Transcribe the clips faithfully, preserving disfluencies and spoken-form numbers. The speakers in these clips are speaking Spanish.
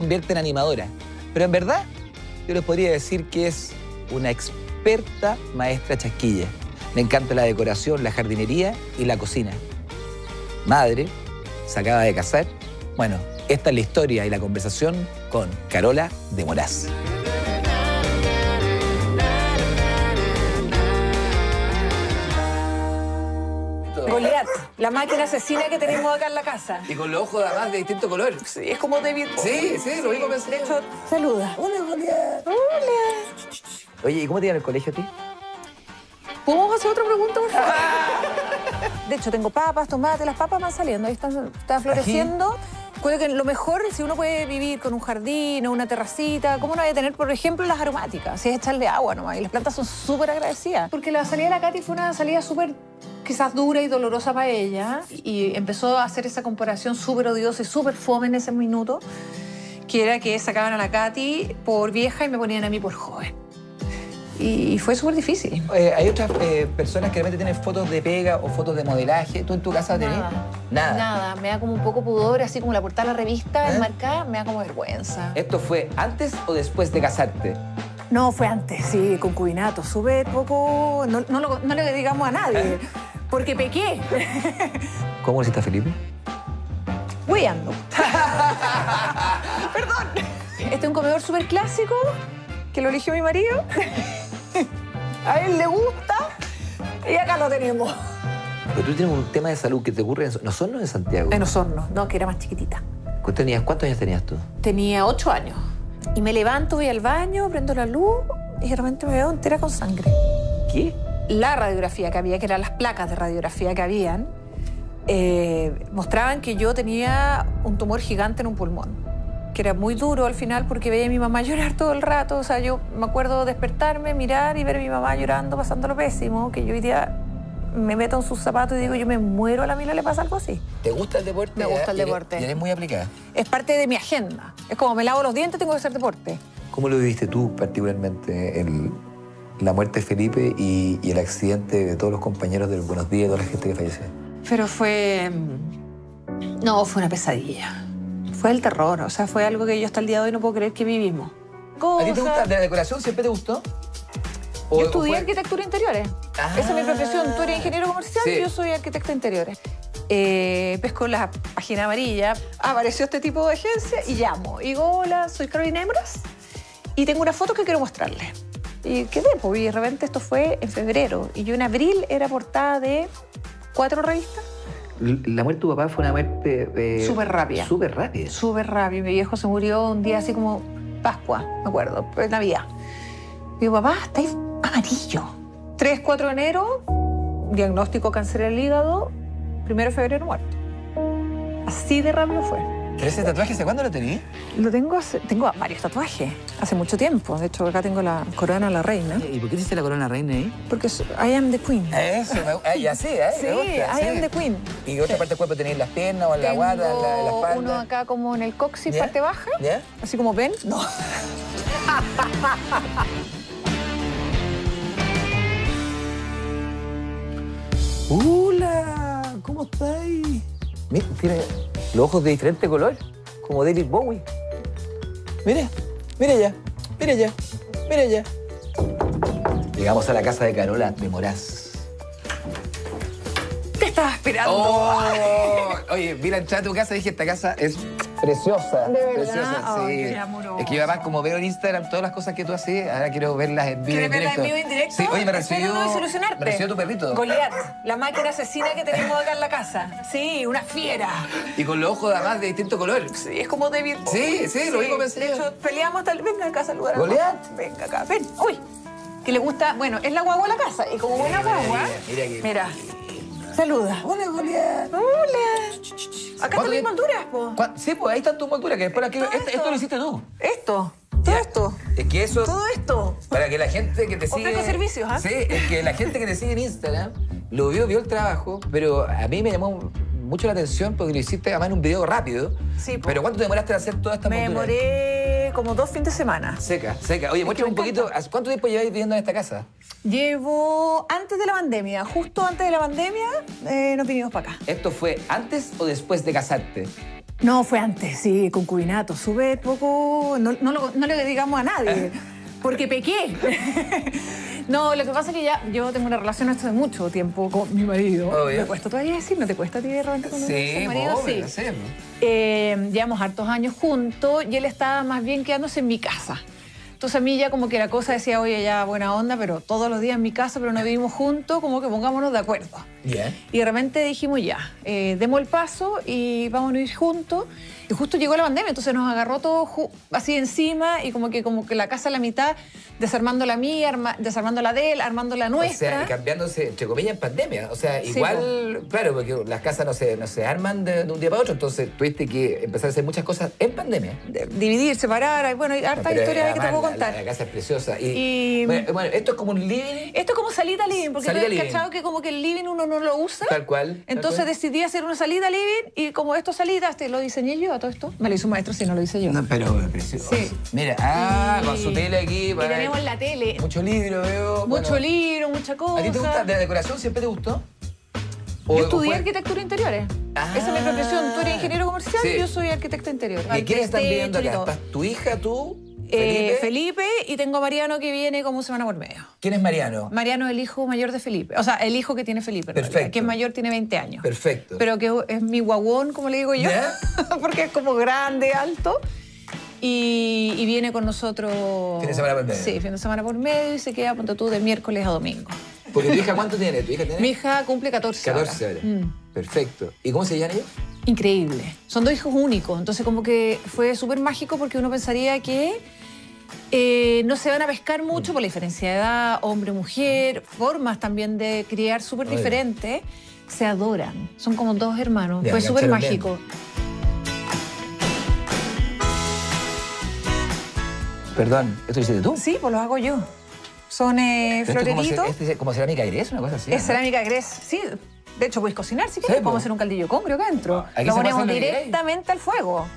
convierte en animadora. Pero en verdad, yo les podría decir que es una experta maestra chasquilla. Le encanta la decoración, la jardinería y la cocina. Madre, se acaba de casar. Bueno, esta es la historia y la conversación con Carola de Moraz. Goliat, la máquina asesina que tenemos acá en la casa. Y con los ojos además de distinto color. Sí, es como David Bowie. Sí, sí, lo mismo pensé. De hecho, saluda. Hola, Goliat. Hola. Oye, ¿y cómo te iba en el colegio a ti? ¿Podemos hacer otra pregunta, por favor? De hecho, tengo papas, tomates, las papas van saliendo, ahí están, están floreciendo. Creo que lo mejor, si uno puede vivir con un jardín o una terracita, ¿cómo no hay que tener, por ejemplo, las aromáticas? Si es echarle agua nomás, y las plantas son súper agradecidas. Porque la salida de la Katy fue una salida súper, quizás dura y dolorosa para ella, y empezó a hacer esa comparación súper odiosa y súper fome en ese minuto, que era que sacaban a la Katy por vieja y me ponían a mí por joven. Y fue súper difícil. Eh, hay otras eh, personas que realmente tienen fotos de pega o fotos de modelaje. ¿Tú en tu casa tenés? Nada. Nada. Nada. Me da como un poco pudor, así como la portada de la revista ¿Eh? enmarcada, me da como vergüenza. ¿Esto fue antes o después de casarte? No, fue antes, sí, concubinato. Súper poco... No, no, lo, no le digamos a nadie, porque pequé. ¿Cómo le hiciste a Felipe? Hueando. Perdón. Este es un comedor súper clásico que lo eligió mi marido. A él le gusta y acá lo tenemos. Pero tú tienes un tema de salud que te ocurre en Osorno o en Santiago. En Osorno, no, que era más chiquitita. ¿Cuántos tenías, ¿Cuántos años tenías tú? Tenía ocho años. Y me levanto, voy al baño, prendo la luz y de repente me veo entera con sangre. ¿Qué? La radiografía que había, que eran las placas de radiografía que habían, eh, mostraban que yo tenía un tumor gigante en un pulmón, que era muy duro al final porque veía a mi mamá llorar todo el rato. O sea, yo me acuerdo despertarme, mirar y ver a mi mamá llorando, pasando lo pésimo, que yo hoy día me meto en sus zapatos y digo, yo me muero, a la Mila le pasa algo así. ¿Te gusta el deporte? Me gusta el ¿Y eres- deporte. Y eres muy aplicada. Es parte de mi agenda. Es como me lavo los dientes, tengo que hacer deporte. ¿Cómo lo viviste tú particularmente, el, la muerte de Felipe y, y el accidente de todos los compañeros del Buenos Días, toda la gente que falleció? Pero fue... No, fue una pesadilla. Fue el terror, o sea, fue algo que yo hasta el día de hoy no puedo creer que vivimos. ¿A ti te gusta de la decoración? ¿Siempre te gustó? Yo ¿O- estudié o fue- arquitectura de interiores. Ah. Esa es mi profesión. Tú eres ingeniero comercial Sí. y yo soy arquitecta de interiores. Eh, pesco la página amarilla, apareció este tipo de agencia y llamo. Y digo, hola, soy Carolina Moraz y tengo una foto que quiero mostrarle. Y quedé, pues, y de repente esto fue en febrero. Y yo en abril era portada de cuatro revistas. La muerte de tu papá fue una muerte... Eh, Súper rápida. Súper rápida. Súper rápido. Mi viejo se murió un día así como Pascua, me acuerdo, pues Navidad. Digo, papá, estáis amarillo. tres, cuatro de enero, diagnóstico cáncer del hígado, primero de febrero muerto. Así de rápido fue. ¿Pero ese tatuaje hace cuándo lo tenías? Lo tengo, hace- tengo varios tatuajes, hace mucho tiempo. De hecho, acá tengo la corona de la reina. ¿Y por qué hiciste la corona reina ahí? Porque so- I am the queen. Eso, me, ah, ya sí, ¿eh? Sí, me gusta, I am the queen. ¿Y otra Sí. parte del cuerpo tenéis las piernas o en la Tengo guata, en la, en la espalda? uno acá como en el coxis, ¿Ya? parte baja. ¿Ya? Así como ven. No. ¡Hola! ¿Cómo estáis? Mira, tiene los ojos de diferente color, como David Bowie. Mira, mira ya, mira ya, mira ya. Llegamos a la casa de Carola de Moraz. Te estaba esperando. Oh, oye, mira, entré a tu casa y dije, esta casa es preciosa. ¿De verdad? Preciosa, Ay, sí. qué amoroso. Es que yo además, como veo en Instagram todas las cosas que tú haces, ahora quiero verlas en vivo, en ¿Quieres verla directo. en vivo en directo? Sí, oye, me Espero recibió... no desilusionarte. Me recibió tu perrito. Goliat, la máquina asesina que tenemos acá en la casa. Sí, una fiera. Y con los ojos además de distinto color. Sí, es como David Sí, Bowie. sí, lo mismo pensé De yo. hecho, peleamos hasta el... Venga acá a saludar. Goliat. Venga acá, ven. Uy, que le gusta... Bueno, es la guagua de la casa. Y como buena guagua... mira aquí. Mira, saluda. Hola, Goliat. Hola. Acá están mis molduras, po. ¿Cuán- Sí, pues ahí están tus molduras, que después la quiero... Todo Esto, esto. esto lo hiciste tú. Esto, todo Ya. esto, Es que eso... todo esto. Para que la gente que te sigue... Ofrezco servicios, ¿ah? Sí, es que la gente que te sigue en Instagram lo vio, vio el trabajo, pero a mí me llamó mucho la atención porque lo hiciste además en un video rápido. Sí, po. Pero ¿cuánto te demoraste en hacer toda esta Me montura? demoré como dos fines de semana. Seca, seca. Oye, que muéstrame me un poquito, encanta. ¿hace ¿cuánto tiempo lleváis viviendo en esta casa? Llevo antes de la pandemia, justo antes de la pandemia, eh, nos vinimos para acá. ¿Esto fue antes o después de casarte? No, fue antes, sí, concubinato. Súper poco, no, no, lo, no le digamos a nadie, porque pequé. No, lo que pasa es que ya yo tengo una relación hace mucho tiempo con mi marido. Obvio. ¿Me cuesta todavía decir? ¿No te cuesta a ti de repente con Sí, tu marido? obvio, Sí. lo sé. Eh, llevamos hartos años juntos y él estaba más bien quedándose en mi casa. Entonces a mí ya como que la cosa decía, oye, ya buena onda, pero todos los días en mi casa, pero no vivimos juntos, como que pongámonos de acuerdo. Yeah. Y de repente dijimos ya, eh, demos el paso y vamos a ir juntos. Y justo llegó la pandemia, entonces nos agarró todo así encima y como que, como que la casa a la mitad, desarmando la mía, arma, desarmando la de él, armando la nuestra. O sea, y cambiándose, entre comillas, en pandemia. O sea, Sí, igual, claro, porque las casas no se, no se arman de, de un día para otro, entonces tuviste que empezar a hacer muchas cosas en pandemia. De- dividir, separar, bueno, hay hartas Pero historias que te además puedo la- contar. La, la casa es preciosa. Y, Y- bueno, bueno, esto es como un living. Esto es como salida living, porque Salida tú has living. cachado que como que el living uno no lo usa. Tal cual. Entonces tal cual. decidí hacer una salida living y como esto salida, este, lo diseñé yo a todo esto. Me lo hizo un maestro, si no lo hice yo. No, pero precioso. Sí. Mira, ah, Y- con su tele aquí. Y para- tenemos la tele. Mucho libro, veo. Mucho bueno. libro, mucha cosa. ¿A ti te gusta? ¿De la decoración siempre te gustó? ¿O- Yo o estudié fue- arquitectura interiores. Ah. Esa es mi profesión. Tú eres ingeniero comercial Sí. y yo soy arquitecta interior. ¿Y quiénes están viviendo acá? Arquitecto y todo. ¿Estás tu hija, tú, Eh, Felipe? Felipe y tengo a Mariano que viene como semana por medio. ¿Quién es Mariano? Mariano es el hijo mayor de Felipe. O sea, el hijo que tiene Felipe. en Perfecto. realidad, que es mayor, tiene veinte años. Perfecto. Pero que es mi guaguón, como le digo yo. ¿Ya? Porque es como grande, alto. Y, y viene con nosotros... Fin de semana por medio. Sí, fin de semana por medio y se queda, ponte tú, de miércoles a domingo. Porque tu hija, ¿cuánto tiene? ¿Tu hija tiene? Mi hija cumple catorce catorce ahora. horas. Mm. Perfecto. ¿Y cómo se llaman ellos? Increíble. Son dos hijos únicos, entonces como que fue súper mágico porque uno pensaría que eh, no se van a pescar mucho por la diferencia de edad, hombre-mujer, formas también de criar súper Oye. diferentes. Se adoran, son como dos hermanos. Ya, fue súper engancharon bien. mágico. Perdón, ¿esto lo hiciste tú? Sí, pues lo hago yo. Son eh, ¿Esto es como, floreritos. ce- este es como cerámica gris, una cosa así? Es ¿no? cerámica gres, sí. De hecho, puedes cocinar si quieres. Sí, Podemos po. hacer un caldillo congrio acá adentro. Aquí Lo se puede ponemos hacer lo que queráis. directamente al fuego.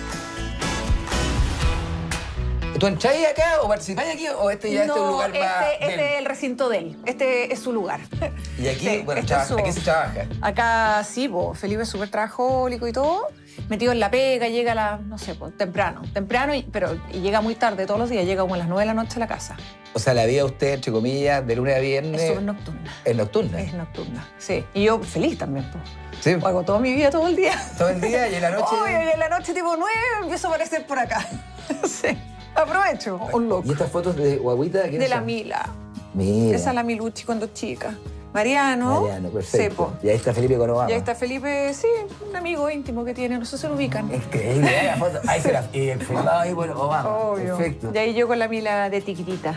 ¿Tú entráis acá o participáis aquí o este ya este es un lugar este, más este del- es el recinto de él. Este es su lugar. Y aquí, Sí, bueno, este traba- es su- aquí se trabaja. Acá sí, po, Felipe es súper trabajólico y todo. Metido en la pega, llega a la, no sé, po, temprano. Temprano, y, pero y llega muy tarde todos los días. Llega como a las nueve de la noche a la casa. O sea, la vida de usted, entre comillas, de lunes a Es viernes, súper nocturna. es nocturna. Es nocturna, sí. Y yo feliz también, pues. Sí, Hago toda mi vida todo el día. todo el día y en la noche... Obvio, y en la noche tipo nueve empiezo a aparecer por acá. Sí. Aprovecho. Un loco. ¿Y estas fotos de guaguita? ¿quiénes De la son? Mila. Mira. Esa es la Miluchi cuando chica. Mariano. Mariano, perfecto. Sepo. Y ahí está Felipe con Obama. Y ahí está Felipe, sí, un amigo íntimo que tiene, no sé si se lo ubican. Increíble, ¿eh? La foto. Ahí se la... Y el filmado ahí por Obama. Obvio. Perfecto. Y ahí yo con la Mila de tiquitita.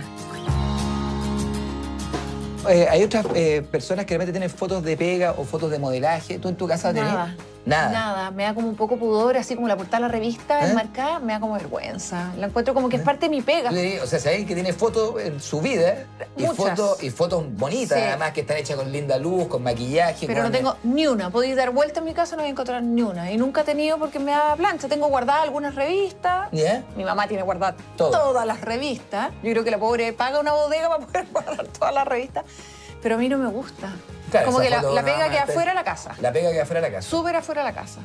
Eh, hay otras eh, personas que realmente tienen fotos de pega o fotos de modelaje. ¿Tú en tu casa tenés? Nada. Nada. Nada. Me da como un poco pudor, así como la portada de la revista ¿Eh? enmarcada, me da como vergüenza. La encuentro como que es parte de mi pega. Tú dirías, o sea, si hay alguien que tiene fotos en su vida y Muchas. fotos, y fotos bonitas, Sí. además que están hechas con linda luz, con maquillaje. Pero no con- tengo ni una. Podéis dar vuelta en mi casa, no voy a encontrar ni una. Y nunca he tenido porque me da plancha. Tengo guardadas algunas revistas. ¿Ya? Mi mamá tiene guardadas Todo. todas las revistas. Yo creo que la pobre paga una bodega para poder guardar todas las revistas. Pero a mí no me gusta. Claro, Como esa que la, foto la nada pega más queda está- afuera de la casa. La pega que afuera de la casa. Súper afuera de la casa.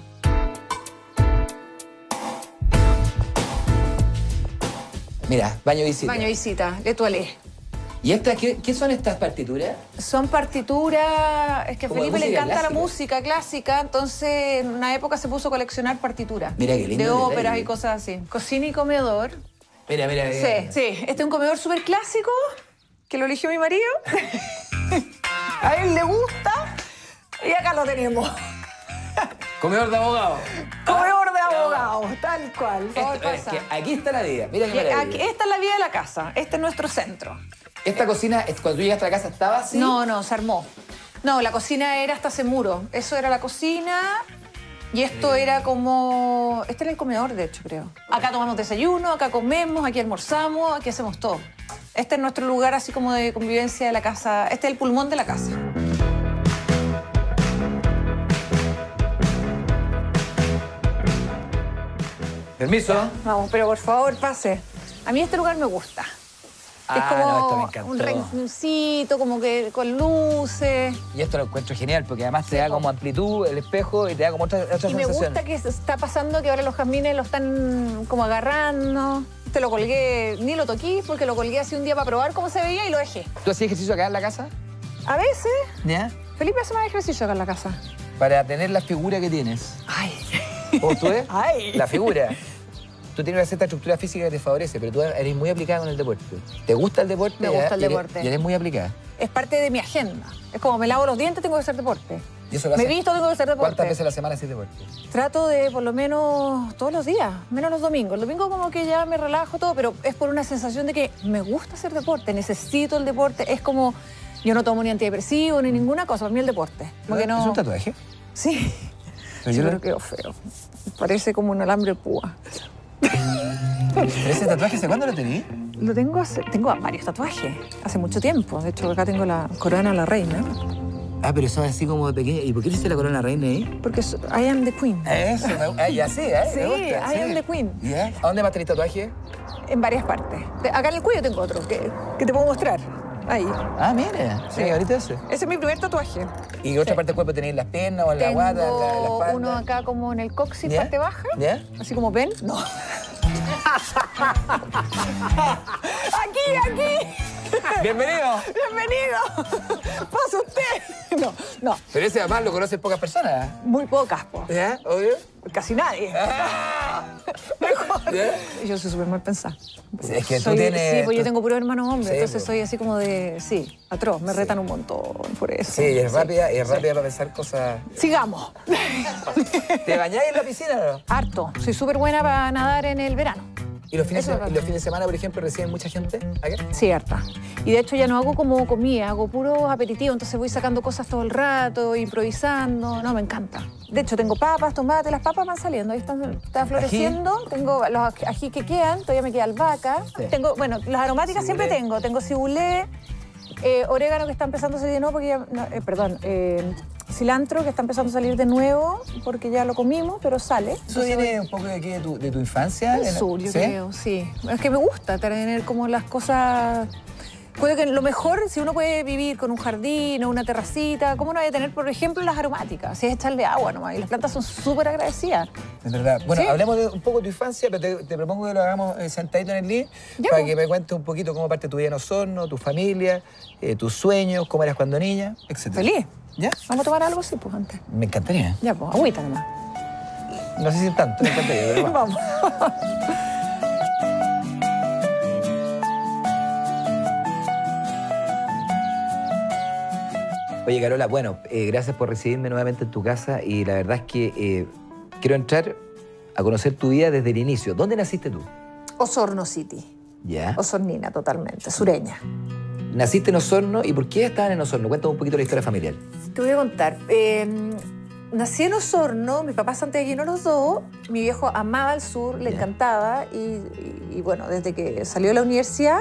Mira, baño visita. Baño visita, le toalé. ¿Y estas qué, qué son estas partituras? Son partituras. Es que a Como de Felipe le música encanta la clásica. música clásica, entonces en una época se puso a coleccionar partituras. Mira qué lindo De detalle. óperas y cosas así. Cocina y comedor. Mira, mira. Sí, mira. sí. Este es un comedor súper clásico que lo eligió mi marido. A él le gusta y acá lo tenemos. Comedor de abogado. Comedor de abogados, tal cual. Por favor, Esto- es pasa. que aquí está la vida. Mira qué Y aquí- maravilla. esta es la vida de la casa. Este es nuestro centro. Esta cocina, es- cuando tú llegaste a la casa, ¿estaba así? No, no, se armó. No, la cocina era hasta ese muro. Eso era la cocina y esto era como... Este era el comedor, de hecho, creo. Acá tomamos desayuno, acá comemos, aquí almorzamos, aquí hacemos todo. Este es nuestro lugar así como de convivencia de la casa. Este es el pulmón de la casa. Permiso. Vamos, pero por favor, pase. A mí este lugar me gusta. Que es Ah, como no, esto me encantó. un rinconcito, como que con luces. Y esto lo encuentro genial porque además te Sí, da po. como amplitud el espejo y te da como otra, otra Y me sensación. gusta que se está pasando que ahora los jazmines lo están como agarrando. Te lo colgué, ni lo toqué porque lo colgué así un día para probar cómo se veía y lo dejé. ¿Tú hacías ejercicio acá en la casa? A veces, ¿Ya? Felipe hace más ejercicio acá en la casa. Para tener la figura que tienes. Ay. ¿Vos tú ves? Ay. La figura. Tú tienes una cierta estructura física que te favorece, pero tú eres muy aplicada con el deporte. ¿Te gusta el deporte? Me gusta el Y eres- deporte. Y eres muy aplicada. Es parte de mi agenda. Es como me lavo los dientes, tengo que hacer deporte. ¿Y eso lo Me haces? visto, tengo que hacer deporte. ¿Cuántas veces a la semana haces deporte? Trato de por lo menos todos los días, menos los domingos. El domingo como que ya me relajo todo, pero es por una sensación de que me gusta hacer deporte, necesito el deporte. Es como, yo no tomo ni antidepresivo ni ninguna cosa, para mí el deporte. Como que no... ¿Es un tatuaje? Sí. Pero Sí, yo pero lo- quedó feo. Parece como un alambre de púa. ¿Pero ese tatuaje hace cuándo lo tenías? Lo tengo hace, tengo varios tatuajes, hace mucho tiempo. De hecho, acá tengo la corona de la reina, Ah, pero eso es así como de pequeña. ¿Y por qué hiciste la corona reina ahí? porque so- I am the queen. Eso, me gusta. Ah, ya sí, ¿eh? Sí, me gusta. I am the queen. ¿Ya? ¿A dónde más tenés tatuaje? En varias partes. De- Acá en el cuello tengo otro que, que te puedo mostrar. Ahí. Ah, mira. Sí, Sí. ahorita ese. Ese es mi primer tatuaje. ¿Y otra Sí. parte del cuerpo tenéis las piernas o en la Tengo guata, la, la espalda? uno acá como en el coxis, ¿Ya? parte baja. ¿Ya? Así como ven. No. Aquí, aquí. ¡Bienvenido! Bienvenido. Pasa usted. No, no. Pero ese además lo conocen pocas personas. Muy pocas, po. ¿Ya? ¿Obvio? Casi nadie. Mejor. ¿Ya? Yo soy súper mal pensada. Sí, es que tú Soy- tienes- Sí, pues yo tú- tengo puros hermanos hombres, Sí, entonces pues. soy así como de... Sí, atroz, me retan un montón por eso. Sí, y es rápida, y es rápida para pensar cosas. Sigamos. ¿Te bañáis en la piscina o no? Harto. Soy súper buena para nadar en el verano. ¿Y los fines, Eso es de, y los fines de semana, por ejemplo, reciben mucha gente acá? Sí, harta. Y de hecho ya no hago como comida, hago puro aperitivo, entonces voy sacando cosas todo el rato, improvisando. No, me encanta. De hecho, tengo papas, tomates, las papas van saliendo, ahí están, está floreciendo. Tengo los aj- ají que quedan, todavía me queda albahaca. Sí. Tengo, bueno, las aromáticas siempre Cibulé. tengo. Tengo cibulé, eh, orégano que está empezando a salir de nuevo, porque ya, no, eh, perdón, eh, cilantro que está empezando a salir de nuevo, porque ya lo comimos, pero sale. ¿Eso Entonces, viene un poco de, aquí, de, tu, de tu infancia? del En- sur, yo ¿Sí? creo, sí. Es que me gusta tener como las cosas... Creo que lo mejor, si uno puede vivir con un jardín o una terracita, ¿cómo no hay que tener, por ejemplo, las aromáticas? Si es echarle agua nomás, y las plantas son súper agradecidas. Es verdad. Bueno, Sí. hablemos de un poco de tu infancia, pero te, te propongo que lo hagamos eh, sentadito en el living Ya, para pues. que me cuentes un poquito cómo parte tu vida en Osorno, tu familia, eh, tus sueños, cómo eras cuando niña, etcétera. Feliz. ¿Ya? ¿Vamos a tomar algo? Sí, pues antes. Me encantaría. Ya, pues, agüita nomás. No sé si tanto, me encantaría, pero vamos. Vamos. Oye, Carola, bueno, eh, gracias por recibirme nuevamente en tu casa y la verdad es que eh, quiero entrar a conocer tu vida desde el inicio. ¿Dónde naciste tú? Osorno City. Ya. Osornina, totalmente. Sureña. Naciste en Osorno y ¿por qué estaban en Osorno? Cuéntame un poquito la historia familiar. Te voy a contar. Eh, nací en Osorno, mi papá es santiaguino los dos, mi viejo amaba el sur, le Ya. encantaba y, y- y bueno, desde que salió de la universidad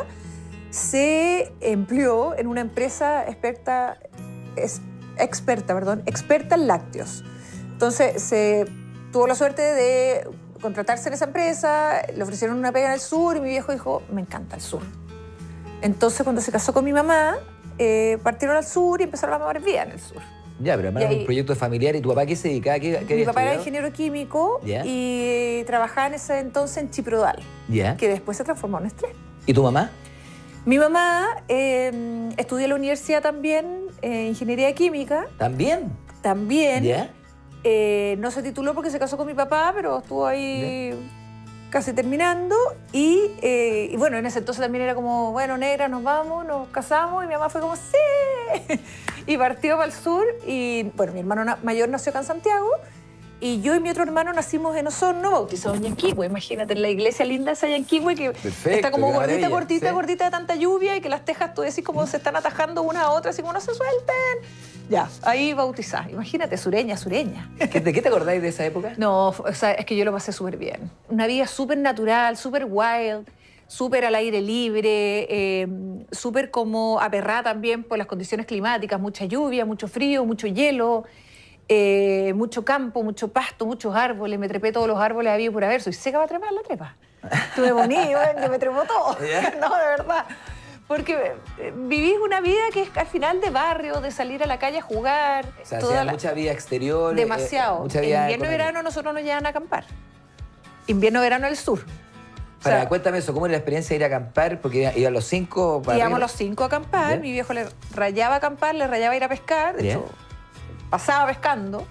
se empleó en una empresa experta, es- experta, perdón, experta en lácteos. Entonces se tuvo la suerte de contratarse en esa empresa, le ofrecieron una pega en el sur y mi viejo dijo, me encanta el sur. Entonces cuando se casó con mi mamá, eh, partieron al sur y empezaron a mover vida en el sur. Ya, pero además Y era un ahí- proyecto familiar y tu papá, ¿qué se dedicaba? ¿Qué, qué Mi había papá era estudiado? ingeniero químico Ya. y trabajaba en ese entonces en Chiprodal, Ya. que después se transformó en Nestlé. ¿Y tu mamá? Mi mamá eh, estudió en la universidad también, eh, ingeniería química, ¿También? también. ¿Ya? Eh, no se tituló porque se casó con mi papá, pero estuvo ahí casi terminando. Y, eh, y bueno, en ese entonces también era como, bueno, negra, nos vamos, nos casamos. Y mi mamá fue como, sí. Y partió para el sur. Y bueno, mi hermano na- mayor nació acá en Santiago. Y yo y mi otro hermano nacimos en Osorno, bautizados en Yanquihue. Imagínate, en la iglesia linda esa Yanquihue que Perfecto, está como qué gordita, maravilla, gordita, sí. gordita de tanta lluvia y que las tejas tú decís como se están atajando una a otra, así como no se suelten. Ya, ahí bautizada. Imagínate, sureña, sureña. ¿Qué- ¿De qué te acordáis de esa época? No, o sea, es que yo lo pasé súper bien. Una vida súper natural, súper wild, súper al aire libre, eh, súper como aperrada también por las condiciones climáticas, mucha lluvia, mucho frío, mucho hielo, eh, mucho campo, mucho pasto, muchos árboles. Me trepé todos los árboles había por haber. Soy seca para trepar la trepa. Estuve bonito, yo me trepo todo. ¿Ya? No, de verdad. Porque eh, vivís una vida que es al final de barrio, de salir a la calle a jugar. O sea, toda hacía la... mucha vida exterior. Demasiado. Eh, mucha vida en invierno y económica. verano nosotros nos llevan a acampar. Invierno y verano del sur. Para, O sea, cuéntame eso, ¿cómo era la experiencia de ir a acampar? Porque iban los cinco para íbamos arriba. los cinco a acampar, ¿Ya? mi viejo le rayaba acampar, le rayaba ir a pescar, de ¿Ya? hecho, pasaba pescando.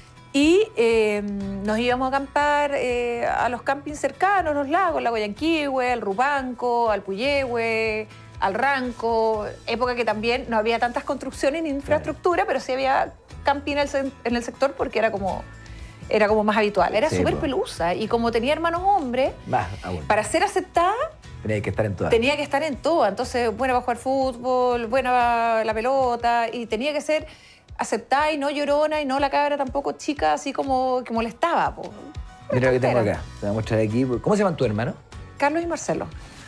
Y eh, nos íbamos a acampar eh, a los campings cercanos, los lagos, al lago Yanquihue, al Rubanco, al Puyehue, al Ranco, época que también no había tantas construcciones ni infraestructura, pero sí había camping en el, cen- en el sector porque era como, era como más habitual. Era Sí, súper po. pelusa y como tenía hermanos hombres, Más aún. para ser aceptada Tenía que estar en todas. tenía que estar en todo. Entonces, buena para jugar fútbol, buena para la pelota y tenía que ser aceptada y no llorona y no la cabra tampoco chica así como que molestaba. Po. Mira lo que tengo tontera. acá. Te voy a mostrar aquí. ¿Cómo se llaman tu hermano? Carlos y Marcelo.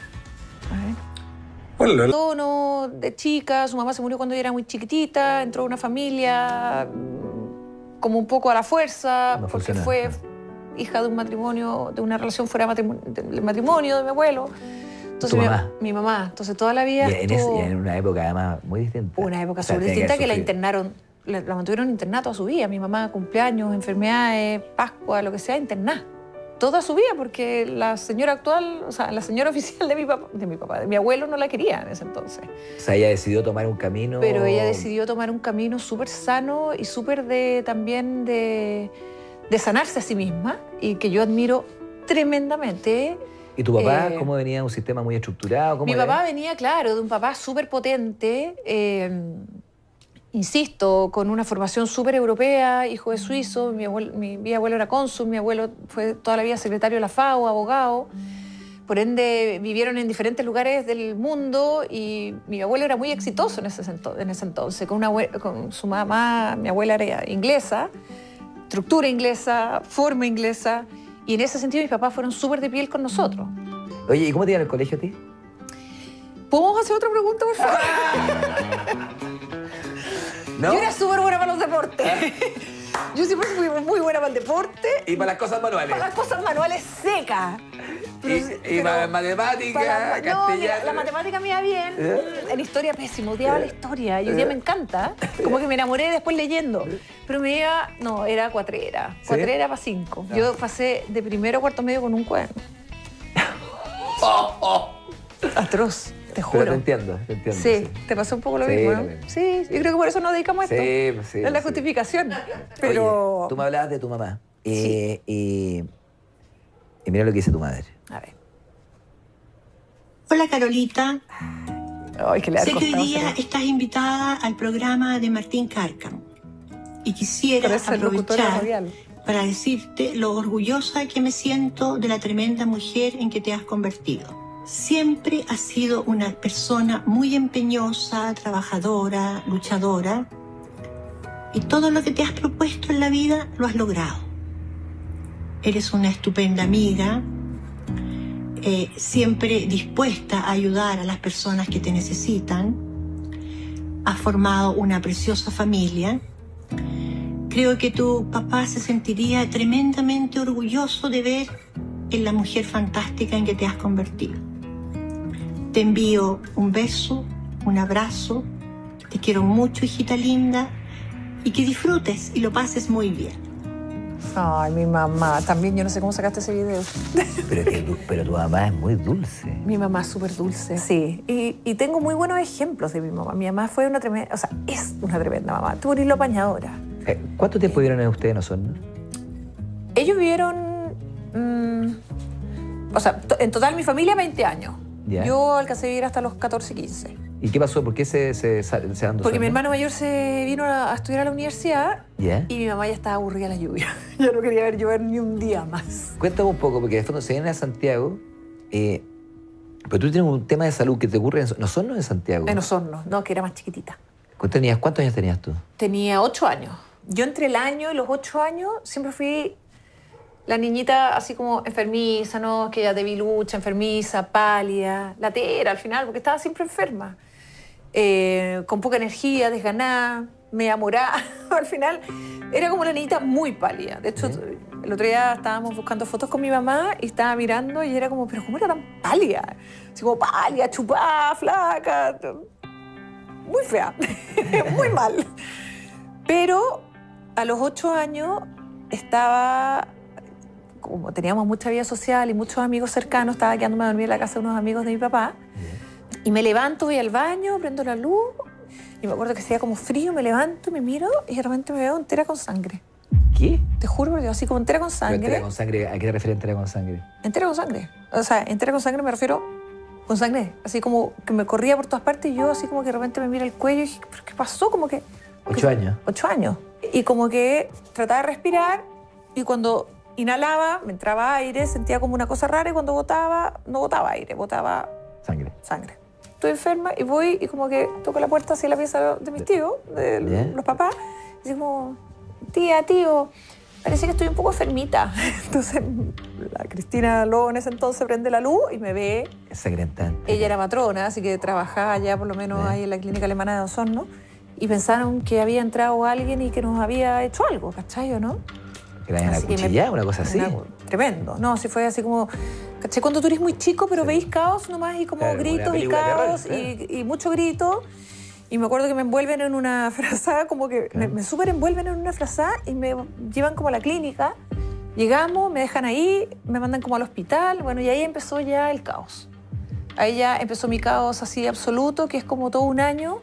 A ver. Hola. Tono de chica, su mamá se murió cuando ella era muy chiquitita, entró a una familia mm, como un poco a la fuerza, No porque funcionó. fue hija de un matrimonio, de una relación fuera de matrimonio, del matrimonio de mi abuelo. Entonces, ¿Tu mi, mamá? mi mamá. Entonces toda la vida Y en, es- estuvo- y en una época además muy distinta. una época O sea, súper tenía distinta haber que la sufrido. internaron, la, la mantuvieron en internado toda su vida. Mi mamá, cumpleaños, enfermedades, Pascua, lo que sea, internada. Toda su vida, porque la señora actual, o sea, la señora oficial de mi papá, de mi papá, de mi abuelo, no la quería en ese entonces. O sea, ella decidió tomar un camino. Pero ella decidió tomar un camino súper sano y súper de, también de, de sanarse a sí misma y que yo admiro tremendamente. ¿Y tu papá eh, cómo venía? ¿Un sistema muy estructurado? ¿Cómo Mi era? papá venía, claro, de un papá súper potente, eh, insisto, con una formación súper europea, hijo de suizo. Mi, abuelo, mi, mi abuelo era cónsul, mi abuelo fue toda la vida secretario de la FAO, abogado. Por ende, vivieron en diferentes lugares del mundo y mi abuelo era muy exitoso en ese, sento- en ese entonces. Con, una, abue- con su mamá, mi abuela era inglesa, estructura inglesa, forma inglesa. Y en ese sentido mis papás fueron súper de piel con nosotros. Oye, ¿y cómo te iba en el colegio a ti? ¿Podemos hacer otra pregunta, por favor? ¿No? Yo era súper buena para los deportes. Yo siempre fui muy buena para el deporte. Y para las cosas manuales. Para las cosas manuales secas. Pero- Y, y pero- para matemáticas, para- no, castellano. mira, la matemática me iba bien. ¿Eh? En historia pésimo, odiaba la historia. Y hoy día me encanta. Como que me enamoré después leyendo. Pero me iba, no, era cuatrera. ¿Sí? Cuatrera para cinco. Yo pasé de primero a cuarto medio con un cuaderno. Atroz, te juro. Pero te entiendo, te entiendo. Sí, te pasó un poco lo Sí, mismo, lo ¿no? mismo. Sí, yo creo que por eso nos dedicamos a esto. Sí, pues sí, Es la sí. justificación. Pero. Oye, tú me hablabas de tu mamá. Eh, y, y mira lo que dice tu madre. A ver. Hola Carolita, Ay, que le ha sé que hoy costado día hacer- estás invitada al programa de Martín Cárcamo y quisiera Parece locutora aprovechar radial. para decirte lo orgullosa que me siento de la tremenda mujer en que te has convertido. Siempre has sido una persona muy empeñosa, trabajadora, luchadora y todo lo que te has propuesto en la vida lo has logrado. Eres una estupenda amiga, eh, siempre dispuesta a ayudar a las personas que te necesitan. Has formado una preciosa familia. Creo que tu papá se sentiría tremendamente orgulloso de ver en la mujer fantástica en que te has convertido. Te envío un beso, un abrazo. Te quiero mucho, hijita linda, y que disfrutes y lo pases muy bien. Ay, mi mamá. También yo no sé cómo sacaste ese video. Pero, que tu, pero tu mamá es muy dulce. Mi mamá es súper dulce. Sí. Y, y tengo muy buenos ejemplos de mi mamá. Mi mamá fue una tremenda, o sea, es una tremenda mamá. Tuvo una hilo apañadora. Eh, ¿Cuánto tiempo vivieron ustedes en Osorno? Ellos vivieron, mm, o sea, to- en total mi familia veinte años. Ya. Yo alcancé a vivir hasta los catorce, quince. ¿Y qué pasó? ¿Por qué se, se, se dan de Porque Osorno? mi hermano mayor se vino a, a estudiar a la universidad ¿Ya? y mi mamá ya estaba aburrida de la lluvia. Ya no quería ver llover ni un día más. Cuéntame un poco, porque de fondo se viene a Santiago, eh, pero tú tienes un tema de salud que te ocurre en en Osorno o en Santiago. En Osorno, no, que era más chiquitita. ¿Cuántos, tenías, ¿Cuántos años tenías tú? Tenía ocho años. Yo entre el año y los ocho años siempre fui la niñita así como enfermiza, ¿no? Que ya debilucha, enfermiza, pálida, latera al final, porque estaba siempre enferma. Eh, con poca energía, desganada. me enamoraba. Al final era como una niñita muy pálida. De hecho, ¿sí? El otro día estábamos buscando fotos con mi mamá y estaba mirando y era como, pero ¿cómo era tan pálida? Así como pálida, chupada, flaca. Muy fea, muy mal. Pero a los ocho años estaba, como teníamos mucha vida social y muchos amigos cercanos, estaba quedándome a dormir en la casa de unos amigos de mi papá. Bien. Y me levanto, voy al baño, prendo la luz y me acuerdo que hacía como frío, me levanto, me miro y de repente me veo entera con sangre. ¿Qué? Te juro, porque así como entera con sangre. Pero entera con sangre, ¿a qué te refieres entera con sangre? Entera con sangre. O sea, entera con sangre me refiero con sangre. Así como que me corría por todas partes y yo así como que de repente me mira el cuello y dije, ¿pero qué pasó? Como que... Ocho años. Ocho años. Y como que trataba de respirar y cuando inhalaba me entraba aire, sentía como una cosa rara y cuando botaba, no botaba aire, botaba... Sangre. Sangre. Estoy enferma y voy y como que toco la puerta hacia la pieza de mis tíos, de ¿bien? Los papás, y digo como, tía, tío, parece que estoy un poco enfermita. Entonces la Cristina Lobo en ese entonces prende la luz y me ve. Sangrentante. Ella era matrona, así que trabajaba ya por lo menos ¿bien? Ahí en la clínica alemana de Osorno. Y pensaron que había entrado alguien y que nos había hecho algo, ¿cachai o no? Que la habían acuchillado, una cosa así. Una, tremendo. No, sí fue así como... ¿Cachai? Cuando tú eres muy chico, pero sí. Veis caos nomás y como claro, gritos y caos terror, y, y mucho grito. Y me acuerdo que me envuelven en una frazada, como que claro. me, me súper envuelven en una frazada y me llevan como a la clínica. Llegamos, me dejan ahí, me mandan como al hospital. Bueno, y ahí empezó ya el caos. Ahí ya empezó mi caos así absoluto, que es como todo un año.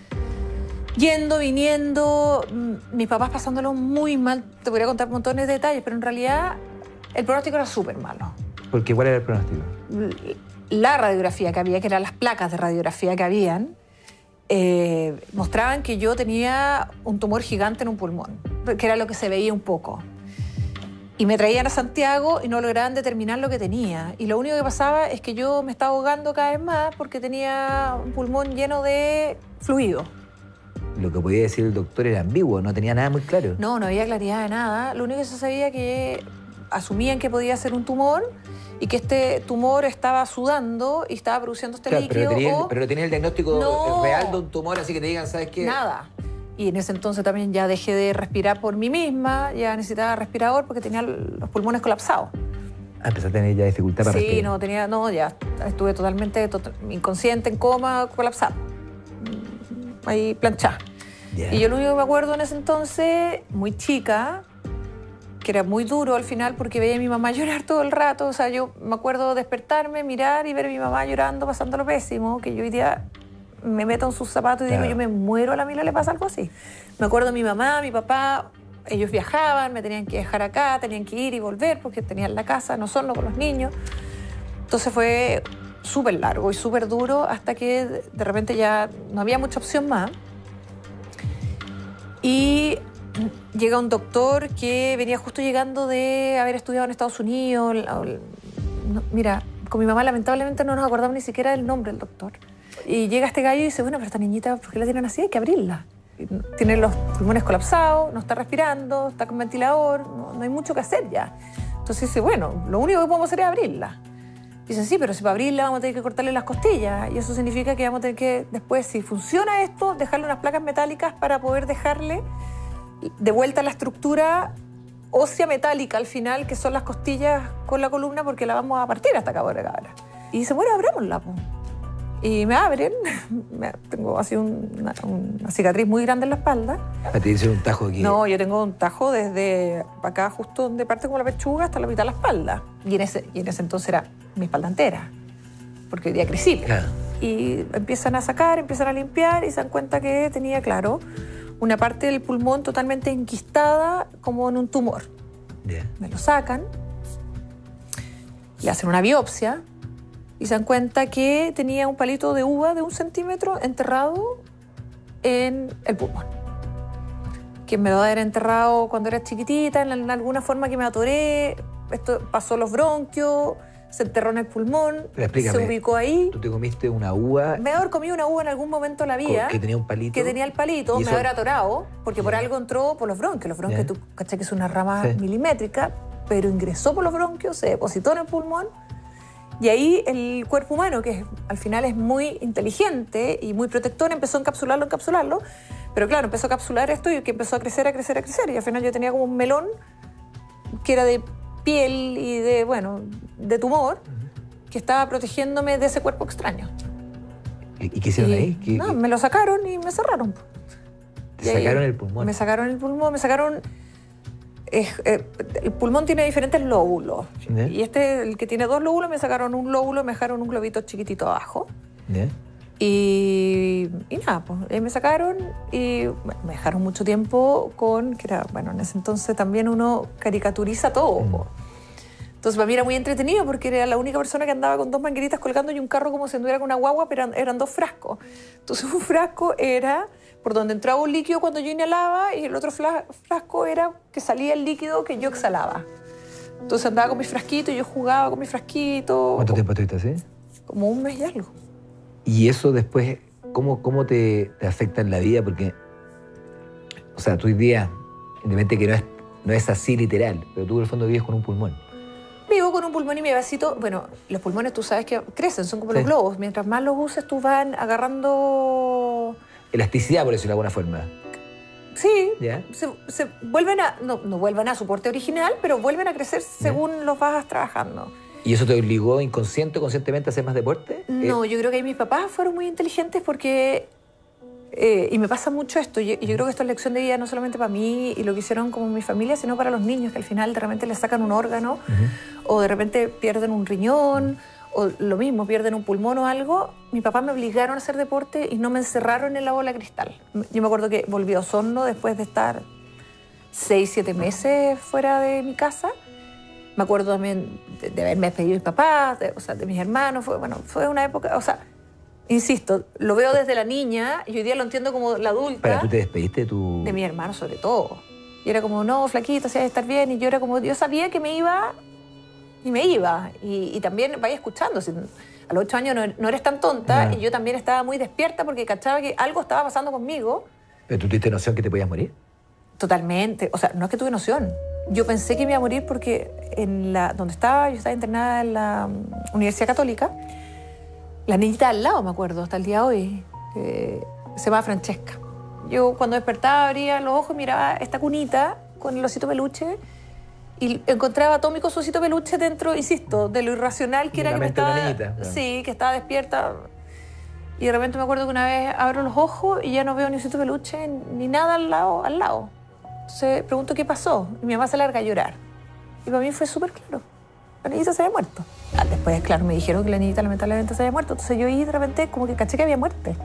Yendo, viniendo, mis papás pasándolo muy mal. Te podría contar montones de detalles, pero en realidad el pronóstico era súper malo. ¿Por qué? ¿Cuál era el pronóstico? La radiografía que había, que eran las placas de radiografía que habían, eh, mostraban que yo tenía un tumor gigante en un pulmón, que era lo que se veía un poco. Y me traían a Santiago y no lograban determinar lo que tenía. Y lo único que pasaba es que yo me estaba ahogando cada vez más porque tenía un pulmón lleno de fluido. Lo que podía decir el doctor era ambiguo, no tenía nada muy claro. No, no había claridad de nada. Lo único que se sabía que asumían que podía ser un tumor y que este tumor estaba sudando y estaba produciendo este claro, líquido. Pero tenía, o... el, pero tenía el diagnóstico no. real de un tumor, así que te digan, ¿sabes qué? Nada. Y en ese entonces también ya dejé de respirar por mí misma, ya necesitaba respirador porque tenía los pulmones colapsados. Ah, empezaste a tener ya dificultad para sí, respirar. Sí, no, tenía, no, ya estuve totalmente to inconsciente, en coma, colapsado. Ahí planchada. Yeah. Y yo lo único que me acuerdo en ese entonces, muy chica, que era muy duro al final porque veía a mi mamá llorar todo el rato. O sea, yo me acuerdo despertarme, mirar y ver a mi mamá llorando, pasando lo pésimo, que yo hoy día me meto en sus zapatos y claro. digo, yo me muero, a la Mila le pasa algo así. Me acuerdo de mi mamá, mi papá, ellos viajaban, me tenían que dejar acá, tenían que ir y volver porque tenían la casa, no solo con los niños. Entonces fue súper largo y súper duro hasta que de repente ya no había mucha opción más. Y llega un doctor que venía justo llegando de haber estudiado en Estados Unidos. No, mira, con mi mamá lamentablemente no nos acordamos ni siquiera del nombre del doctor. Y llega este gallo y dice, bueno, pero esta niñita, ¿por qué la tienen así? Hay que abrirla. Tiene los pulmones colapsados, no está respirando, está con ventilador, no, no hay mucho que hacer ya. Entonces dice, bueno, lo único que podemos hacer es abrirla. Dicen, sí, pero si para abrirla vamos a tener que cortarle las costillas. Y eso significa que vamos a tener que, después, si funciona esto, dejarle unas placas metálicas para poder dejarle de vuelta la estructura ósea metálica al final, que son las costillas con la columna, porque la vamos a partir hasta acá por acá. Y dice, bueno, abrámosla. Po. Y me abren. Tengo así un, una, una cicatriz muy grande en la espalda. ¿A ti dice un tajo aquí? No, yo tengo un tajo desde acá, justo donde parte como la pechuga, hasta la mitad de la espalda. Y en ese, y en ese entonces era mi espalda entera, porque hoy día crecí. Claro. Y empiezan a sacar, empiezan a limpiar y se dan cuenta que tenía, claro, una parte del pulmón totalmente enquistada como en un tumor. Yeah. Me lo sacan, le hacen una biopsia y se dan cuenta que tenía un palito de uva de un centímetro enterrado en el pulmón. Que me lo era enterrado cuando era chiquitita, en, en alguna forma que me atoré, esto pasó los bronquios, se enterró en el pulmón, se ubicó ahí. ¿Tú te comiste una uva? Me haber comido una uva en algún momento de la vida. Que tenía un palito. Que tenía el palito, me eso... haber atorado, porque yeah. por algo entró por los bronquios. Los bronquios, yeah. tú cachai que es una rama sí. milimétrica, pero ingresó por los bronquios, se depositó en el pulmón. Y ahí el cuerpo humano, que al final es muy inteligente y muy protector, empezó a encapsularlo, encapsularlo, Pero claro, empezó a capsular esto y que empezó a crecer, a crecer, a crecer. Y al final yo tenía como un melón que era de piel y de, bueno, de tumor, uh-huh. que estaba protegiéndome de ese cuerpo extraño. ¿Y, y qué hicieron y, ahí? ¿Qué, no, qué? me lo sacaron y me cerraron. ¿Te sacaron el pulmón? Me sacaron el pulmón, me sacaron... Eh, eh, el pulmón tiene diferentes lóbulos. ¿Eh? Y este, el que tiene dos lóbulos, me sacaron un lóbulo, me dejaron un globito chiquitito abajo. ¿Eh? Y, y nada, pues ahí me sacaron y bueno, me dejaron mucho tiempo con, que era, bueno, en ese entonces también uno caricaturiza todo. Mm. Entonces para mí era muy entretenido porque era la única persona que andaba con dos mangueritas colgando y un carro como si anduviera con una guagua, pero eran, eran dos frascos. Entonces un frasco era por donde entraba un líquido cuando yo inhalaba y el otro frasco era que salía el líquido que yo exhalaba. Entonces andaba con mi frasquito y yo jugaba con mi frasquito. ¿Cuánto tiempo estuviste así? Como un mes y algo. Y eso después, ¿cómo, cómo te, te afecta en la vida? Porque, o sea, tú hoy día, independientemente que no es, no es así literal, pero tú en el fondo vives con un pulmón. Vivo con un pulmón y mi vasito, bueno, los pulmones tú sabes que crecen, son como sí. los globos. Mientras más los uses, tú van agarrando... Elasticidad, por decirlo de alguna forma. Sí, ¿Ya? se, se vuelven a, no, no vuelven a su porte original, pero vuelven a crecer según ¿Ya? los vas trabajando. ¿Y eso te obligó inconsciente o conscientemente a hacer más deporte? No, eh. yo creo que mis papás fueron muy inteligentes porque... Eh, y me pasa mucho esto, y yo, yo creo que esto es lección de vida no solamente para mí y lo que hicieron como mi familia, sino para los niños, que al final de repente les sacan un órgano, uh-huh. o de repente pierden un riñón, o lo mismo, pierden un pulmón o algo. Mis papás me obligaron a hacer deporte y no me encerraron en la bola de cristal. Yo me acuerdo que volví a Osorno después de estar seis, siete meses fuera de mi casa. Me acuerdo también de, de haberme despedido de mis papás, de, o sea, de mis hermanos. Fue, bueno, fue una época, o sea, insisto, lo veo desde la niña y hoy día lo entiendo como la adulta. Pero tú te despediste de tu... De mi hermano sobre todo. Y era como, no, flaquito, si hay que estar bien. Y yo era como, yo sabía que me iba y me iba. Y, y también vaya escuchando. Si, a los ocho años no, no eres tan tonta, no. Y yo también estaba muy despierta porque cachaba que algo estaba pasando conmigo. ¿Pero tú tuviste noción que te podías morir? Totalmente. O sea, no es que tuve noción. Yo pensé que me iba a morir porque en la, donde estaba, yo estaba internada en la um, Universidad Católica. La niñita al lado, me acuerdo, hasta el día de hoy, eh, se llama Francesca. Yo cuando despertaba abría los ojos y miraba esta cunita con el osito peluche y encontraba atómico su osito peluche dentro, insisto, de lo irracional que de era que me mente estaba... de una niñita, claro. Sí, que estaba despierta. Y de repente me acuerdo que una vez abro los ojos y ya no veo ni osito peluche ni nada al lado. Al lado. Entonces pregunto qué pasó y mi mamá se larga a llorar. Y para mí fue súper claro. La niñita se había muerto. Ah, después, claro, me dijeron que la niñita lamentablemente se había muerto. Entonces yo ahí de repente como que caché que había muerte.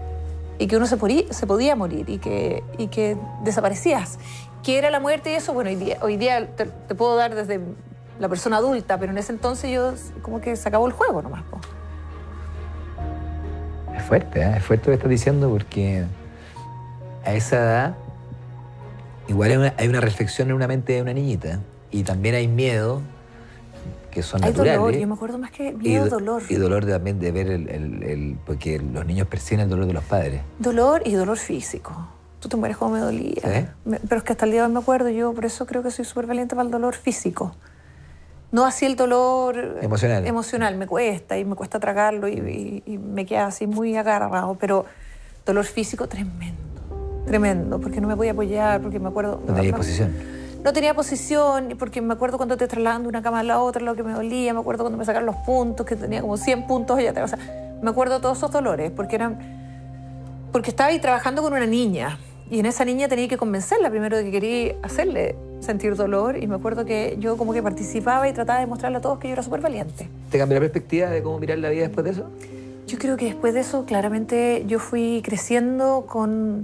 Y que uno se, porí, se podía morir y que, y que desaparecías. ¿Qué era la muerte y eso? Bueno, hoy día, hoy día te, te puedo dar desde la persona adulta, pero en ese entonces yo como que se acabó el juego nomás. Po. Es fuerte, ¿eh? Es fuerte lo que estás diciendo porque a esa edad igual hay una, hay una reflexión en una mente de una niñita y también hay miedo que son hay naturales. Dolor, yo me acuerdo más que miedo, y, dolor. Y dolor de, también de ver el, el, el... Porque los niños perciben el dolor de los padres. Dolor y dolor físico. Tú te mueres como me dolía. ¿Sí? Me, pero es que hasta el día de hoy me acuerdo, yo por eso creo que soy súper valiente para el dolor físico. No así el dolor... Emocional. Emocional, me cuesta y me cuesta tragarlo y, y, y me queda así muy agarrado. Pero dolor físico tremendo, tremendo, porque no me podía apoyar, porque me acuerdo... No tenía posición. No tenía posición, porque me acuerdo cuando te trasladan de una cama a la otra, lo que me dolía, me acuerdo cuando me sacaron los puntos, que tenía como cien puntos, y ya te, o sea, me acuerdo de todos esos dolores, porque eran, porque estaba ahí trabajando con una niña, y en esa niña tenía que convencerla primero de que quería hacerle sentir dolor, y me acuerdo que yo como que participaba y trataba de mostrarle a todos que yo era súper valiente. ¿Te cambió la perspectiva de cómo mirar la vida después de eso? Yo creo que después de eso, claramente, yo fui creciendo con...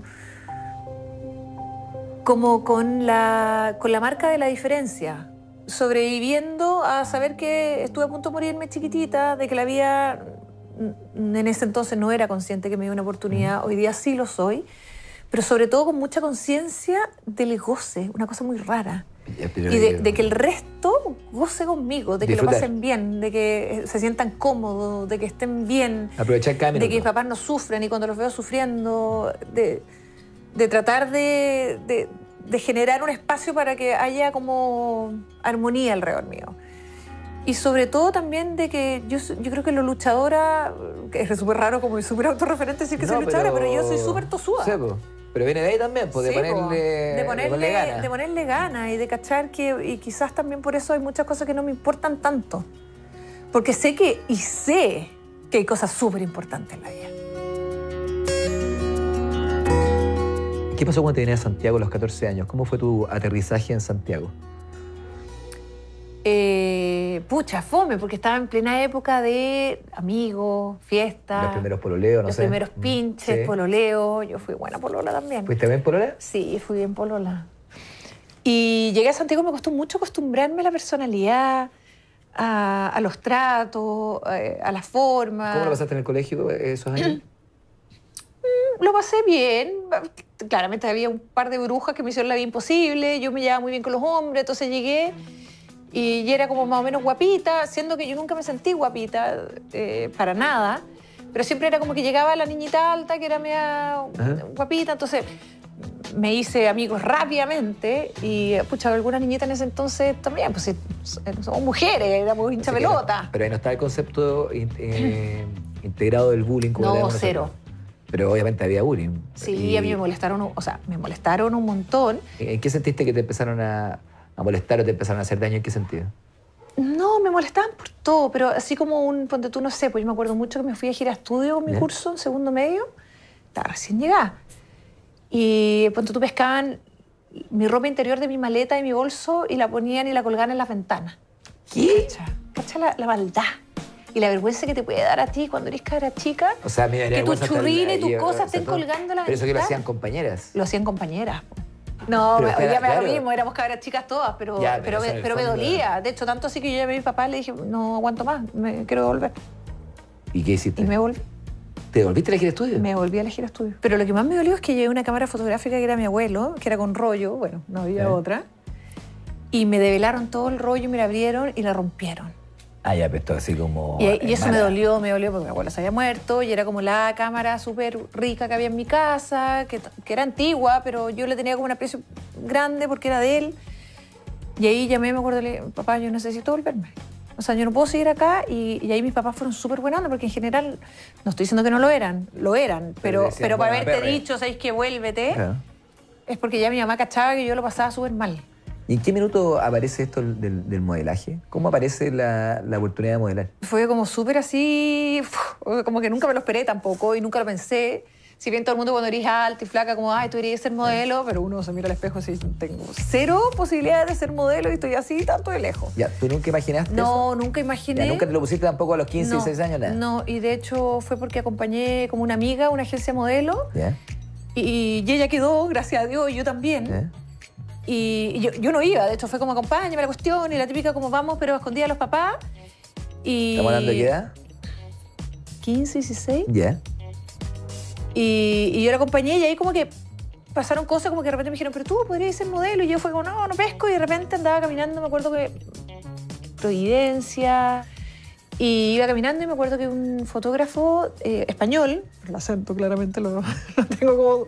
como con la, con la marca de la diferencia, sobreviviendo a saber que estuve a punto de morirme chiquitita, de que la vida en ese entonces no era consciente que me dio una oportunidad, hoy día sí lo soy, pero sobre todo con mucha conciencia del goce, una cosa muy rara. Y de, de que el resto goce conmigo, de que disfrutar. Lo pasen bien, de que se sientan cómodos, de que estén bien, aprovechar cada minuto. De que mis papás no sufran y cuando los veo sufriendo, de... de tratar de, de, de generar un espacio para que haya como armonía alrededor mío. Y sobre todo también de que yo, yo creo que lo luchadora, que es súper raro como súper autorreferente decir que no, soy luchadora, pero, pero yo soy súper tosuda. Sí, pero Pero viene de ahí también, pues, de, Sí, po. ponerle, de, ponerle, de ponerle ganas. de ponerle ganas y de cachar que, y quizás también por eso hay muchas cosas que no me importan tanto. Porque sé que, y sé que hay cosas súper importantes en la vida. ¿Qué pasó cuando te viniste a Santiago a los catorce años? ¿Cómo fue tu aterrizaje en Santiago? Eh, pucha, fome, porque estaba en plena época de amigos, fiestas. Los primeros pololeos, no los sé. Los primeros pinches, sí. pololeo. Yo fui buena polola también. ¿Fuiste bien polola? Sí, fui bien polola. Y llegué a Santiago, me costó mucho acostumbrarme a la personalidad, a, a los tratos, a, a la forma. ¿Cómo lo pasaste en el colegio esos años? Lo pasé bien. Claramente había un par de brujas que me hicieron la vida imposible. Yo me llevaba muy bien con los hombres, entonces llegué y, y era como más o menos guapita, siendo que yo nunca me sentí guapita, eh, para nada. Pero siempre era como que llegaba la niñita alta, que era media Ajá. guapita, entonces me hice amigos rápidamente y, pucha, algunas niñitas en ese entonces también, pues somos mujeres, éramos hincha pelota. No, pero ahí no está el concepto eh, integrado del bullying. Como no, cero. Pero obviamente había bullying. Sí, y... a mí me molestaron, o sea, me molestaron un montón. ¿En qué sentiste que te empezaron a, a molestar o te empezaron a hacer daño? ¿En qué sentido? No, me molestaban por todo, pero así como un, ponte tú, no sé, pues yo me acuerdo mucho que me fui a gira a estudio con mi ¿Bien? curso en segundo medio, estaba recién llegada. Y ponte tú, pescaban mi ropa interior de mi maleta y mi bolso y la ponían y la colgaban en las ventanas. ¿Qué? Cacha, cacha la, la maldad. Y la vergüenza que te puede dar a ti cuando eres cara chica. O sea, me daría que tus churrines y tus cosas estén colgando en la Pero eso ventana. que lo hacían compañeras. Lo hacían compañeras. No, pero, hoy día me da lo mismo, éramos cabras chicas todas, pero, ya, pero, pero, me, pero me dolía. De hecho, tanto así que yo llamé a mi papá y le dije, no aguanto más, me quiero devolver. ¿Y qué hiciste? Y me volví. ¿Te devolviste a elegir estudio? Me volví a elegir estudio. Pero lo que más me dolió es que llevé una cámara fotográfica que era mi abuelo, que era con rollo, bueno, no había ¿Eh? otra, y me develaron todo el rollo, me la abrieron y la rompieron. Ah, ya, pero esto así como... Y, y eso me dolió, me dolió porque mi abuelo se había muerto y era como la cámara súper rica que había en mi casa, que, que era antigua, pero yo le tenía como un aprecio grande porque era de él. Y ahí llamé, me acuerdo, le dije, papá, yo necesito volverme. O sea, yo no puedo seguir acá y, y ahí mis papás fueron súper buenos porque en general, no estoy diciendo que no lo eran, lo eran, pero, pero, decían, pero para haberte perre. dicho, ¿sabéis que vuélvete? Uh-huh. Es porque ya mi mamá cachaba que yo lo pasaba súper mal. ¿Y en qué minuto aparece esto del, del modelaje? ¿Cómo aparece la, la oportunidad de modelar? Fue como súper así, como que nunca me lo esperé tampoco y nunca lo pensé. Si bien todo el mundo cuando eres alta y flaca, como, ay, tú deberías ser modelo, pero uno se mira al espejo y dice, tengo cero posibilidades de ser modelo y estoy así tanto de lejos. Ya, ¿tú nunca imaginaste no, eso? No, nunca imaginé. Ya, ¿nunca te lo pusiste tampoco a los quince, no, dieciséis años? Nada. No, y de hecho fue porque acompañé como una amiga a una agencia modelo ¿Ya? y, y ella quedó, gracias a Dios, y yo también. ¿Ya? Y yo, yo no iba, de hecho fue como acompáñame a la cuestión y la típica como vamos, pero escondida a los papás. Y... ¿Estamos hablando de qué edad? quince, dieciséis. Ya. Yeah. Y, y yo la acompañé y ahí como que pasaron cosas como que de repente me dijeron, pero tú podrías ser modelo. Y yo fue como, no, no pesco. Y de repente andaba caminando, me acuerdo que Providencia. Y iba caminando y me acuerdo que un fotógrafo eh, español, el acento claramente lo, lo tengo como...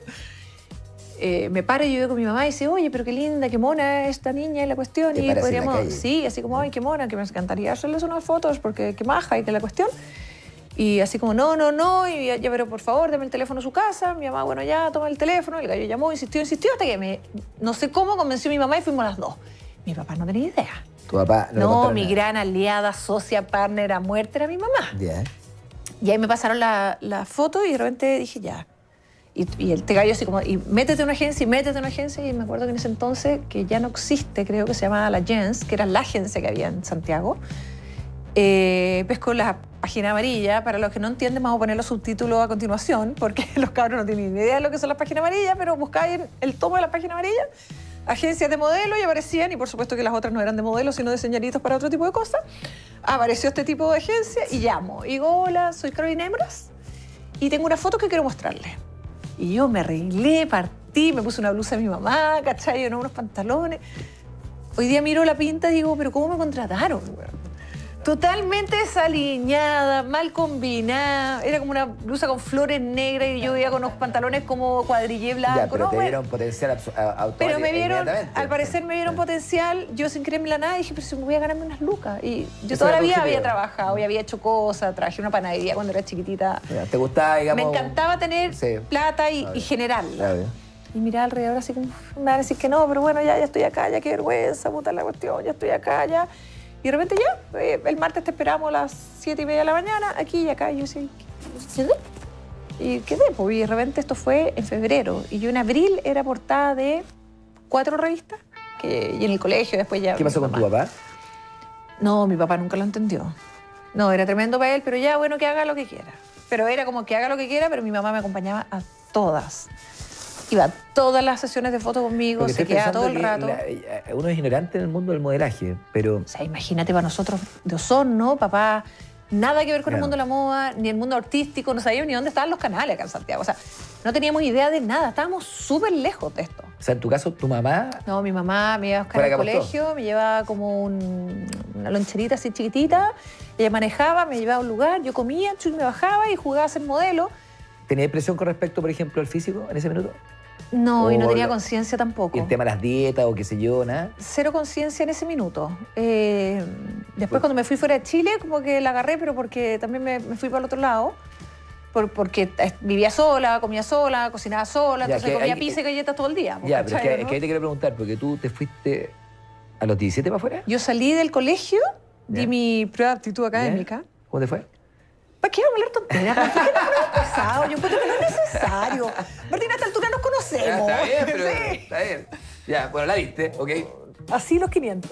Eh, me paro y yo con mi mamá y dice, oye, pero qué linda, qué mona esta niña y la cuestión. Y podríamos, sí, así como, ay, qué mona, que me encantaría hacerles unas fotos porque qué maja y que la cuestión. Y así como, no, no, no, y ya, ya, pero por favor, dame el teléfono a su casa. Mi mamá, bueno, ya, toma el teléfono. El gallo llamó, insistió, insistió, hasta que me, no sé cómo, convenció a mi mamá y fuimos las dos. Mi papá no tenía idea. ¿Tu papá no No, mi nada. gran aliada, socia, partner a muerte era mi mamá. Yeah. Y ahí me pasaron la, la foto y de repente dije, ya. Y, y el te gallo así como, y métete a una agencia, y métete a una agencia. Y me acuerdo que en ese entonces, que ya no existe, creo que se llamaba La Gens, que era la agencia que había en Santiago. Eh, pesco la página amarilla. Para los que no entienden, vamos a poner los subtítulos a continuación, porque los cabros no tienen ni idea de lo que son las páginas amarillas, pero buscáis el tomo de la página amarilla, agencias de modelo, y aparecían, y por supuesto que las otras no eran de modelos, sino de señoritos para otro tipo de cosas. Apareció este tipo de agencia y llamo. Y digo, hola, soy Carolina Hembras y tengo una foto que quiero mostrarles. Y yo me arreglé, partí, me puse una blusa de mi mamá, ¿cachai? ¿No? Unos pantalones. Hoy día miro la pinta y digo, ¿pero cómo me contrataron? Totalmente desaliñada, mal combinada. Era como una blusa con flores negras y yo iba con unos pantalones como cuadrillé blanco. Ya, pero no, te bueno. vieron potencial automático. Pero me vieron, al parecer me vieron potencial. Yo sin creerme la nada dije, pero si me voy a ganarme unas lucas. Y yo toda la vida había trabajado y había hecho cosas. Trabajé en una panadería cuando era chiquitita. ¿Te gustaba, digamos? Me encantaba tener sí. plata y, y generarla. Claro. Y miraba alrededor así como, me van a decir que no, pero bueno, ya, ya estoy acá, ya qué vergüenza, puta la cuestión, ya estoy acá, ya. Y de repente ya, eh, el martes te esperamos a las siete y media de la mañana, aquí y acá. Y yo decía, ¿quedé? Y quedé, pues, y de repente esto fue en febrero. Y yo en abril era portada de cuatro revistas, que, y en el colegio después ya... ¿Qué pasó con tu papá? No, mi papá nunca lo entendió. No, era tremendo para él, pero ya, bueno, que haga lo que quiera. Pero era como que haga lo que quiera, pero mi mamá me acompañaba a todas. Iba a todas las sesiones de fotos conmigo, Porque se estoy quedaba todo el pensando rato. que la- uno es ignorante en el mundo del modelaje, pero... O sea, imagínate para nosotros de Osorno, papá, nada que ver con el Claro. mundo de la moda, ni el mundo artístico, no sabíamos ni dónde estaban los canales acá en Santiago. O sea, no teníamos idea de nada, estábamos súper lejos de esto. O sea, en tu caso, tu mamá... No, mi mamá me iba a buscar Fuera al que apostó. colegio, me llevaba como un- una loncherita así chiquitita, ella manejaba, me llevaba a un lugar, yo comía, chuy, me bajaba y jugaba a ser modelo. ¿Tenías presión con respecto, por ejemplo, al físico en ese minuto? No, y no O tenía la- conciencia tampoco. ¿Y el tema de las dietas o qué sé yo, nada? Cero conciencia en ese minuto. Eh, después Pues- cuando me fui fuera de Chile, como que la agarré, pero porque también me, me fui para el otro lado. Por- porque eh, vivía sola, comía sola, cocinaba sola, Ya, entonces que comía hay- pizza y galletas todo el día. Ya, pero es que, ¿cachai, es no? que ahí te quiero preguntar, porque tú te fuiste a los diecisiete para afuera. Yo salí del colegio, di Ya. mi prueba de aptitud ¿Ya? académica. ¿Cómo te fue? ¿Para qué vamos a hablar tonterías? ¿Para qué no hemos pasado? Yo encuentro que no es necesario. Martín, a esta altura nos conocemos. Sí. está bien. Ya, bueno, la viste, ¿ok? Así los quinientos.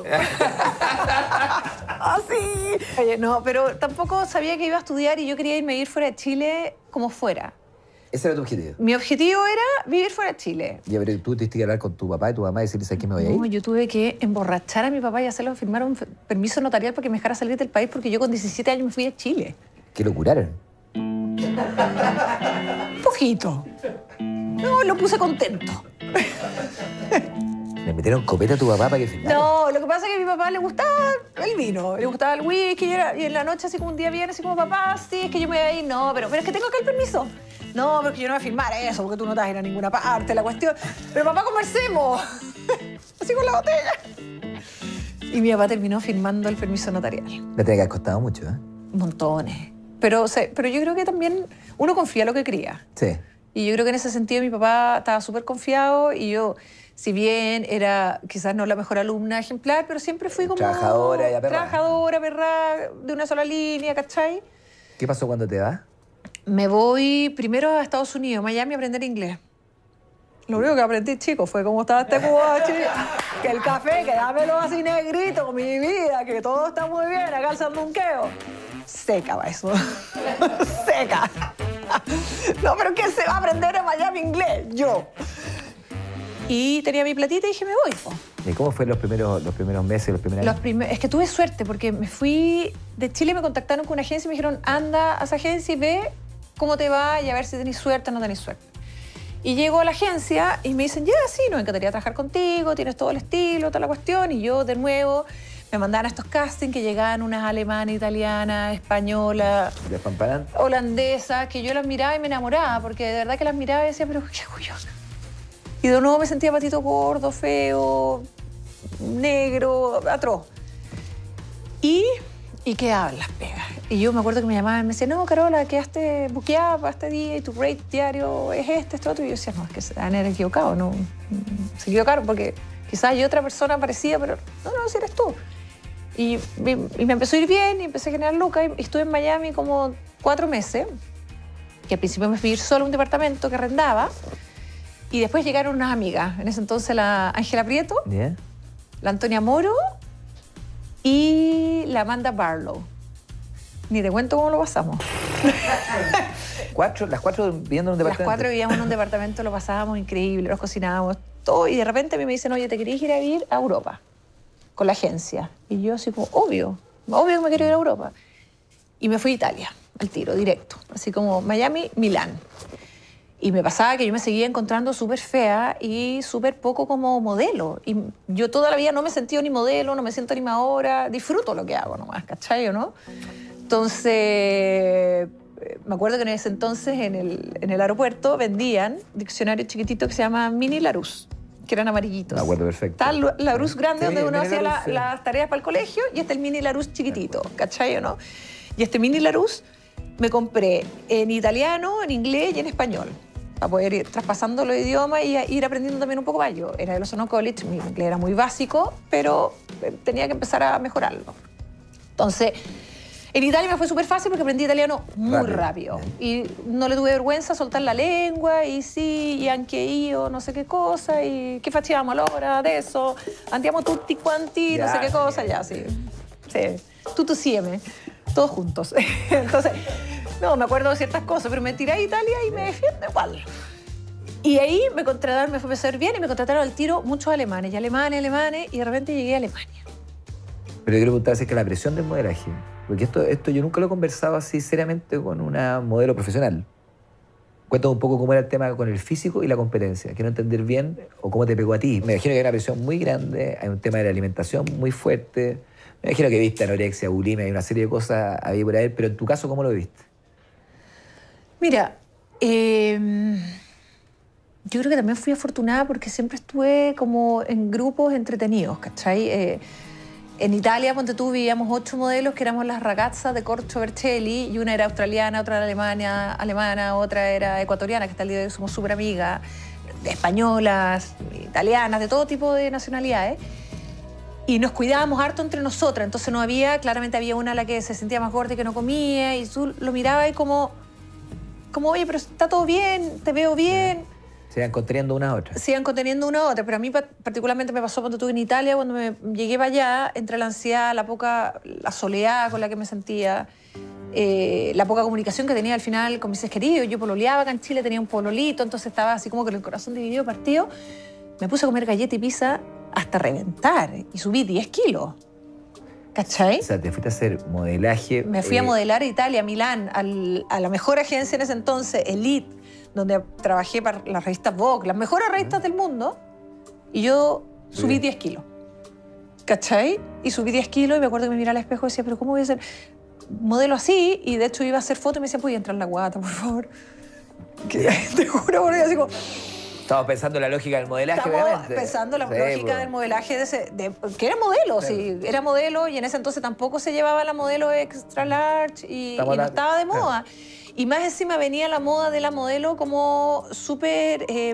Así. Oye, no, pero tampoco sabía que iba a estudiar y yo quería irme a ir fuera de Chile como fuera. Ese era tu objetivo. Mi objetivo era vivir fuera de Chile. Ya, pero tú tuviste que hablar con tu papá y tu mamá y decirles a quién me voy a ir. No, yo tuve que emborrachar a mi papá y hacerlo firmar un f- permiso notarial para que me dejara salir del país porque yo con diecisiete años me fui a Chile. Que lo curaron. Un poquito. No, lo puse contento. Le metieron copeta a tu papá para que firmara. No, lo que pasa es que a mi papá le gustaba el vino, le gustaba el whisky y, era- y en la noche así como un día viene así como, papá, sí, es que yo me voy a ir. No, pero, pero es que tengo acá el permiso. No, pero es que yo no voy a firmar eso porque tú no te vas a ir a ninguna parte, la cuestión. Pero papá, conversemos. Así con la botella. Y mi papá terminó firmando el permiso notarial. Le tiene que haber costado mucho, ¿eh? Montones. Pero, o sea, pero yo creo que también uno confía en lo que cría. Sí. Y yo creo que en ese sentido mi papá estaba súper confiado y yo, si bien era quizás no la mejor alumna ejemplar, pero siempre fui como... Trabajadora y aperrada. Trabajadora, perra, de una sola línea, ¿cachai? ¿Qué pasó cuando te vas? Me voy primero a Estados Unidos, Miami, a aprender inglés. Lo único que aprendí, chicos, fue cómo estaba este cubachi, que el café, que dámelo así negrito, mi vida, que todo está muy bien, acá el sandunqueo. Seca va eso. Seca. No, pero ¿quién se va a aprender en Miami inglés? Yo. Y tenía mi platita y dije, me voy, po. ¿Y cómo fue los primeros, los primeros meses, los primeros Los años? primer- es que tuve suerte porque me fui de Chile, me contactaron con una agencia y me dijeron, anda a esa agencia y ve cómo te va y a ver si tenés suerte o no tenés suerte. Y llego a la agencia y me dicen, ya, sí, nos encantaría trabajar contigo, tienes todo el estilo, toda la cuestión. Y yo, de nuevo, me mandaban a estos castings que llegaban unas alemanas, italianas, españolas, Despamparante. holandesas, que yo las miraba y me enamoraba, porque de verdad que las miraba y decía, pero qué orgullosa. Y de nuevo me sentía patito gordo, feo, negro, atroz. Y, y quedaban las pegas. Y yo me acuerdo que me llamaban y me decían, no, Carola, quedaste buqueada para este día y tu rate diario es este, este otro. Y yo decía, no, es que se han equivocado, no. Se equivocaron porque quizás hay otra persona parecida, pero no, no, si eres tú. Y, y me empezó a ir bien y empecé a generar lucas y estuve en Miami como cuatro meses, que al principio me fui a ir solo a un departamento que arrendaba. Y después llegaron unas amigas. En ese entonces la Ángela Prieto, ¿Bien? la Antonia Moro y la Amanda Barlow. Ni te cuento cómo lo pasamos. Cuatro, las cuatro viviendo en un Las departamento. cuatro vivíamos en un departamento, lo pasábamos increíble, nos cocinábamos todo. Y de repente a mí me dicen, oye, ¿te querías ir a vivir a Europa? Con la agencia. Y yo así como, obvio, obvio que me quiero ir a Europa. Y me fui a Italia, al tiro, directo. Así como Miami, Milán. Y me pasaba que yo me seguía encontrando súper fea y súper poco como modelo. Y yo toda la vida no me he sentido ni modelo, no me siento ni ahora. Disfruto lo que hago nomás, ¿cachai o no? Entonces, me acuerdo que en ese entonces en el, en el aeropuerto vendían diccionarios chiquititos que se llamaban Mini Larousse, que eran amarillitos. Me acuerdo perfecto. Está el Larousse grande Sí, donde uno Mini hacía la- Larousse, sí. las tareas para el colegio y este el Mini Larousse chiquitito, ¿cachai o no? Y este Mini Larousse me compré en italiano, en inglés y en español. para poder ir traspasando los idiomas y ir aprendiendo también un poco más. Yo era del Osorno College, mi inglés era muy básico, pero tenía que empezar a mejorarlo. Entonces, en Italia me fue súper fácil porque aprendí italiano muy rápido. rápido. Y no le tuve vergüenza soltar la lengua, y sí, y anche io, no sé qué cosa, y qué facciamo allora adesso, andiamo tutti quanti, no sé qué cosa, ya, sí. Sí, tutto insieme, todos juntos. Entonces, no, me acuerdo de ciertas cosas, pero me tiré a Italia y me defiendo igual. Y ahí me contrataron, me fue a hacer bien y me contrataron al tiro muchos alemanes, y alemanes, alemanes, y de repente llegué a Alemania. Pero yo quiero preguntar, es que la presión del modelaje, porque esto, esto yo nunca lo he conversado así seriamente con una modelo profesional. Cuéntame un poco cómo era el tema con el físico y la competencia. Quiero entender bien, o cómo te pegó a ti. Me imagino que hay una presión muy grande, hay un tema de la alimentación muy fuerte. Me imagino que viste anorexia, bulimia, hay una serie de cosas ahí por ahí, pero en tu caso, ¿cómo lo viste? Mira, eh, yo creo que también fui afortunada porque siempre estuve como en grupos entretenidos, ¿cachai? Eh, en Italia, ponte tú, vivíamos ocho modelos que éramos las ragazzas de Corcho Bercelli, y una era australiana, otra era alemana, alemana, otra era ecuatoriana, que hasta el día de hoy somos súper amigas, de españolas, italianas, de todo tipo de nacionalidades. Y nos cuidábamos harto entre nosotras, entonces no había, claramente había una a la que se sentía más gorda y que no comía, y tú lo mirabas y como, como, oye, pero está todo bien, te veo bien. Se iban conteniendo una a otra. Se iban conteniendo una a otra, pero a mí particularmente me pasó cuando estuve en Italia, cuando me llegué para allá, entre la ansiedad, la poca, la soledad con la que me sentía, eh, la poca comunicación que tenía al final con mis seres queridos. Yo pololeaba acá en Chile, tenía un pololito, entonces estaba así como con el corazón dividido, partido. Me puse a comer galleta y pizza hasta reventar y subí diez kilos. ¿Cachai? O sea, te fuiste a hacer modelaje. Me fui eh... a modelar a Italia, a Milán, al, a la mejor agencia en ese entonces, Elite, donde trabajé para la revista Vogue, las mejores revistas del mundo, y yo subí sí. diez kilos. ¿Cachai? Y subí diez kilos y me acuerdo que me miraba al espejo y decía, pero ¿cómo voy a ser modelo así? Y de hecho iba a hacer fotos y me decía, ¿puedo entrar en la guata, por favor? Que, te juro, porque así como... Estamos pensando en la lógica del modelaje, Estamos obviamente. pensando en la sí, lógica pues. del modelaje, de ese, de, que era modelo, claro. Sí, era modelo, y en ese entonces tampoco se llevaba la modelo extra large y, y no la... estaba de moda. Claro. Y más encima venía la moda de la modelo como súper... Eh,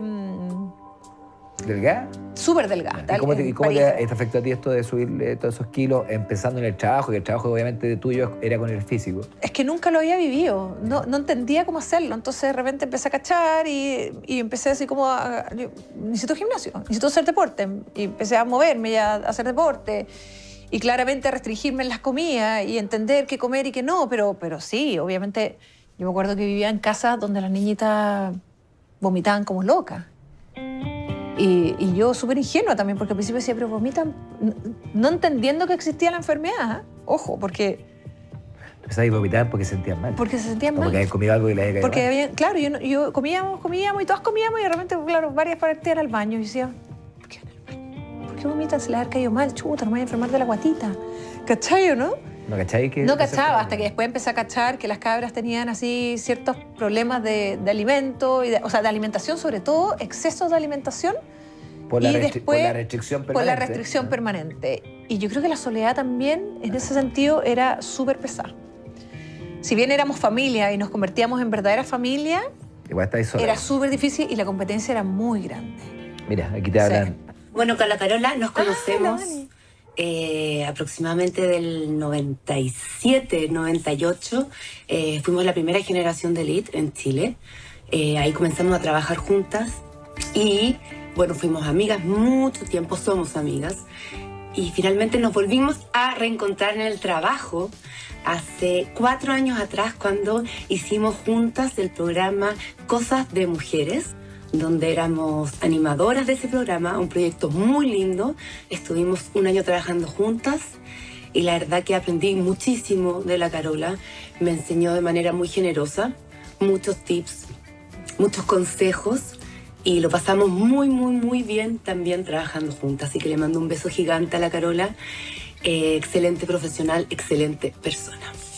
¿Delgada? Súper delgada. ¿Y cómo, te, y cómo te, te afectó a ti esto de subir todos esos kilos empezando en el trabajo? Que el trabajo obviamente tuyo era con el físico. Es que nunca lo había vivido, no, no entendía cómo hacerlo. Entonces de repente empecé a cachar y, y empecé así como a... Yo, necesito gimnasio, necesito hacer deporte. Y empecé a moverme y a, a hacer deporte. Y claramente a restringirme en las comidas y entender qué comer y qué no. Pero, pero sí, obviamente... Yo me acuerdo que vivía en casas donde las niñitas vomitaban como locas. Y, y yo súper ingenua también, porque al principio decía, pero vomitan, no entendiendo que existía la enfermedad. ¿Eh? Ojo, porque... Pensaban que vomitaban porque se sentían mal. Porque se sentían como mal. Porque habían comido algo y les había caído Porque mal. había, claro, yo, yo comíamos, comíamos y todas comíamos y de repente, claro, varias partían al baño. Y decía, ¿por qué van al baño? ¿Por qué vomitan? Se les ha caído mal, chuta, no me voy a enfermar de la guatita. ¿Cachai o no? ¿No cachai? Que no cachaba, hasta que después empecé a cachar que las cabras tenían así ciertos problemas de, de alimento, y de, o sea, de alimentación sobre todo, excesos de alimentación. Por la, y restri después, por la restricción permanente. Por la restricción permanente. Y yo creo que la soledad también, en ese sentido, era súper pesada. Si bien éramos familia y nos convertíamos en verdadera familia, igual estáis sola. Era súper difícil y la competencia era muy grande. Mira, aquí te hablan. Sí. Bueno, con la Carola nos conocemos... Ah, Eh, aproximadamente del noventa y siete, noventa y ocho, eh, fuimos la primera generación de Elite en Chile. Eh, ahí comenzamos a trabajar juntas y, bueno, fuimos amigas mucho tiempo, somos amigas. Y finalmente nos volvimos a reencontrar en el trabajo hace cuatro años atrás, cuando hicimos juntas el programa Cosas de Mujeres, donde éramos animadoras de ese programa, un proyecto muy lindo. Estuvimos un año trabajando juntas y la verdad que aprendí muchísimo de la Carola. Me enseñó de manera muy generosa, muchos tips, muchos consejos, y lo pasamos muy, muy, muy bien también trabajando juntas. Así que le mando un beso gigante a la Carola. Eh, excelente profesional, excelente persona.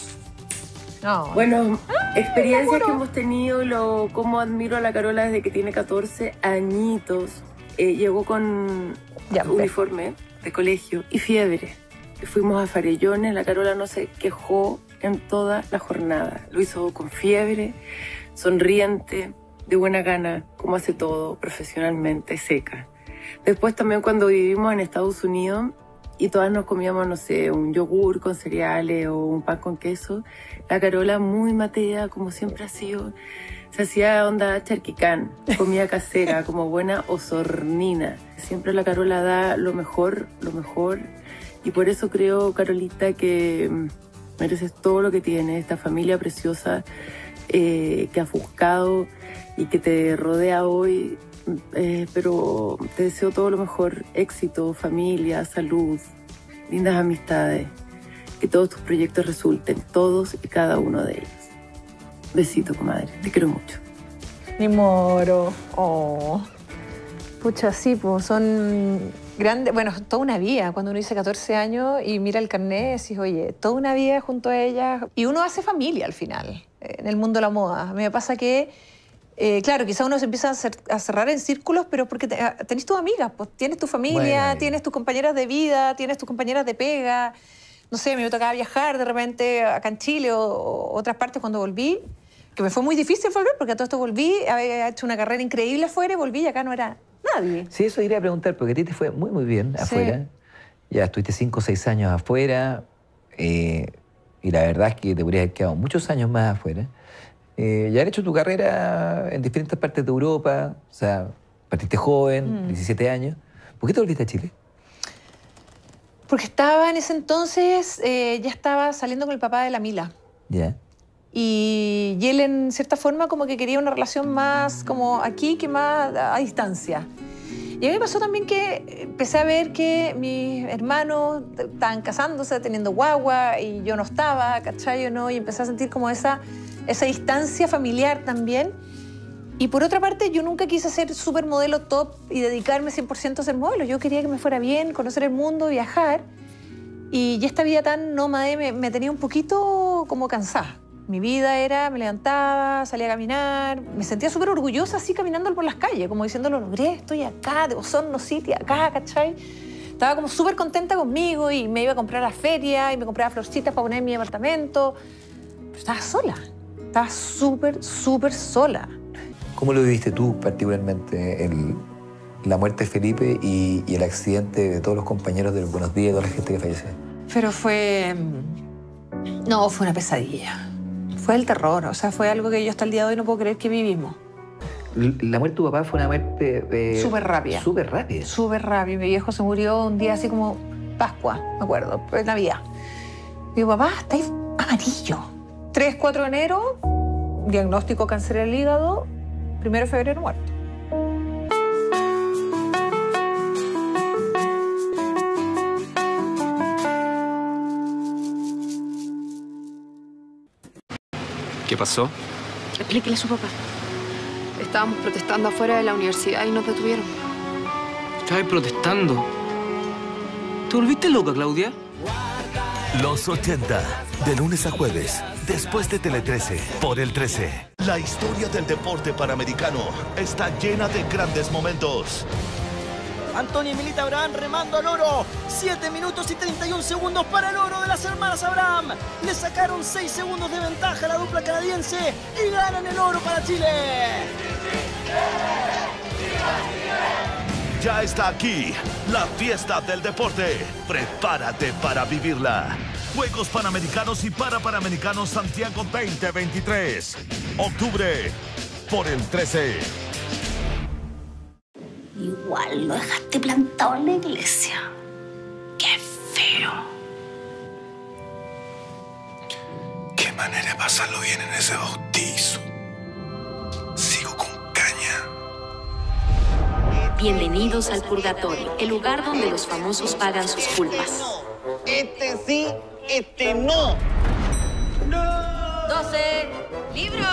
No. Bueno, experiencias que hemos tenido, lo, cómo admiro a la Carola desde que tiene catorce añitos. Eh, llegó con ya, uniforme de colegio y fiebre. Fuimos a Farellones, la Carola no se quejó en toda la jornada. Lo hizo con fiebre, sonriente, de buena gana, como hace todo, profesionalmente, seca. Después también cuando vivimos en Estados Unidos y todas nos comíamos, no sé, un yogur con cereales o un pan con queso, la Carola muy matea, como siempre ha sido, se hacía onda charquicán, comida casera, como buena osornina. Siempre la Carola da lo mejor, lo mejor, y por eso creo, Carolita, que mereces todo lo que tienes, esta familia preciosa eh, que has buscado y que te rodea hoy. Eh, pero te deseo todo lo mejor, éxito, familia, salud, lindas amistades, que todos tus proyectos resulten, todos y cada uno de ellos. Besito, comadre, te quiero mucho. Mi moro, oh, pucha, sí, pues son grandes, bueno, toda una vida, cuando uno dice catorce años y mira el carnet, decís, oye, toda una vida junto a ella, y uno hace familia al final, en el mundo de la moda. A mí me pasa que Eh, claro, quizá uno se empieza a, hacer, a cerrar en círculos, pero porque te, tenés tus amigas, pues tienes tu familia, bueno, tienes tus compañeras de vida, tienes tus compañeras de pega. No sé, me tocaba viajar de repente acá en Chile o, o otras partes cuando volví, que me fue muy difícil volver porque a todo esto volví, había hecho una carrera increíble afuera y volví y acá no era nadie. Sí, eso iría a preguntar, porque a ti te fue muy, muy bien afuera. Sí. Ya estuviste cinco o seis años afuera eh, y la verdad es que te podrías haber quedado muchos años más afuera. Eh, ya has hecho tu carrera en diferentes partes de Europa, o sea, partiste joven, mm. diecisiete años. ¿Por qué te volviste a Chile? Porque estaba en ese entonces, eh, ya estaba saliendo con el papá de la Mila. Ya. Yeah. Y, y él, en cierta forma, como que quería una relación más como aquí que más a, a distancia. Y a mí me pasó también que empecé a ver que mis hermanos estaban casándose, teniendo guagua, y yo no estaba, ¿cachai? ¿No? Y empecé a sentir como esa... esa distancia familiar también. Y por otra parte, yo nunca quise ser supermodelo top y dedicarme cien por ciento a ser modelo. Yo quería que me fuera bien, conocer el mundo, viajar. Y esta vida tan nómade me, me tenía un poquito como cansada. Mi vida era, me levantaba, salía a caminar, me sentía súper orgullosa así caminando por las calles, como diciendo, lo logré, estoy acá, de Osorno City, acá, ¿cachai? Estaba como súper contenta conmigo y me iba a comprar a feria y me compraba florcitas para poner en mi apartamento. Pero estaba sola. Estaba súper, súper sola. ¿Cómo lo viviste tú particularmente, el, la muerte de Felipe y, y el accidente de todos los compañeros de los Buenos Días y toda la gente que falleció? Pero fue... No, fue una pesadilla. Fue el terror, o sea, fue algo que yo hasta el día de hoy no puedo creer que vivimos. La muerte de tu papá fue una muerte... Eh, súper rápida. Súper rápida. Súper rápida. Mi viejo se murió un día así como Pascua, me acuerdo, en Navidad. Digo, papá, está ahí amarillo. tres, cuatro de enero, diagnóstico cáncer del hígado, primero de febrero muerto. ¿Qué pasó? Explíquele a su papá. Estábamos protestando afuera de la universidad y nos detuvieron. ¿Estabas protestando? ¿Te volviste loca, Claudia? Los ochenta, de lunes a jueves, después de Tele trece, por el trece. La historia del deporte panamericano está llena de grandes momentos. Antonio y Milita Abraham remando al oro. siete minutos y treinta y un segundos para el oro de las hermanas Abraham. Le sacaron seis segundos de ventaja a la dupla canadiense y ganan el oro para Chile. Ya está aquí la fiesta del deporte. Prepárate para vivirla. Juegos Panamericanos y Parapanamericanos Santiago veinte veintitrés. Octubre, por el trece. Igual lo dejaste plantado en la iglesia. ¡Qué feo! Qué manera de pasarlo bien en ese bautizo. Sigo con caña. Bienvenidos al Purgatorio, el lugar donde los famosos pagan sus culpas. Este sí, este no. ¡No! ¡doce! ¡Libro!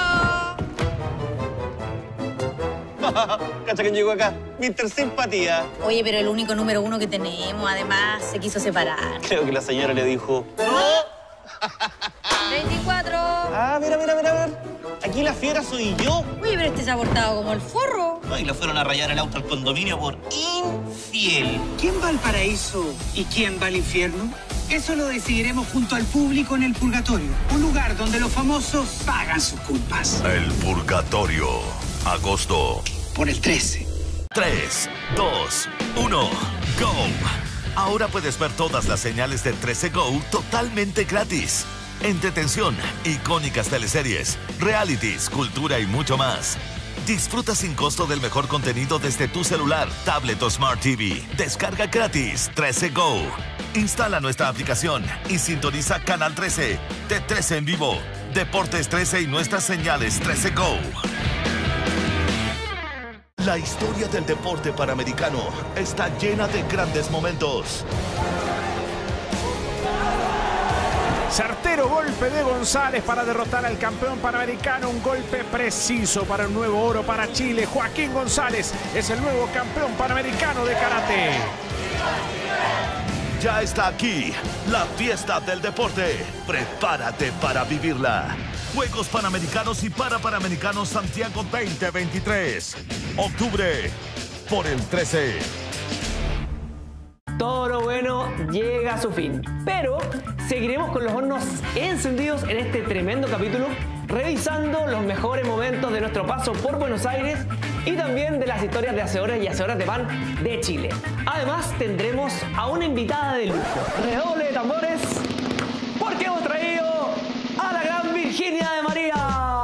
Cacha, ¿quién llegó acá? mister Simpatía. Oye, pero el único número uno que tenemos, además, se quiso separar. Creo que la señora le dijo... ¡No! veinticuatro. Ah, mira, mira, mira, mira. Aquí la fiera soy yo. Oye, pero este se ha portado como el forro. Y lo fueron a rayar el auto al condominio por infiel. ¿Quién va al paraíso y quién va al infierno? Eso lo decidiremos junto al público en el Purgatorio. Un lugar donde los famosos pagan sus culpas. El Purgatorio. agosto. Por el trece. tres, dos, uno, go. Ahora puedes ver todas las señales de trece Go totalmente gratis. Entretención, icónicas teleseries, realities, cultura y mucho más. Disfruta sin costo del mejor contenido desde tu celular, tablet o Smart T V. Descarga gratis trece Go. Instala nuestra aplicación y sintoniza Canal trece, T trece en vivo, Deportes trece y nuestras señales trece Go. La historia del deporte panamericano está llena de grandes momentos. Certero golpe de González para derrotar al campeón panamericano. Un golpe preciso para un nuevo oro para Chile. Joaquín González es el nuevo campeón panamericano de karate. Ya está aquí la fiesta del deporte. Prepárate para vivirla. Juegos Panamericanos y Parapanamericanos Santiago veinte veintitrés. Octubre por el trece. Todo lo bueno llega a su fin, pero seguiremos con los hornos encendidos en este tremendo capítulo, revisando los mejores momentos de nuestro paso por Buenos Aires y también de las historias de hacedores y hacedoras de pan de Chile. Además tendremos a una invitada de lujo. Redoble de tambores, porque hemos traído a la gran Virginia de María.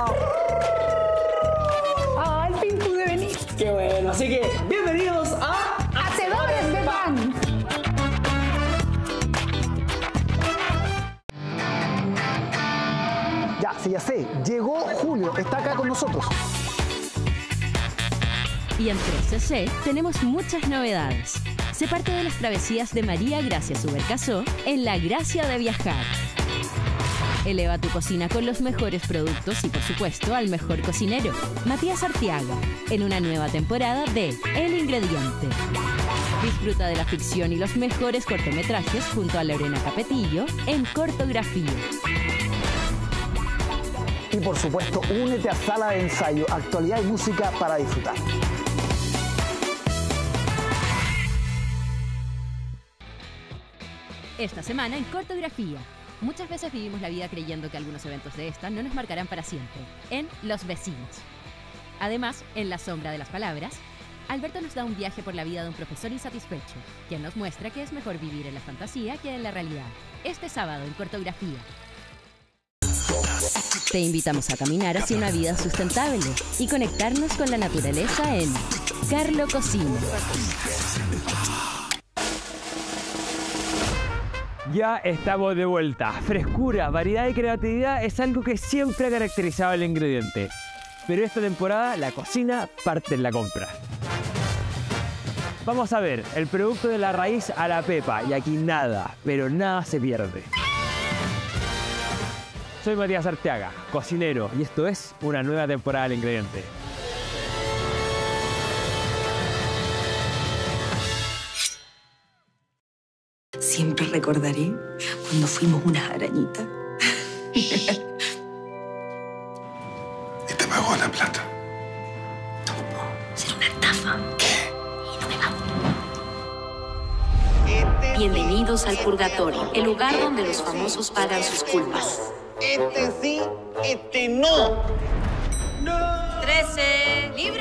Ah, al fin pude venir. Qué bueno, así que bienvenidos a Hacedores de Pan. Ya, sí, ya sé. Llegó Julio, está acá con nosotros. Y en trece C tenemos muchas novedades. Se parte de las travesías de María Gracia Subercasó en La Gracia de Viajar. Eleva tu cocina con los mejores productos y, por supuesto, al mejor cocinero, Matías Arteaga, en una nueva temporada de El Ingrediente. Disfruta de la ficción y los mejores cortometrajes junto a Lorena Capetillo en Cortografía. Y por supuesto, únete a Sala de Ensayo, actualidad y música para disfrutar. Esta semana en Cortografía. Muchas veces vivimos la vida creyendo que algunos eventos de esta no nos marcarán para siempre. En Los Vecinos. Además, en La Sombra de las Palabras, Alberto nos da un viaje por la vida de un profesor insatisfecho, quien nos muestra que es mejor vivir en la fantasía que en la realidad. Este sábado en Cortografía. Te invitamos a caminar hacia una vida sustentable y conectarnos con la naturaleza en Carlo Cocina. Ya estamos de vuelta. Frescura, variedad y creatividad es algo que siempre ha caracterizado el ingrediente. Pero esta temporada la cocina parte en la compra. Vamos a ver el producto de la raíz a la pepa y aquí nada, pero nada se pierde. Soy Matías Arteaga, cocinero, y esto es una nueva temporada del ingrediente. Siempre recordaré cuando fuimos unas arañitas. Y te pagó la plata. Será una estafa. ¿Qué? Y no me pagó. Bienvenidos al Purgatorio, el lugar donde los famosos pagan sus culpas. Este sí, este no. ¡No! trece, libro.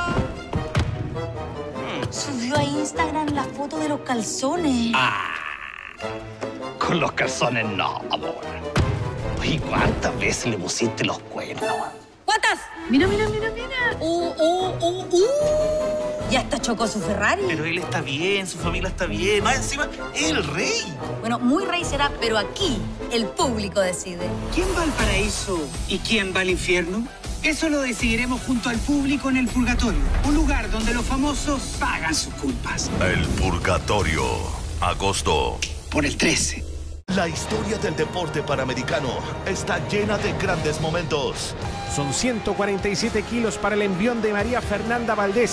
Subió a Instagram la foto de los calzones. Ah, con los calzones no, amor. Oye, ¿cuántas veces le pusiste los cuernos? ¿Cuántas? Mira, mira, mira, mira. Uh, uh, uh, uh. Ya está chocó su Ferrari. Pero él está bien, su familia está bien. Más encima, el rey. Bueno, muy rey será, pero aquí el público decide. ¿Quién va al paraíso y quién va al infierno? Eso lo decidiremos junto al público en el Purgatorio. Un lugar donde los famosos pagan sus culpas. El Purgatorio, agosto. Por el trece. La historia del deporte panamericano está llena de grandes momentos. Son ciento cuarenta y siete kilos para el envión de María Fernanda Valdés.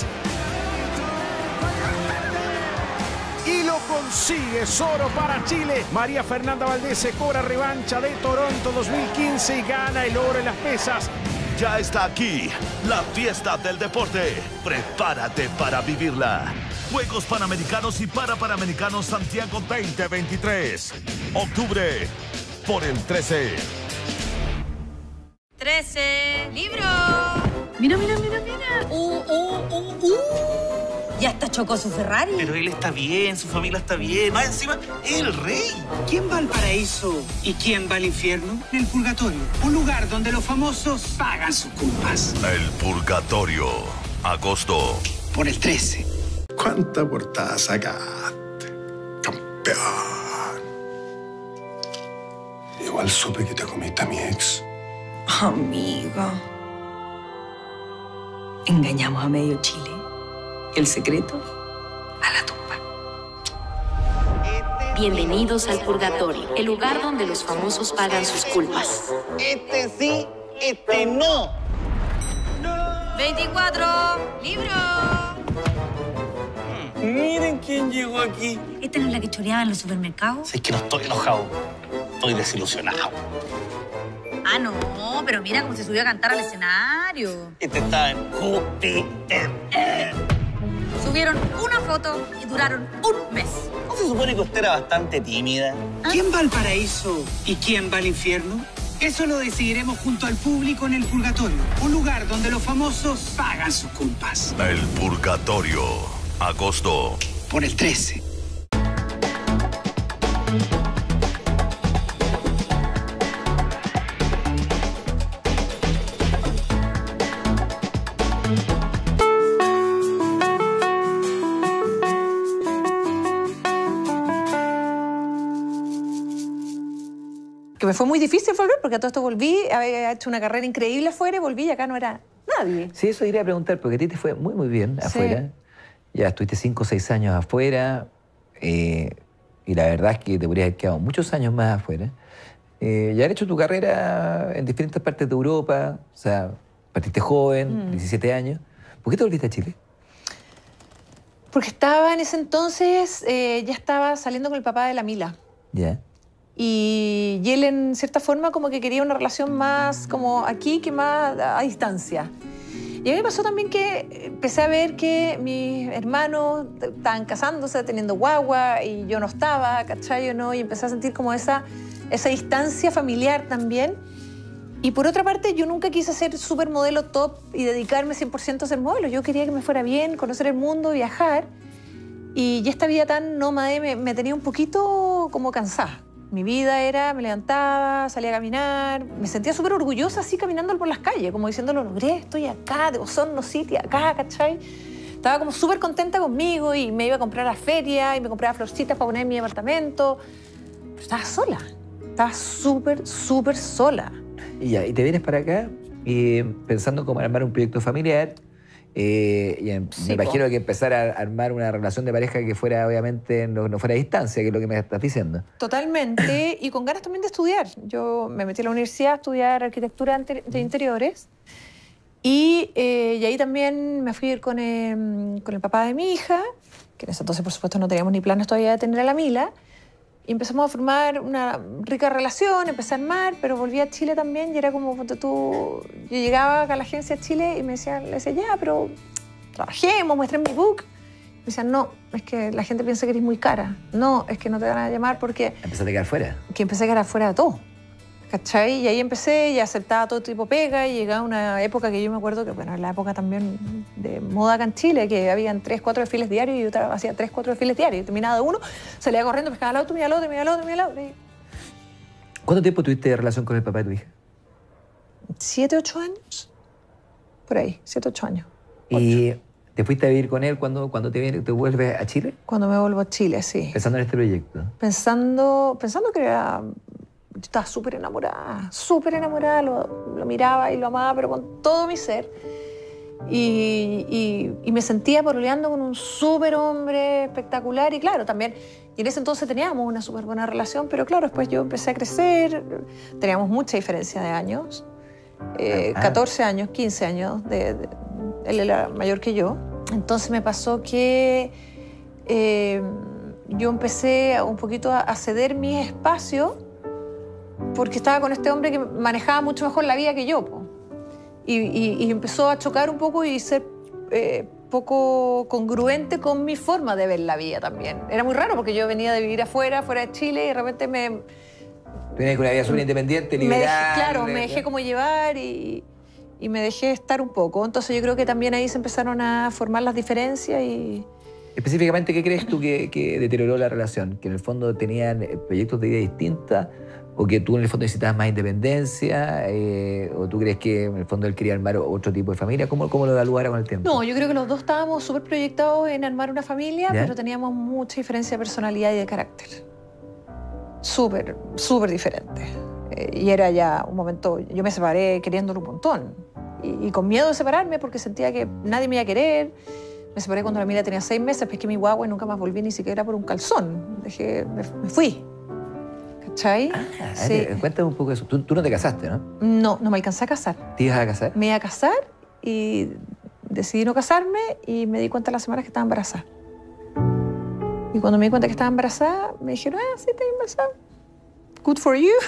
Y lo consigue, es oro para Chile. María Fernanda Valdés se cobra revancha de Toronto dos mil quince y gana el oro en las pesas. Ya está aquí la fiesta del deporte. Prepárate para vivirla. Juegos Panamericanos y Parapanamericanos Santiago veinte veintitrés. Octubre por el trece. trece, libro. Mira, mira, mira, mira. Uh, uh, uh, uh. Ya hasta chocó su Ferrari. Pero él está bien, su familia está bien. Más encima, es el rey. ¿Quién va al paraíso y quién va al infierno? El purgatorio. Un lugar donde los famosos pagan sus culpas. El Purgatorio. Agosto. Por el trece. ¿Cuánta portada sacaste? Campeón. Igual supe que te comiste a mi ex. Amiga. Engañamos a medio Chile. El secreto a la tumba. Bienvenidos al Purgatorio, el lugar donde los famosos pagan sus culpas. Este sí, este no. veinticuatro, libro. Miren quién llegó aquí. ¿Esta no es la que choreaba en los supermercados? Es que no estoy enojado, estoy desilusionado. Ah, no, pero mira cómo se subió a cantar al escenario. Este está en Júpiter. Subieron una foto y duraron un mes. ¿No se supone que usted era bastante tímida? ¿Quién va al paraíso y quién va al infierno? Eso lo decidiremos junto al público en el Purgatorio. Un lugar donde los famosos pagan sus culpas. El Purgatorio. Agosto. Por el trece. Que me fue muy difícil volver porque a todo esto volví, había hecho una carrera increíble afuera y volví y acá no era nadie. Sí, eso iría a preguntar, porque a ti te fue muy, muy bien Sí. afuera. Ya estuviste cinco o seis años afuera eh, y la verdad es que te podrías haber quedado muchos años más afuera. Eh, ya has hecho tu carrera en diferentes partes de Europa, o sea, partiste joven, Mm. diecisiete años. ¿Por qué te volviste a Chile? Porque estaba en ese entonces, eh, ya estaba saliendo con el papá de la Mila. Ya. Y, y él, en cierta forma, como que quería una relación más como aquí que más a, a distancia. Y a mí me pasó también que empecé a ver que mis hermanos estaban casándose, teniendo guagua, y yo no estaba, ¿cachai? ¿No? Y empecé a sentir como esa, esa distancia familiar también. Y por otra parte, yo nunca quise ser supermodelo top y dedicarme cien por ciento a ser modelo. Yo quería que me fuera bien, conocer el mundo, viajar. Y ya esta vida tan nómade me, me tenía un poquito como cansada. Mi vida era, me levantaba, salía a caminar, me sentía súper orgullosa así caminando por las calles, como diciendo, lo logré, estoy acá, de Osorno City, acá, ¿cachai? Estaba como súper contenta conmigo y me iba a comprar a la feria y me compraba florcitas para poner en mi apartamento. Pero estaba sola, estaba súper, súper sola. Y ya, y te vienes para acá eh, pensando cómo armar un proyecto familiar. Eh, y en, Sí, me imagino po. que empezar a armar una relación de pareja que fuera, obviamente, no, no fuera a distancia, que es lo que me estás diciendo. Totalmente, y con ganas también de estudiar. Yo me metí a la universidad a estudiar arquitectura de interiores y, eh, y ahí también me fui a ir con, eh, con el papá de mi hija, que en ese entonces, por supuesto, no teníamos ni planes todavía de tener a la Mila, y empezamos a formar una rica relación, empecé a armar, pero volví a Chile también y era como, ponte tú, yo llegaba a la agencia a Chile y me decían, le decía, ya, pero trabajemos, muestren mi book. Me decían, no, es que la gente piensa que eres muy cara. No, es que no te van a llamar porque... Empezaste a quedar fuera. Que empecé a quedar fuera de todo. ¿Cachai? Y ahí empecé y aceptaba todo tipo de pega y llegaba una época que yo me acuerdo que, bueno, era la época también de moda acá en Chile, que habían tres, cuatro desfiles diarios y yo tra- hacía tres, cuatro desfiles diarios. Y terminaba de uno, salía corriendo, pescaba al auto, me iba al otro, me iba al otro, me iba al otro. Y ¿Cuánto tiempo tuviste de relación con el papá de tu hija? siete, ocho años. Por ahí, siete, ocho años. ¿Y te fuiste a vivir con él cuando, cuando te, vienes- te vuelves a Chile? Cuando me vuelvo a Chile, sí. Pensando en este proyecto. Pensando, pensando que era... Yo estaba súper enamorada, súper enamorada, lo, lo miraba y lo amaba, pero con todo mi ser. Y, y, y me sentía pololeando con un súper hombre espectacular. Y claro, también, y en ese entonces teníamos una súper buena relación, pero claro, después yo empecé a crecer, teníamos mucha diferencia de años, eh, Ah. catorce años, quince años, de, de- él era mayor que yo. Entonces me pasó que eh, yo empecé un poquito a, a ceder mis espacios porque estaba con este hombre que manejaba mucho mejor la vida que yo, po. Y, y, y empezó a chocar un poco y ser eh, poco congruente con mi forma de ver la vida también. Era muy raro porque yo venía de vivir afuera, fuera de Chile, y de repente me... Tú vienes con una vida súper independiente, me liberal. dejé, claro, me eh, dejé como llevar y, y me dejé estar un poco. Entonces yo creo que también ahí se empezaron a formar las diferencias y... Específicamente, ¿qué crees tú que, que deterioró la relación? ¿Que en el fondo tenían proyectos de vida distintas? ¿O que tú en el fondo necesitabas más independencia? Eh, ¿O tú crees que en el fondo él quería armar otro tipo de familia? ¿Cómo, cómo lo evaluara con el tiempo? No, yo creo que los dos estábamos súper proyectados en armar una familia, ¿Ya? pero teníamos mucha diferencia de personalidad y de carácter. Súper, súper diferente. Eh, y era ya un momento, yo me separé queriéndolo un montón. Y, y con miedo de separarme porque sentía que nadie me iba a querer. Me separé cuando la Mila tenía seis meses, pesqué mi guagua y nunca más volví ni siquiera por un calzón. Dejé, me, me fui. ¿Cachai? Ah, sí. Cuéntame un poco eso. Tú, tú no te casaste, ¿no? No, no me alcancé a casar. ¿Te ibas a casar? Me iba a casar y decidí no casarme y me di cuenta las semanas que estaba embarazada. Y cuando me di cuenta que estaba embarazada, me dijeron, ah, sí, estás embarazada. Good for you.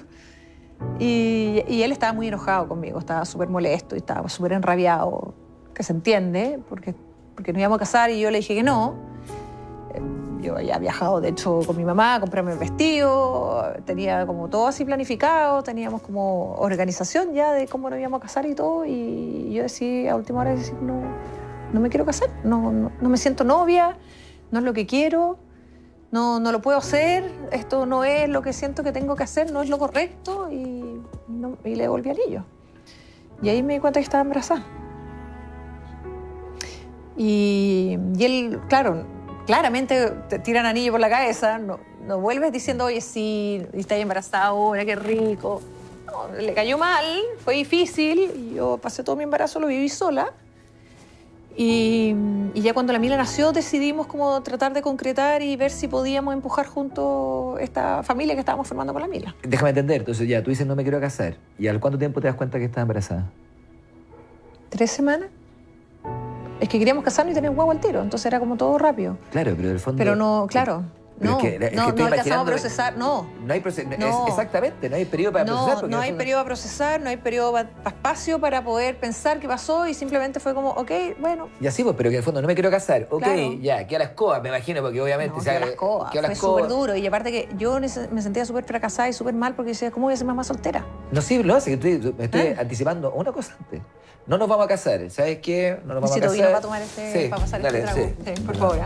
y, y él estaba muy enojado conmigo, estaba súper molesto y estaba súper enrabiado, que se entiende, porque, porque nos íbamos a casar y yo le dije que no. Yo había viajado, de hecho, con mi mamá a comprarme el vestido, tenía como todo así planificado, teníamos como organización ya de cómo nos íbamos a casar y todo, y yo decidí a última hora decir, no, no me quiero casar, no, no, no me siento novia, no es lo que quiero, no, no lo puedo hacer, esto no es lo que siento que tengo que hacer, no es lo correcto, y, no, y le devolví anillo. Y ahí me di cuenta que estaba embarazada. Y, y él, claro, claramente te tiran anillo por la cabeza, no, no vuelves diciendo, oye, sí, estás embarazada ahora, qué rico. No, le cayó mal, fue difícil, y yo pasé todo mi embarazo, lo viví sola. Y, y ya cuando la Mila nació decidimos como tratar de concretar y ver si podíamos empujar juntos esta familia que estábamos formando con la Mila. Déjame entender, entonces ya, tú dices no me quiero casar. ¿Y al cuánto tiempo te das cuenta que estás embarazada? ¿Tres semanas? Es que queríamos casarnos y tener guagua al tiro, entonces era como todo rápido. Claro, pero del fondo... Pero no, claro, pero no, es que, es no, que no alcanzamos a procesar, no. No hay proceso, No. exactamente, no hay periodo para no, procesar. Porque no hay fondo... periodo para procesar, no hay periodo para pa espacio para poder pensar qué pasó y simplemente fue como, ok, bueno. Y así, pues, pero que en el fondo no me quiero casar. Ok, Claro. ya, queda la escoba, me imagino, porque obviamente... No, o sea, quedó la escoba, quedó la fue escoba. súper duro. Y aparte que yo me sentía súper fracasada y súper mal porque decía, ¿cómo voy a ser mamá soltera? No, sí, lo hace, que estoy, me estoy ¿Eh? anticipando una cosa antes. No nos vamos a casar, ¿sabes qué? No nos vamos Necesito a casar. vino para tomar este, Sí, para pasar dale, este trago. sí. Sí, por favor.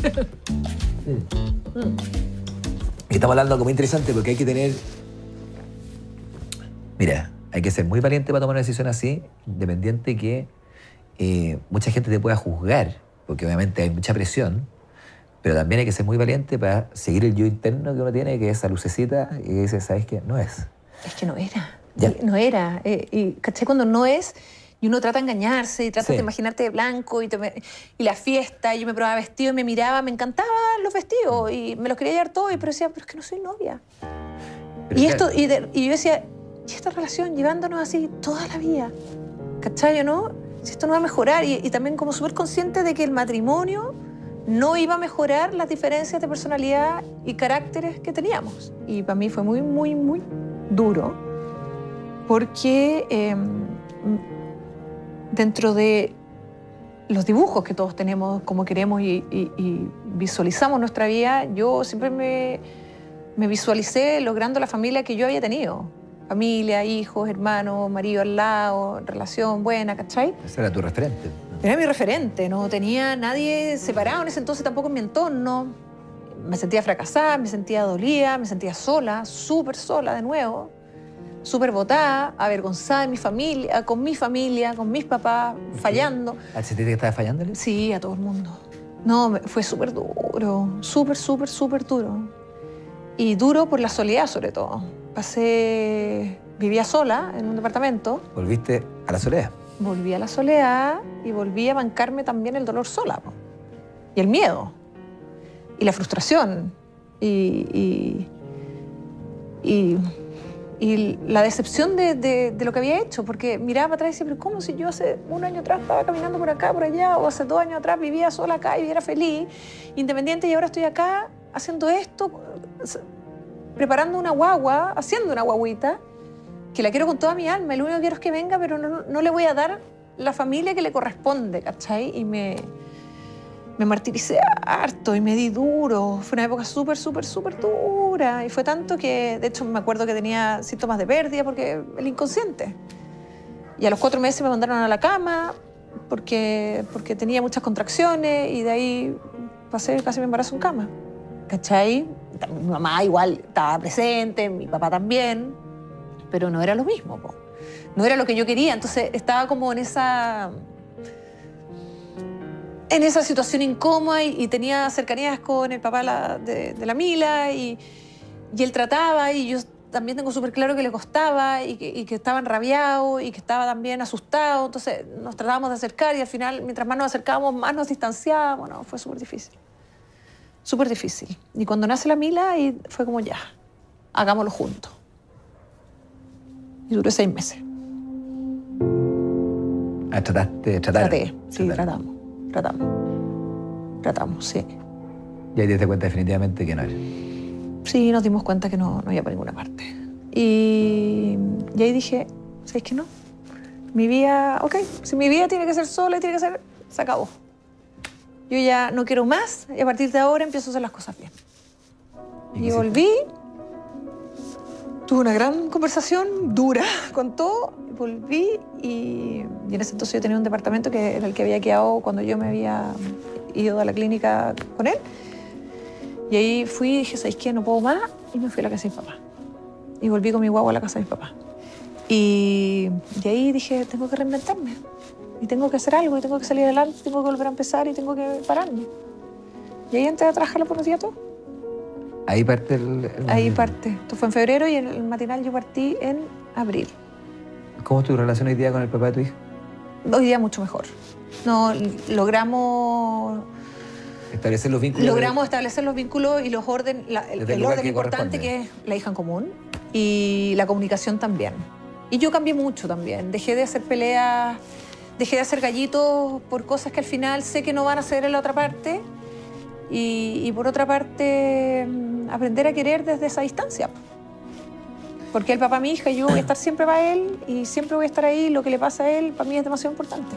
Mm. Mm. Estamos hablando de algo muy interesante porque hay que tener... Mira, hay que ser muy valiente para tomar una decisión así, independiente que eh, mucha gente te pueda juzgar, porque obviamente hay mucha presión, pero también hay que ser muy valiente para seguir el yo interno que uno tiene, que es esa lucecita, y que dice, ¿sabes qué? No es. Es que no era. Ya. No era. Eh, y ¿caché? Cuando no es, y uno trata de engañarse, y trata Sí. de imaginarte de blanco, y, te, y la fiesta, y yo me probaba vestido y me miraba, me encantaban los vestidos, y me los quería llevar todos, y pero decía, pero es que no soy novia. Pero Y, claro, esto, y, de- y yo decía, ¿y esta relación llevándonos así toda la vida? ¿Cachai, no? Si esto no va a mejorar, y, y también como súper consciente de que el matrimonio no iba a mejorar las diferencias de personalidad y caracteres que teníamos. Y para mí fue muy, muy, muy duro, porque eh, dentro de los dibujos que todos tenemos, como queremos y, y- y visualizamos nuestra vida, yo siempre me, me visualicé logrando la familia que yo había tenido. Familia, hijos, hermanos, marido al lado, relación buena, ¿cachai? ese era tu referente. Era mi referente, no tenía nadie separado en ese entonces, tampoco en mi entorno. Me sentía fracasada, me sentía dolida, me sentía sola, súper sola de nuevo, súper botada, avergonzada de mi familia, con mi familia, con mis papás, fallando. ¿Al sentir que estaba fallándole? Sí, a todo el mundo. No, me- fue súper duro, súper, súper, súper duro. Y duro por la soledad, sobre todo. Pasé, vivía sola en un departamento. Volviste a la soledad. Volví a la soledad y volví a bancarme también el dolor sola, po. Y el miedo, y la frustración, y, y, y, y la decepción de, de, de lo que había hecho, porque miraba para atrás y decía, pero ¿cómo si yo hace un año atrás estaba caminando por acá, por allá, o hace dos años atrás vivía sola acá y era feliz, independiente, y ahora estoy acá haciendo esto, preparando una guagua, haciendo una guaguita, que la quiero con toda mi alma, y lo único que quiero es que venga, pero no, no le voy a dar la familia que le corresponde, ¿cachai? Y me, me martiricé harto y me di duro. Fue una época súper, súper, súper dura. Y fue tanto que, de hecho, me acuerdo que tenía síntomas de pérdida porque el inconsciente. Y a los cuatro meses me mandaron a la cama porque, porque tenía muchas contracciones y de ahí pasé casi mi embarazo en cama. ¿Cachai? Mi mamá igual estaba presente, mi papá también, pero no era lo mismo, po. No era lo que yo quería. Entonces estaba como en esa... en esa situación incómoda y, y tenía cercanías con el papá la, de, de la Mila y, y él trataba y yo también tengo súper claro que le costaba y que, y que estaba enrabiado y que estaba también asustado. Entonces nos tratábamos de acercar y al final, mientras más nos acercábamos, más nos distanciábamos. No, fue súper difícil. Súper difícil. Y cuando nace la Mila, y fue como ya, hagámoslo juntos. Y duró seis meses. Ah, trataste, trataron. Traté, sí, tratamos. Tratamos. Tratamos, sí. Y ahí te diste cuenta definitivamente que no era. Sí, nos dimos cuenta que no, no iba por ninguna parte. Y, y ahí dije, ¿sabes qué no? Mi vida, ok, si mi vida tiene que ser sola y tiene que ser, se acabó. Yo ya no quiero más y a partir de ahora empiezo a hacer las cosas bien. Y, y volví, tuve una gran conversación dura con todo, volví y, y en ese entonces yo tenía un departamento que era el que había quedado cuando yo me había ido a la clínica con él. Y ahí fui y dije, ¿sabes qué? No puedo más. Y me fui a la casa de mi papá. Y volví con mi guagua a la casa de mi papá. Y, y ahí dije, tengo que reinventarme. Y tengo que hacer algo, y tengo que salir adelante, tengo que volver a empezar y tengo que pararme. Y ahí entré a trabajar la pornografía todo. Ahí parte el, el... Ahí parte. Esto fue en febrero y en el matinal yo partí en abril. ¿Cómo es tu relación hoy día con el papá de tu hija? Hoy día mucho mejor. No, logramos... Establecer los vínculos. Logramos de... establecer los vínculos y los orden, la, el, el orden que importante que es la hija en común y la comunicación también. Y yo cambié mucho también. Dejé de hacer peleas, dejé de hacer gallitos por cosas que al final sé que no van a ser en la otra parte. Y, y por otra parte, aprender a querer desde esa distancia. Porque el papá, mi hija, yo voy a estar siempre para él y siempre voy a estar ahí. Lo que le pasa a él, para mí es demasiado importante.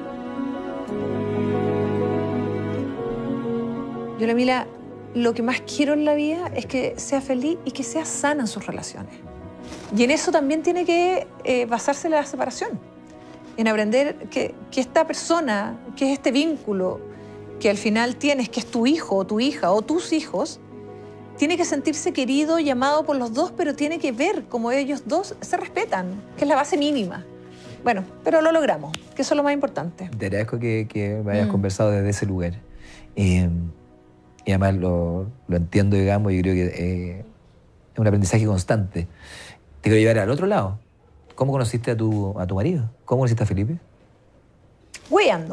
Yo, la Mila, lo que más quiero en la vida es que sea feliz y que sea sana en sus relaciones. Y en eso también tiene que eh, basarse la separación. En aprender que, que esta persona, que es este vínculo que al final tienes, que es tu hijo o tu hija o tus hijos, tiene que sentirse querido y amado por los dos, pero tiene que ver cómo ellos dos se respetan, que es la base mínima. Bueno, pero lo logramos, que eso es lo más importante. Te agradezco que, que me hayas mm. conversado desde ese lugar. Eh, y además lo, lo entiendo, digamos, y creo que eh, es un aprendizaje constante. Te quiero llevar al otro lado. ¿Cómo conociste a tu, a tu marido? ¿Cómo conociste a Felipe? Hueando.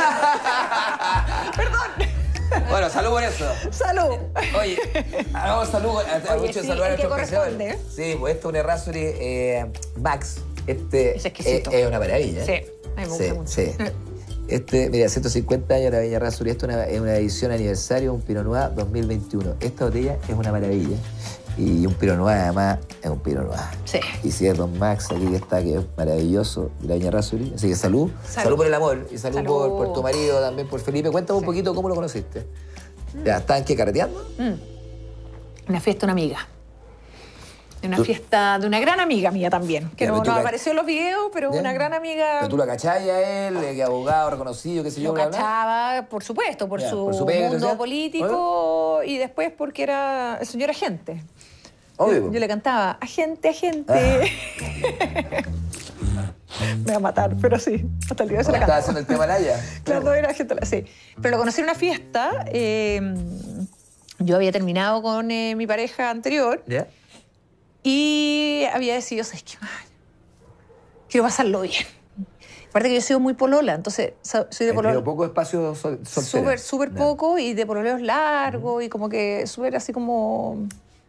Perdón. Bueno, salud por eso. Salud. Oye, hagamos salud. Mucho sí, saludar a nuestro profesor. Sí, pues esto es un Errázuriz eh, Max. Este es exquisito. Es, es una maravilla. Sí, a mí me gusta sí, mucho. Sí. Este, mira, ciento cincuenta años de la Viña Errázuriz. Esto es una, es una edición aniversario, un Pinot Noir dos mil veintiuno. Esta botella es una maravilla. Y un Pinot Noir, además, es un Pinot Noir. Sí. Y si es Don Max, aquí está, que es maravilloso, de la Viña Errázuriz. Así que salud. salud. Salud por el amor. Y salud, salud. Por, por tu marido, también por Felipe. Cuéntame sí. un poquito cómo lo conociste. Mm. ¿Ya estaban qué, carreteando? Mm. Una fiesta de una amiga. De una ¿Tú? fiesta de una gran amiga mía también. Que ya, no, no apareció en los videos, pero ¿Ya? una gran amiga. ¿Pero tú la cachabas a él, que abogado, reconocido, qué sé yo? Lo cachaba, por supuesto, por, su, por su mundo ¿sí? político ¿Oye? y después porque era el señor agente. Obvio. Yo, yo le cantaba, agente, agente. Ah. Me va a matar, pero sí. Hasta el día de hoy se la cantaba. ¿Estabas haciendo el tema Laya? Claro, era agente, sí. Pero lo conocí en una fiesta. Eh, yo había terminado con eh, mi pareja anterior. ¿Ya? Y había decidido, ¿sabes qué? Quiero pasarlo bien. Aparte que yo he sido muy polola, entonces soy de pololeo. Pero poco espacio sol soltera. Súper, súper poco y de pololeos largos uh-huh. y como que súper así como...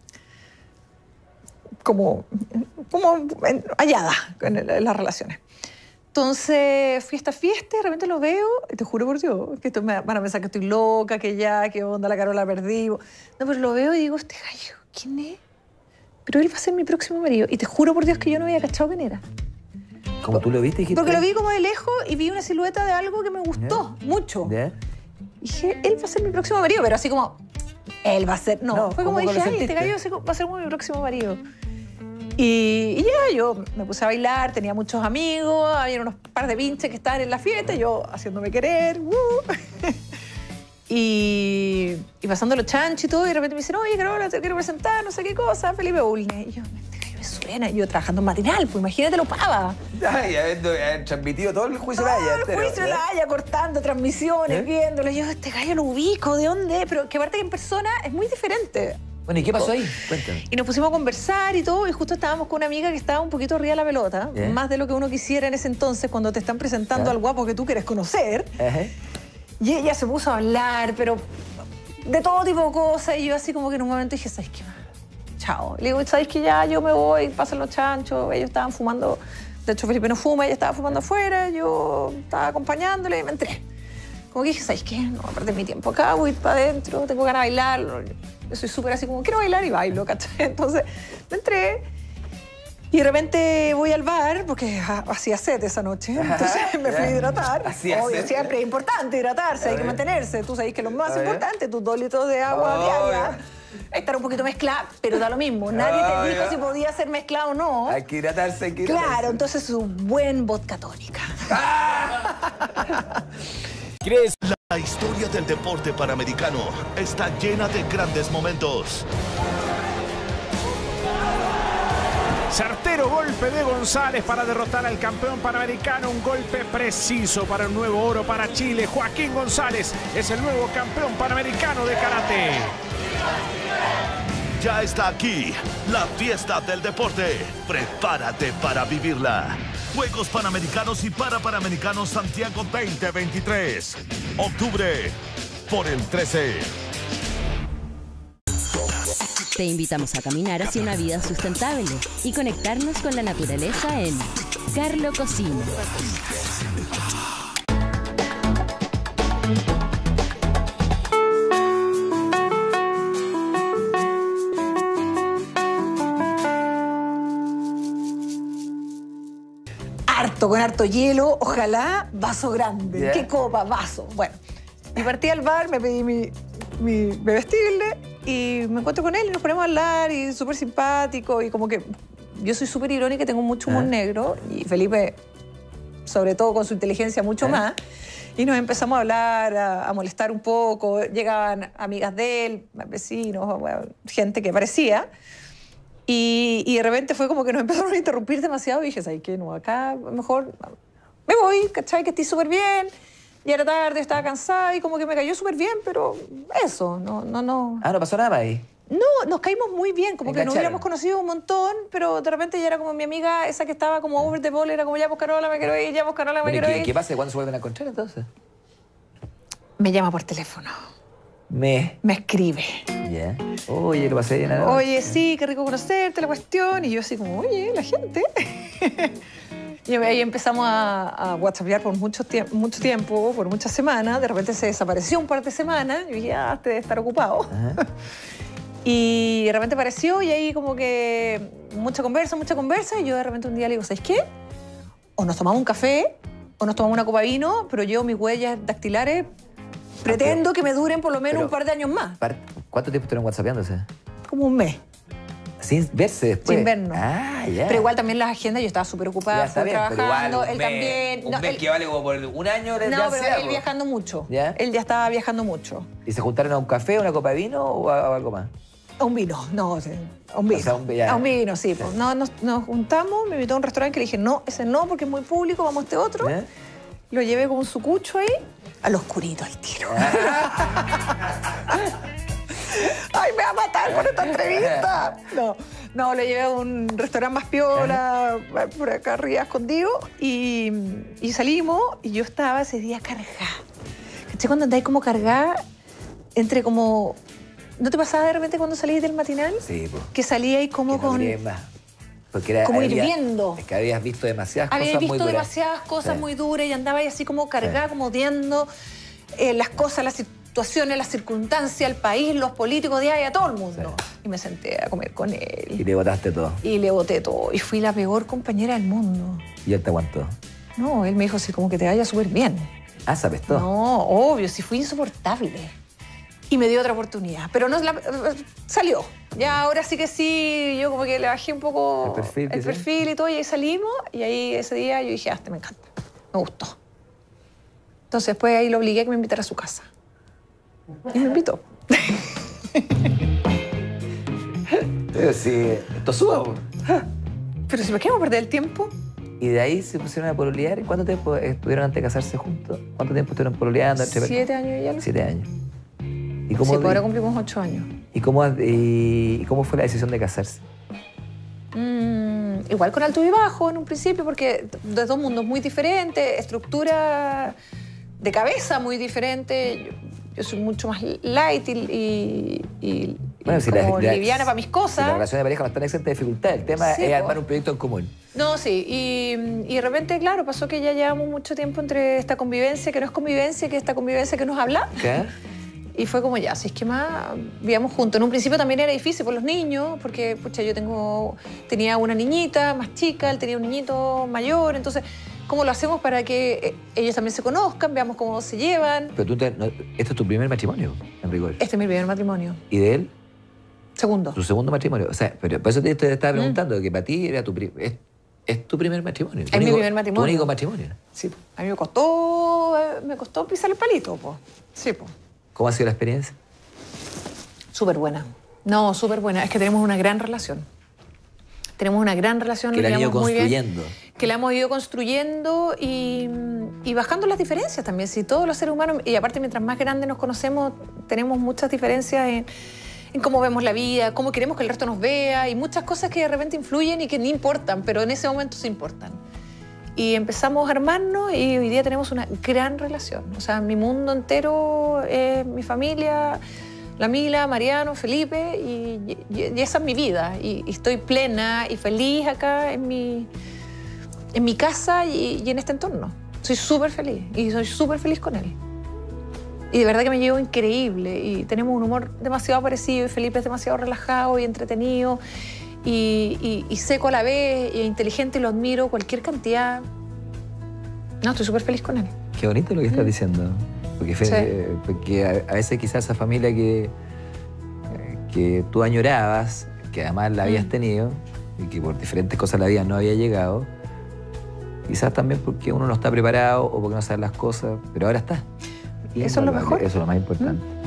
como, como hallada en, en las relaciones. Entonces fui a esta fiesta y de repente lo veo y te juro por Dios que esto me van a pensar que estoy loca, que ya, que onda, la Carola perdí. No, pero lo veo y digo, este gallo, ¿quién es? Pero él va a ser mi próximo marido. Y te juro por Dios que yo no había cachado quién era. ¿Cómo tú lo viste? Porque lo vi como de lejos y vi una silueta de algo que me gustó yeah. mucho. Yeah. Y dije, él va a ser mi próximo marido, pero así como, él va a ser... No, no fue como dije, ay, este gallo va a ser mi próximo marido. Y, y ya, yo me puse a bailar, tenía muchos amigos, había unos par de pinches que estaban en la fiesta, yo haciéndome querer. Uh. y, y pasando los chanchos y todo, y de repente me dicen, oye, Carola, te quiero presentar, no sé qué cosa, Felipe Bulnes. Y yo, me suena, y yo trabajando en matinal, pues imagínate lo pava. Ay, habiendo transmitido todo el juicio de la Haya. Todo el juicio de la Haya, cortando transmisiones, ¿eh? Viéndolo. Yo, este gallo lo ubico, ¿de dónde? Pero que aparte que en persona es muy diferente. Bueno, ¿y qué pasó ahí? Cuéntame. Y nos pusimos a conversar y todo, y justo estábamos con una amiga que estaba un poquito arriba de la pelota, ¿eh? Más de lo que uno quisiera en ese entonces cuando te están presentando ¿eh? Al guapo que tú quieres conocer. Uh-huh. Y ella se puso a hablar, pero de todo tipo de cosas, y yo así como que en un momento dije, ¿sabes qué? Chao. Le digo, ¿sabes qué? Ya yo me voy, pasan los chanchos, ellos estaban fumando, de hecho Felipe no fuma, ella estaba fumando afuera, yo estaba acompañándole y me entré. Como que dije, ¿sabes qué? No voy a perder mi tiempo acá, voy a ir para adentro, tengo ganas de bailar. Yo soy súper así como, quiero bailar y bailo, ¿cachai? Entonces me entré y de repente voy al bar, porque hacía sed esa noche, entonces me fui a hidratar. Obvio, siempre es importante hidratarse, hay que mantenerse. Tú sabes que lo más importante, tus dos litros de agua oh, diaria. Estar un poquito mezclada, pero da lo mismo. Nadie oh, te dijo yeah. si podía ser mezclado o no. Hay que hidratarse, hay que hidratarse. Claro, entonces un buen vodka tónica. ¿Crees? La historia del deporte panamericano está llena de grandes momentos. Certero golpe de González para derrotar al campeón panamericano. Un golpe preciso para un nuevo oro para Chile. Joaquín González es el nuevo campeón panamericano de karate. Ya está aquí la fiesta del deporte. Prepárate para vivirla. Juegos Panamericanos y Parapanamericanos Santiago veinte veintitrés. Octubre por el trece. Te invitamos a caminar hacia una vida sustentable y conectarnos con la naturaleza en Carlo Cocina. Harto, con harto hielo, ojalá vaso grande. Yeah. ¿Qué copa? Vaso. Bueno, y partí al bar, me pedí mi, mi bebestible y me encuentro con él y nos ponemos a hablar y súper simpático y como que yo soy súper irónica y tengo mucho humor ¿eh? negro y Felipe, sobre todo con su inteligencia, mucho ¿eh? más. Y nos empezamos a hablar, a, a molestar un poco. Llegaban amigas de él, vecinos, bueno, gente que parecía. Y, y de repente fue como que nos empezaron a interrumpir demasiado y dije, ¿sabes qué? No, acá mejor me voy, ¿cachai? Que estoy súper bien. Ya era tarde, estaba cansada y como que me cayó súper bien, pero eso, no, no, no. Ah, ¿no pasó nada ahí? No, nos caímos muy bien, como que nos hubiéramos conocido un montón, pero de repente ya era como mi amiga, esa que estaba como over the ball, era como, ya, pues Carola, me quiero ir, ya, pues Carola, me bueno, quiero ¿qué, ir. ¿Qué pasa? ¿Cuándo se vuelven a encontrar entonces? Me llama por teléfono. Me... Me escribe. Ya. Yeah. Oye, lo pasé bien. Oye, sí, qué rico conocerte, la cuestión. Y yo así como, oye, la gente. Y ahí empezamos a, a whatsappear por mucho, tie mucho tiempo, por muchas semanas. De repente se desapareció un par de semanas. Y dije, ah, te debe estar ocupado. Uh-huh. Y de repente apareció y ahí como que mucha conversa, mucha conversa. Y yo de repente un día le digo, ¿sabes qué? O nos tomamos un café, o nos tomamos una copa de vino, pero llevo mis huellas dactilares. Pretendo ah, que me duren por lo menos pero, un par de años más. ¿Cuánto tiempo estuvieron whatsappeándose? Como un mes. ¿Sin verse después? Sin vernos. Ah, ya. Pero igual también las agendas, yo estaba súper ocupada, ya, bien, trabajando, igual, él mes, también. Un no, mes él, que vale como por un año. No, ya pero sea, él viajando mucho. ¿Ya? Él ya estaba viajando mucho. ¿Y se juntaron a un café, una copa de vino o a, a algo más? A un vino, no, sí, a un vino. O sea, un, a un vino, sí. Pues. No, nos, nos juntamos, me invitó a un restaurante que le dije, no, ese no, porque es muy público, vamos a este otro. ¿Eh? Lo llevé con un sucucho ahí, al oscurito, al tiro. ¡Ay, me va a matar con esta entrevista! No, no, lo llevé a un restaurante más piola, por acá arriba, escondido, y, y salimos, y yo estaba ese día cargada. ¿Cachai? Cuando andáis como cargada, entre como... ¿No te pasaba de repente cuando salís del matinal? Sí, pues. Que salíais como que no con... Más. Porque era, como había, hirviendo. Es que habías visto demasiadas habías cosas muy duras. Habías visto demasiadas cosas sí. muy duras y andabais así como cargada, sí. como odiando eh, las cosas, las situaciones, las circunstancias, el país, los políticos, de ahí, a todo el mundo. Sí. Y me senté a comer con él. Y le botaste todo. Y le boté todo. Y fui la peor compañera del mundo. ¿Y él te aguantó? No, él me dijo así como que te vaya súper bien. Ah, ¿sabes todo? No, obvio, sí fui insoportable. Y me dio otra oportunidad, pero no la, salió. Ya ahora sí que sí, yo como que le bajé un poco el perfil, el perfil y todo, y ahí salimos, y ahí ese día yo dije, ah, este me encanta, me gustó. Entonces después ahí lo obligué a que me invitara a su casa. Y me invitó. Pero si esto suba, po. Pero si me quedamos a perder el tiempo. Y de ahí se pusieron a pololear. ¿Cuánto tiempo estuvieron antes de casarse juntos? ¿Cuánto tiempo estuvieron pololeando? Siete años ya. Siete años. ¿Y cómo, sí, pues ahora cumplimos ocho años. ¿Y cómo, y cómo fue la decisión de casarse? Mm, igual con alto y bajo en un principio, porque de dos mundos muy diferentes, estructura de cabeza muy diferente. Yo, yo soy mucho más light y, y, y bueno, y si como la, liviana la, para mis cosas. Si la relación de pareja no está en exenta de dificultad, el tema sí, es po. armar un proyecto en común. No, sí, y, y de repente, claro, pasó que ya llevamos mucho tiempo entre esta convivencia, que no es convivencia, que esta convivencia que nos habla. ¿Qué? Y fue como ya, si es que más vivíamos juntos. En un principio también era difícil por los niños, porque pucha, yo tengo, tenía una niñita más chica, él tenía un niñito mayor, entonces, ¿cómo lo hacemos para que ellos también se conozcan, veamos cómo se llevan? Pero tú, te, no, este es tu primer matrimonio, en rigor. Este es mi primer matrimonio. ¿Y de él? Segundo. Tu segundo matrimonio. O sea, pero por eso te, te estaba preguntando, mm. que para ti era tu es, es tu primer matrimonio. Es mi primer matrimonio. Tu único matrimonio. Sí, po. A mí me costó, me costó pisar el palito, po. Sí, po. ¿Cómo ha sido la experiencia? Súper buena. No, súper buena. Es que tenemos una gran relación. Tenemos una gran relación. Que la han ido construyendo. Bien, que la hemos ido construyendo y, y bajando las diferencias también. Si todos los seres humanos, y aparte mientras más grandes nos conocemos, tenemos muchas diferencias en, en cómo vemos la vida, cómo queremos que el resto nos vea y muchas cosas que de repente influyen y que ni importan, pero en ese momento sí importan. Y empezamos a armarnos y hoy día tenemos una gran relación. O sea, mi mundo entero es mi familia, la Mila, Mariano, Felipe, y, y, y esa es mi vida. Y, y estoy plena y feliz acá en mi, en mi casa y, y en este entorno. Soy súper feliz y soy súper feliz con él. Y de verdad que me llevo increíble y tenemos un humor demasiado parecido y Felipe es demasiado relajado y entretenido. Y, y, y seco a la vez, y inteligente, y lo admiro, cualquier cantidad. No, estoy súper feliz con él. Qué bonito lo que estás mm. diciendo. Porque, sí. eh, porque a, a veces quizás esa familia que, eh, que tú añorabas, que además la habías mm. tenido, y que por diferentes cosas la vida no había llegado, quizás también porque uno no está preparado o porque no sabe las cosas, pero ahora está. Y eso es lo mejor. Eso es lo más importante. Mm.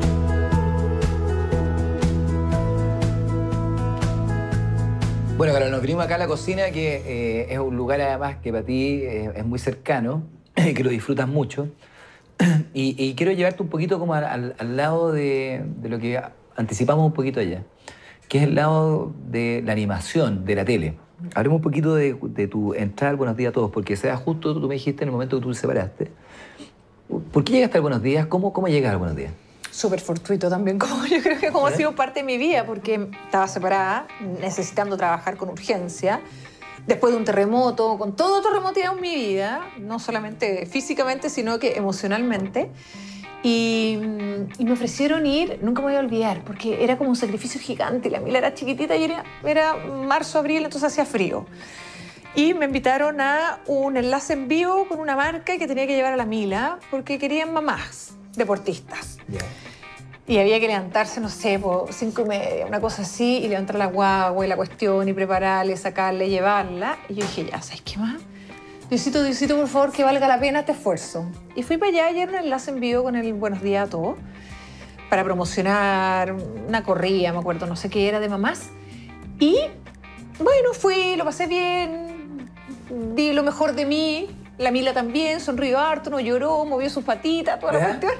Bueno, Carol, nos vinimos acá a la cocina, que eh, es un lugar además que para ti eh, es muy cercano, que lo disfrutas mucho. Y, y quiero llevarte un poquito como al, al, al lado de, de lo que anticipamos un poquito allá, que es el lado de la animación, de la tele. Hablemos un poquito de, de tu entrada al Buenos Días a Todos, porque sea justo, tú me dijiste en el momento que tú te separaste. ¿Por qué llegaste al Buenos Días? ¿Cómo, cómo llegas al Buenos Días? Súper fortuito también, como yo creo que como ¿Eh? ha sido parte de mi vida, porque estaba separada, necesitando trabajar con urgencia, después de un terremoto, con todo terremoteado en mi vida, no solamente físicamente, sino que emocionalmente, y, y me ofrecieron ir, nunca me voy a olvidar, porque era como un sacrificio gigante, la Mila era chiquitita y era, era marzo, abril, entonces hacía frío. Y me invitaron a un enlace en vivo con una marca que tenía que llevar a la Mila, porque querían mamás deportistas. Yeah. Y había que levantarse, no sé, por cinco y media, una cosa así, y levantar la guagua y la cuestión, y prepararle, sacarle, llevarla. Y yo dije, ya, ¿sabes qué más? Diosito, Diosito, por favor, que valga la pena este esfuerzo. Y fui para allá y era un enlace en vivo con el Buenos Días a Todos, para promocionar una corrida, me acuerdo, no sé qué era, de mamás. Y, bueno, fui, lo pasé bien, di lo mejor de mí. La Mila también, sonrió harto, no lloró, movió sus patitas, toda la cuestión.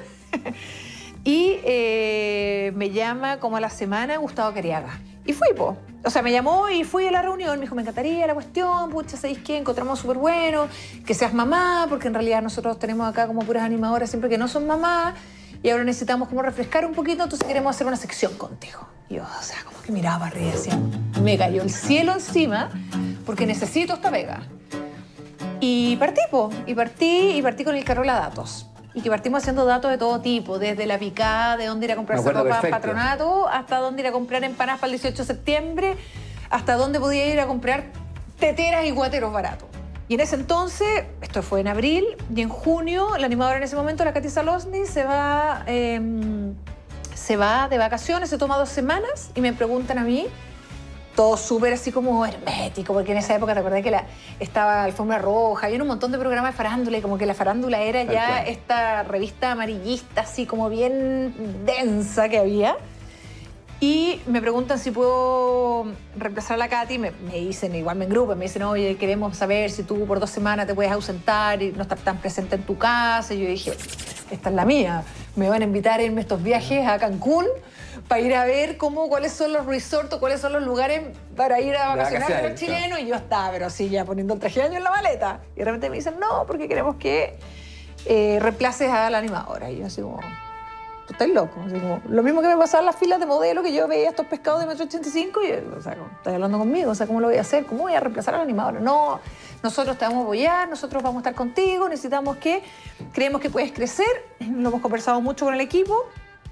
Y eh, me llama como a la semana Gustavo Cariaga. Y fui, po. O sea, me llamó y fui a la reunión. Me dijo, me encantaría la cuestión, pucha, ¿sabéis qué? Encontramos súper bueno, que seas mamá, porque en realidad nosotros tenemos acá como puras animadoras siempre que no son mamás, y ahora necesitamos como refrescar un poquito, entonces queremos hacer una sección contigo. Y yo, o sea, como que miraba para arriba y decía, me cayó el cielo encima, porque necesito esta pega. Y partí, po. Y partí, y partí con el Carola Datos. Y que partimos haciendo datos de todo tipo, desde la picada, de dónde ir a comprarse ropa en Patronato, hasta dónde ir a comprar empanadas para el dieciocho de septiembre, hasta dónde podía ir a comprar teteras y guateros baratos. Y en ese entonces, esto fue en abril, y en junio, la animadora en ese momento, la Katy Salosny, se va eh, se va de vacaciones, se toma dos semanas y me preguntan a mí, todo súper así como hermético, porque en esa época, ¿te acordás que la, estaba Alfombra Roja? Había un montón de programas de farándula y como que la farándula era Tal ya cual. esta revista amarillista, así como bien densa que había. Y me preguntan si puedo reemplazar a la Katy, me, me dicen, igual me engrupan, me dicen, oye, queremos saber si tú por dos semanas te puedes ausentar y no estar tan presente en tu casa. Y yo dije, esta es la mía, me van a invitar a irme estos viajes a Cancún para ir a ver cómo, cuáles son los resorts, cuáles son los lugares para ir a vacacionar con los chilenos. Y yo estaba, pero sí, ya poniendo el traje de año en la maleta. Y de repente me dicen, no, porque queremos que eh, reemplaces a la animadora. Y yo así como... Estás loco. Así como, lo mismo que me pasaba en las filas de modelo, que yo veía estos pescados de metro ochenta y cinco y, o sea, estás hablando conmigo, o sea, ¿cómo lo voy a hacer? ¿Cómo voy a reemplazar al animador? No, nosotros te vamos a apoyar, nosotros vamos a estar contigo, necesitamos que, creemos que puedes crecer, lo hemos conversado mucho con el equipo,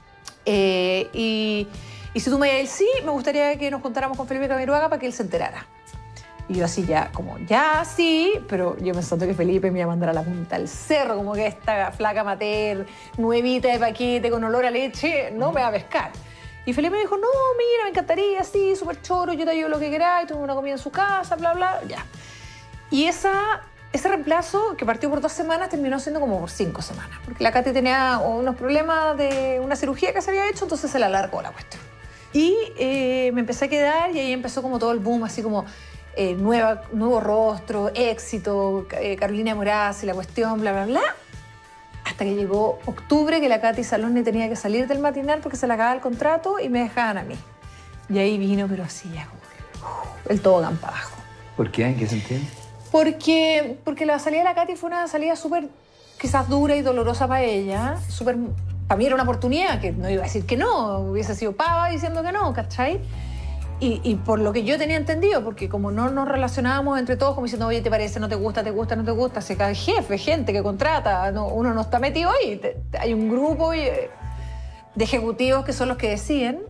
eh, y, y si tú me dices sí, me gustaría que nos juntáramos con Felipe Camiroaga para que él se enterara. Y yo así ya, como, ya sí, pero yo pensando que Felipe me iba a mandar a la punta del cerro, como que esta flaca mater, nuevita de paquete, con olor a leche, no me va a pescar. Y Felipe me dijo, no, mira, me encantaría, sí, súper choro, yo te ayudo lo que queráis, tuve una comida en su casa, bla, bla, ya. Y esa, ese reemplazo, que partió por dos semanas, terminó siendo como por cinco semanas, porque la Katy tenía unos problemas de una cirugía que se había hecho, entonces se le alargó la cuestión. Y eh, me empecé a quedar y ahí empezó como todo el boom, así como... Eh, nueva, nuevo rostro, éxito, eh, Carolina Moraz y la cuestión, bla, bla, bla. Hasta que llegó octubre, que la Katy Saloni tenía que salir del matinal porque se le acababa el contrato y me dejaban a mí. Y ahí vino, pero así ya, como que, uh, el tobogán para abajo. ¿Por qué? ¿En qué sentido? Porque, porque la salida de la Katy fue una salida súper, quizás dura y dolorosa para ella. Súper, para mí era una oportunidad, que no iba a decir que no, hubiese sido pava diciendo que no, ¿cachai? Y, y por lo que yo tenía entendido, porque como no nos relacionábamos entre todos, como diciendo, oye, ¿te parece? ¿No te gusta? ¿Te gusta? ¿No te gusta? Se cae jefe, gente que contrata, no, uno no está metido ahí. Te, te, hay un grupo de ejecutivos que son los que deciden.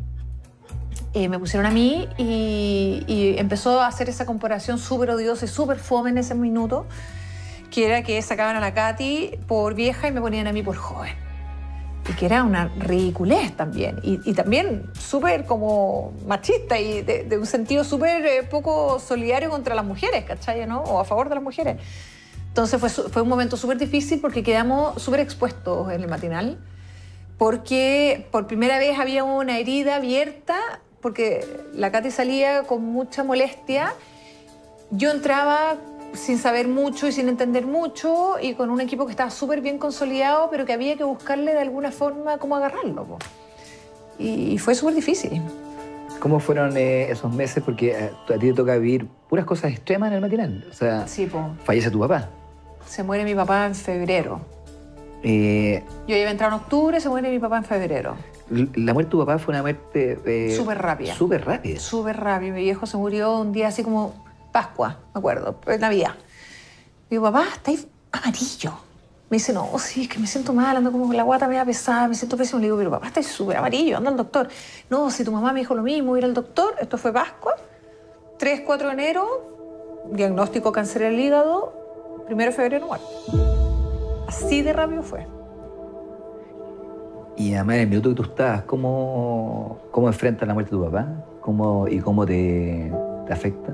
Eh, me pusieron a mí y, y empezó a hacer esa comparación súper odiosa y súper fome en ese minuto, que era que sacaban a la Katy por vieja y me ponían a mí por joven. Y que era una ridiculez también. Y, y también súper como machista y de, de un sentido súper eh, poco solidario contra las mujeres, ¿cachai? ¿No? O a favor de las mujeres. Entonces fue, fue un momento súper difícil porque quedamos súper expuestos en el matinal. Porque por primera vez había una herida abierta, porque la Katy salía con mucha molestia. Yo entraba sin saber mucho y sin entender mucho y con un equipo que estaba súper bien consolidado, pero que había que buscarle de alguna forma cómo agarrarlo. Po. Y fue súper difícil. ¿Cómo fueron eh, esos meses? Porque a, a ti te toca vivir puras cosas extremas en el matinal. O sea, sí, po. Fallece tu papá. Se muere mi papá en febrero. Eh, Yo iba a entrar en octubre, se muere mi papá en febrero. La muerte de tu papá fue una muerte... Eh, súper rápida. Súper rápida. Súper rápida. Mi viejo se murió un día así como... Pascua, me acuerdo, Navidad. Digo, papá, estáis amarillo. Me dice, no, sí, es que me siento mal, ando como con la guata media pesada, me siento pésimo. Le digo, pero papá, estáis súper amarillo, anda al doctor. No, si tu mamá me dijo lo mismo, ir al doctor. Esto fue Pascua, tres, cuatro de enero, diagnóstico cáncer del hígado, primero de febrero, muerto. Así de rápido fue. Y además, en el minuto que tú estabas, ¿cómo, cómo enfrentas la muerte de tu papá? ¿Cómo, ¿Y cómo te, te afecta?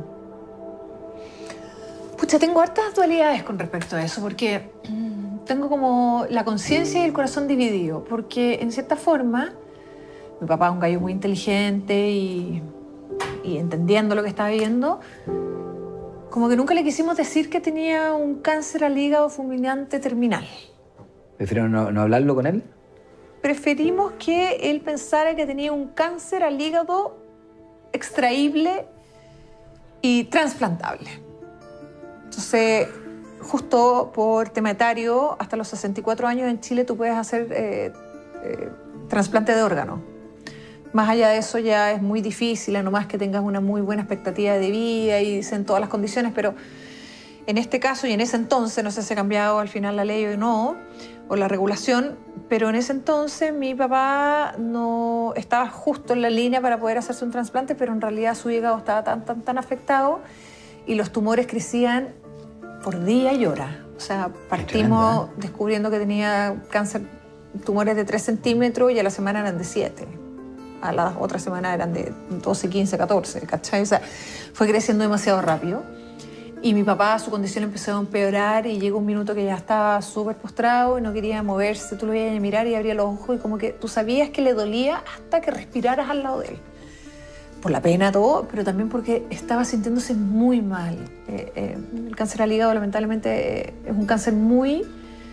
Pucha, tengo hartas dualidades con respecto a eso, porque tengo como la conciencia y el corazón dividido, porque en cierta forma, mi papá es un gallo muy inteligente y, y entendiendo lo que estaba viviendo, como que nunca le quisimos decir que tenía un cáncer al hígado fulminante terminal. ¿Prefirieron no, no hablarlo con él? Preferimos que él pensara que tenía un cáncer al hígado extraíble y trasplantable. Entonces, justo por tema etario, hasta los sesenta y cuatro años en Chile tú puedes hacer eh, eh, trasplante de órgano. Más allá de eso ya es muy difícil, a no más que tengas una muy buena expectativa de vida y en todas las condiciones, pero en este caso y en ese entonces, no sé si ha cambiado al final la ley o no, o la regulación, pero en ese entonces mi papá no estaba justo en la línea para poder hacerse un trasplante, pero en realidad su hígado estaba tan, tan, tan afectado y los tumores crecían por día y hora. O sea, partimos descubriendo que tenía cáncer tumores de tres centímetros y a la semana eran de siete. A la otra semana eran de doce, quince, catorce, ¿cachai? O sea, fue creciendo demasiado rápido. Y mi papá, su condición empezó a empeorar y llegó un minuto que ya estaba súper postrado y no quería moverse. Tú lo veías mirar y abría los ojos y como que tú sabías que le dolía hasta que respiraras al lado de él. Por la pena, todo, pero también porque estaba sintiéndose muy mal. Eh, eh, el cáncer al hígado, lamentablemente, eh, es un cáncer muy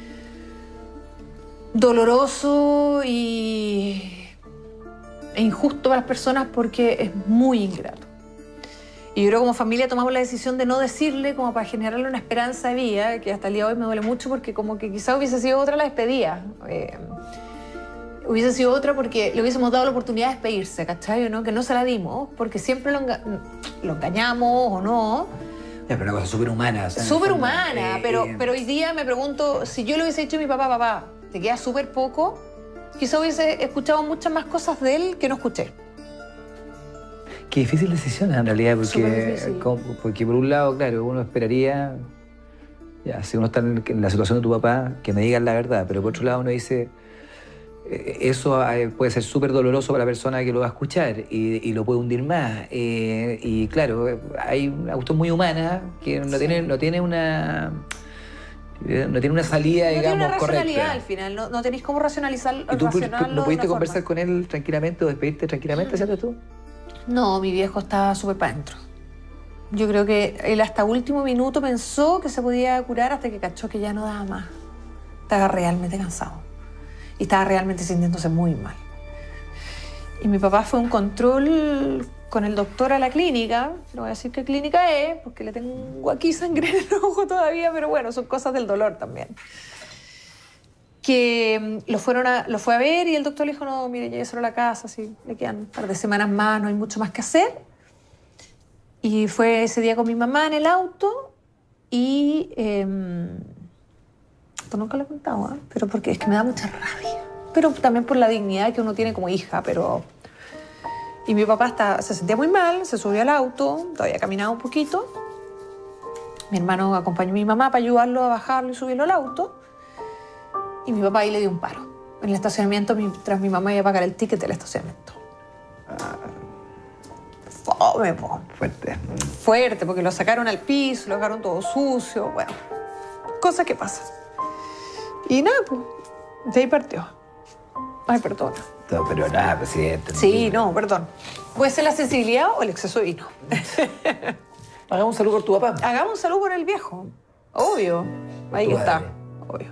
doloroso y e injusto para las personas porque es muy ingrato. Y yo creo que como familia tomamos la decisión de no decirle como para generarle una esperanza de vida, que hasta el día de hoy me duele mucho porque como que quizá hubiese sido otra la despedida. Eh, hubiese sido otra porque le hubiésemos dado la oportunidad de despedirse, ¿cachai? ¿No? Que no se la dimos, porque siempre lo, enga lo engañamos o no. Ya, pero una cosa súper humana. O sea, súper humana, eh, pero, eh, pero hoy día me pregunto, si yo le hubiese dicho a mi papá, papá, te queda súper poco, quizá hubiese escuchado muchas más cosas de él que no escuché. Qué difícil decisión en realidad, porque, como, porque por un lado, claro, uno esperaría, ya, si uno está en, en la situación de tu papá, que me digan la verdad, pero por otro lado uno dice, eh, eso eh, puede ser súper doloroso para la persona que lo va a escuchar y, y lo puede hundir más. Eh, y claro, hay una cuestión muy humana que no, sí. tiene, no tiene una... No tiene una salida, no digamos, tiene una racionalidad correcta. al final, no, no tenéis cómo racionalizar. ¿Y tú no pudiste conversar con él tranquilamente o despedirte tranquilamente, ¿cierto tú? No, mi viejo estaba súper para adentro. Yo creo que él hasta último minuto pensó que se podía curar hasta que cachó que ya no daba más. Estaba realmente cansado y estaba realmente sintiéndose muy mal. Y mi papá fue a un control con el doctor a la clínica, no voy a decir qué clínica es, porque le tengo aquí sangre en el ojo todavía, pero bueno, son cosas del dolor también. Que lo, fueron a, lo fue a ver y el doctor le dijo, no, mire, llegue solo a la casa, así, le quedan un par de semanas más, no hay mucho más que hacer. Y fue ese día con mi mamá en el auto y... Eh, esto nunca lo he contado, ¿eh? Pero porque es que me da mucha rabia. Pero también por la dignidad que uno tiene como hija, pero... Y mi papá está, se sentía muy mal, se subió al auto, todavía caminaba un poquito. Mi hermano acompañó a mi mamá para ayudarlo a bajarlo y subirlo al auto. Y mi papá ahí le dio un paro. En el estacionamiento, mientras mi mamá iba a pagar el ticket del estacionamiento. Fome, po. Fuerte. Fuerte, porque lo sacaron al piso, lo dejaron todo sucio, bueno. Cosas que pasan. Y nada, pues, de ahí partió. Ay, perdona. No, pero nada, presidente. Sí, no, perdón. ¿Puede ser la sensibilidad o el exceso de vino? Hagamos un saludo por tu papá. Hagamos un saludo por el viejo. Obvio. Ahí está. Madre. Obvio.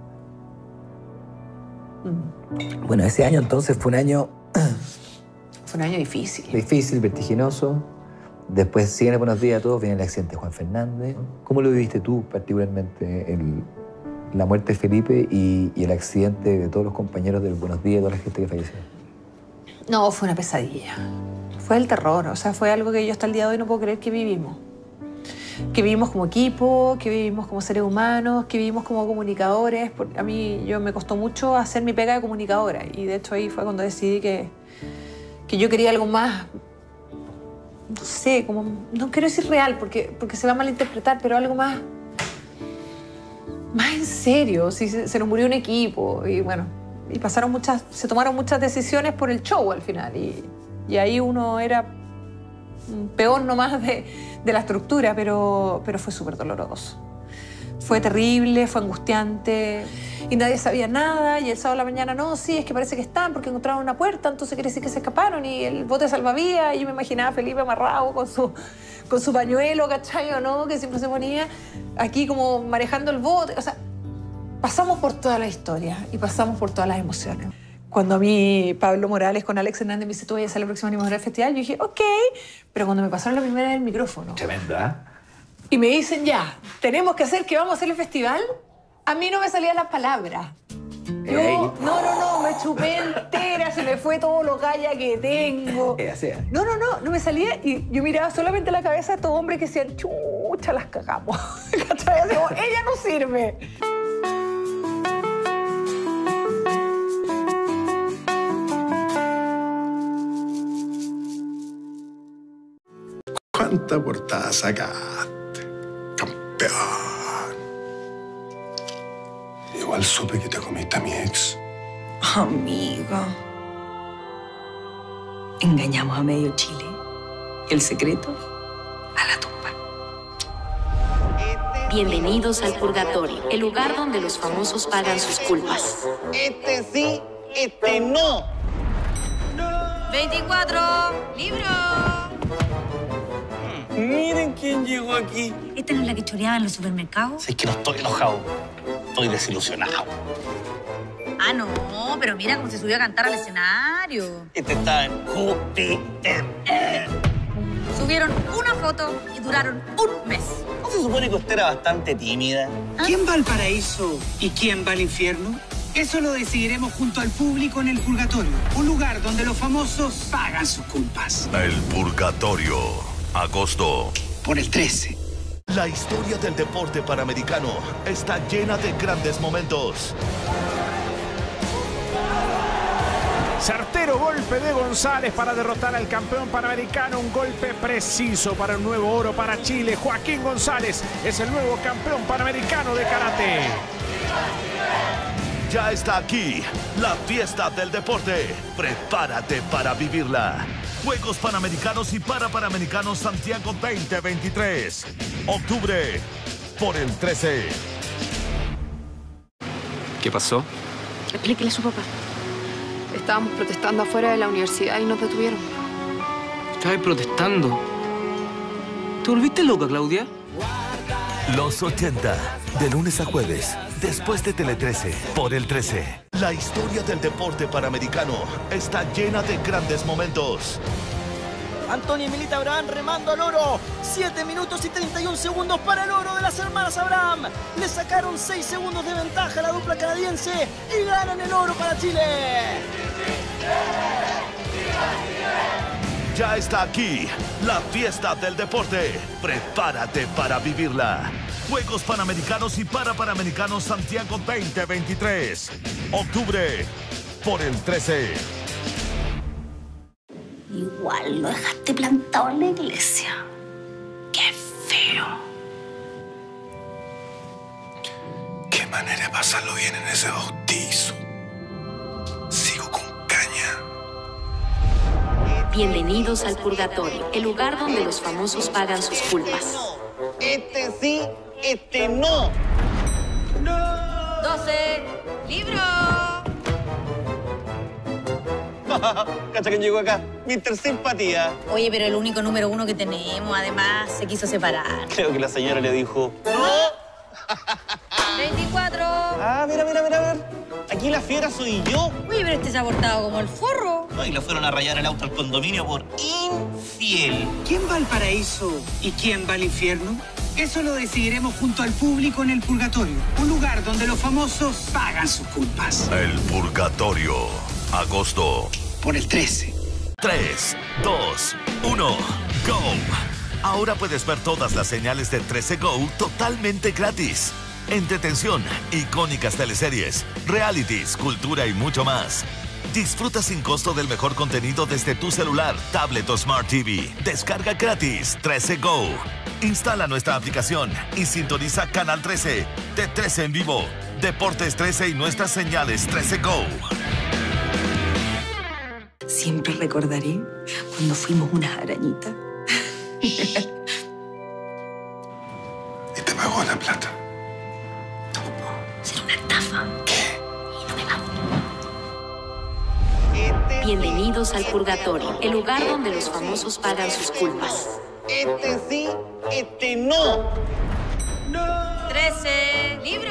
Mm. Bueno, ese año entonces fue un año... Fue un año difícil. Difícil, vertiginoso. Después siguen el Buenos Días a Todos, viene el accidente de Juan Fernández. ¿Cómo lo viviste tú particularmente, el, la muerte de Felipe y, y el accidente de todos los compañeros del Buenos Días, toda la gente que falleció? No, fue una pesadilla. Fue el terror. O sea, fue algo que yo hasta el día de hoy no puedo creer que vivimos. Que vivimos como equipo, que vivimos como seres humanos, que vivimos como comunicadores. A mí yo me costó mucho hacer mi pega de comunicadora y de hecho ahí fue cuando decidí que, que yo quería algo más, no sé, como, no quiero decir real porque, porque se va a malinterpretar, pero algo más, más en serio. Si se, se nos murió un equipo y bueno, y pasaron muchas, se tomaron muchas decisiones por el show al final y, y ahí uno era un peón nomás de, de la estructura, pero, pero fue súper doloroso. Fue terrible, fue angustiante y nadie sabía nada y el sábado de la mañana, no, sí, es que parece que están porque encontraron una puerta, entonces quiere decir que se escaparon y el bote salvavidas y yo me imaginaba a Felipe amarrado con su, con su pañuelo, ¿cachai o no? Que siempre se ponía aquí como manejando el bote, o sea, pasamos por toda la historia y pasamos por todas las emociones. Cuando a mí Pablo Morales con Alex Hernández me dice, tú vayas a la próxima animadora del festival, yo dije, ok, pero cuando me pasaron la primera vez el micrófono. Tremendo, ¿eh? Y me dicen, ya, tenemos que hacer que vamos a hacer el festival, a mí no me salían las palabras. Yo, hey. no, no, no, me chupé entera, se me fue todo lo calla que tengo. No, no, no, no me salía y yo miraba solamente la cabeza de estos hombres que decían, chucha, las cagamos. ¿Cachai? Digo, ella no sirve. ¿Cuánta portada sacaste? Campeón. Igual supe que te comiste a mi ex. Amiga. Engañamos a medio Chile. El secreto, a la tumba. Bienvenidos al purgatorio, el lugar donde los famosos pagan sus culpas. Este sí, este no. veinticuatro, libro. Miren quién llegó aquí. ¿Esta no es la que choreaba en los supermercados? Es que no estoy enojado, estoy desilusionado. Ah, no, pero mira cómo se subió a cantar al escenario. Este está en Júpiter. Subieron una foto y duraron un mes. ¿No se supone que usted era bastante tímida? ¿Quién va al paraíso y quién va al infierno? Eso lo decidiremos junto al público en el purgatorio, un lugar donde los famosos pagan sus culpas. El Purgatorio, agosto. Por el trece. La historia del deporte panamericano está llena de grandes momentos. Certero golpe de González para derrotar al campeón panamericano. Un golpe preciso para un nuevo oro para Chile. Joaquín González es el nuevo campeón panamericano de karate. Ya está aquí la fiesta del deporte. Prepárate para vivirla. Juegos Panamericanos y Parapanamericanos Santiago veinte veintitrés. Octubre por el trece. ¿Qué pasó? Explíquele a su papá. Estábamos protestando afuera de la universidad y nos detuvieron. ¿Estabas protestando? ¿Te volviste loca, Claudia? Los ochenta, de lunes a jueves, después de Tele trece, por el trece. La historia del deporte panamericano está llena de grandes momentos. Antonio y Milita Abraham remando al oro. siete minutos y treinta y un segundos para el oro de las hermanas Abraham. Le sacaron seis segundos de ventaja a la dupla canadiense y ganan el oro para Chile. Ya está aquí la fiesta del deporte. Prepárate para vivirla. Juegos Panamericanos y Parapanamericanos Santiago veinte veintitrés. Octubre por el trece. Igual lo dejaste plantado en la iglesia. Qué feo. Qué manera de pasarlo bien en ese bautizo. Sigo con caña. Bienvenidos al purgatorio, el lugar donde los famosos pagan sus culpas. Este sí, este no. doce, libro. ¿Cacha quién llegó acá? mister Simpatía. Oye, pero el único número uno que tenemos, además, se quiso separar. Creo que la señora le dijo... veinticuatro. Ah, mira, mira, mira, a ver. Aquí la fiera soy yo. Oye, pero este se ha portado como el forro. No, y lo fueron a rayar el auto al condominio por infiel. ¿Quién va al paraíso y quién va al infierno? Eso lo decidiremos junto al público en el purgatorio, un lugar donde los famosos pagan sus culpas. El Purgatorio, agosto. Por el trece. tres, dos, uno, go. Ahora puedes ver todas las señales de trece Go totalmente gratis. Entretención, icónicas teleseries, realities, cultura y mucho más. Disfruta sin costo del mejor contenido desde tu celular, tablet o Smart T V. Descarga gratis trece Go. Instala nuestra aplicación y sintoniza Canal trece, T trece en vivo, Deportes trece y nuestras señales trece Go. Siempre recordaré cuando fuimos unas arañitas. Y te pagó la plata. Será una estafa. ¿Qué? Y no me pago. Bienvenidos al purgatorio, el lugar donde los famosos pagan sus culpas. Este sí, este no. trece, libro.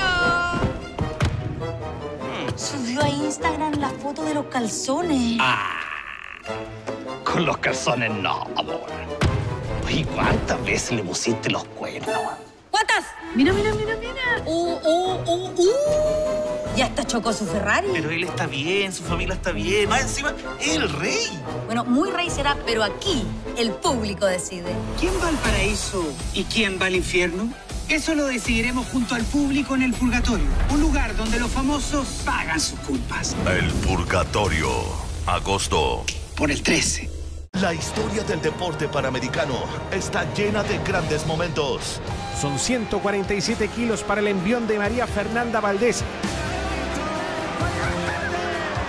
Subió a Instagram la foto de los calzones. Ah, con los calzones no, amor. ¿Y cuántas veces le pusiste los cuernos? ¿Cuántas? Mira, mira, mira, mira. Uh, uh, uh, uh. Ya está chocó su Ferrari. Pero él está bien, su familia está bien. Más encima, es el rey. Bueno, muy rey será, pero aquí el público decide. ¿Quién va al paraíso y quién va al infierno? Eso lo decidiremos junto al público en el purgatorio, un lugar donde los famosos pagan sus culpas. El Purgatorio, agosto. Por el trece. La historia del deporte panamericano está llena de grandes momentos. Son ciento cuarenta y siete kilos para el envión de María Fernanda Valdés.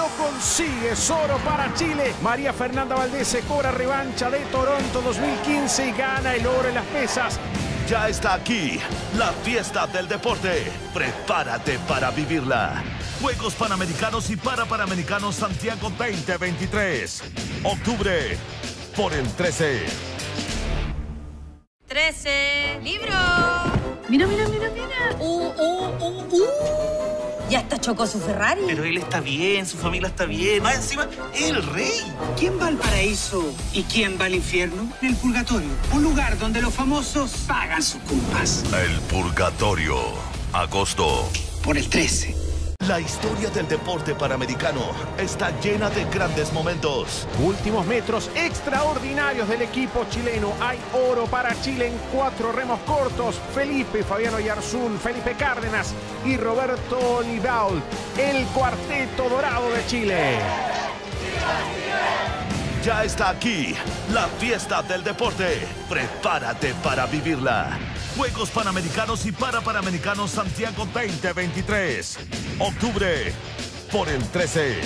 consigue, es oro para Chile. María Fernanda Valdés se cobra revancha de Toronto dos mil quince y gana el oro en las pesas. Ya está aquí la fiesta del deporte. Prepárate para vivirla. Juegos Panamericanos y Parapanamericanos Santiago veinte veintitrés. Octubre por el trece. trece. ¡Libro! Mira, mira, mira, mira. ¡Uh, uh, uh, uh! Ya está chocó su Ferrari. Pero él está bien, su familia está bien. Más encima, el rey. ¿Quién va al paraíso y quién va al infierno? El purgatorio. Un lugar donde los famosos pagan sus culpas. El Purgatorio. Agosto. Por el trece. La historia del deporte panamericano está llena de grandes momentos. Últimos metros extraordinarios del equipo chileno. Hay oro para Chile en cuatro remos cortos. Felipe Fabiano Yarzún, Felipe Cárdenas y Roberto Nidaul. El cuarteto dorado de Chile. Ya está aquí la fiesta del deporte. Prepárate para vivirla. Juegos Panamericanos y Parapanamericanos Santiago veinte veintitrés. Octubre por el trece.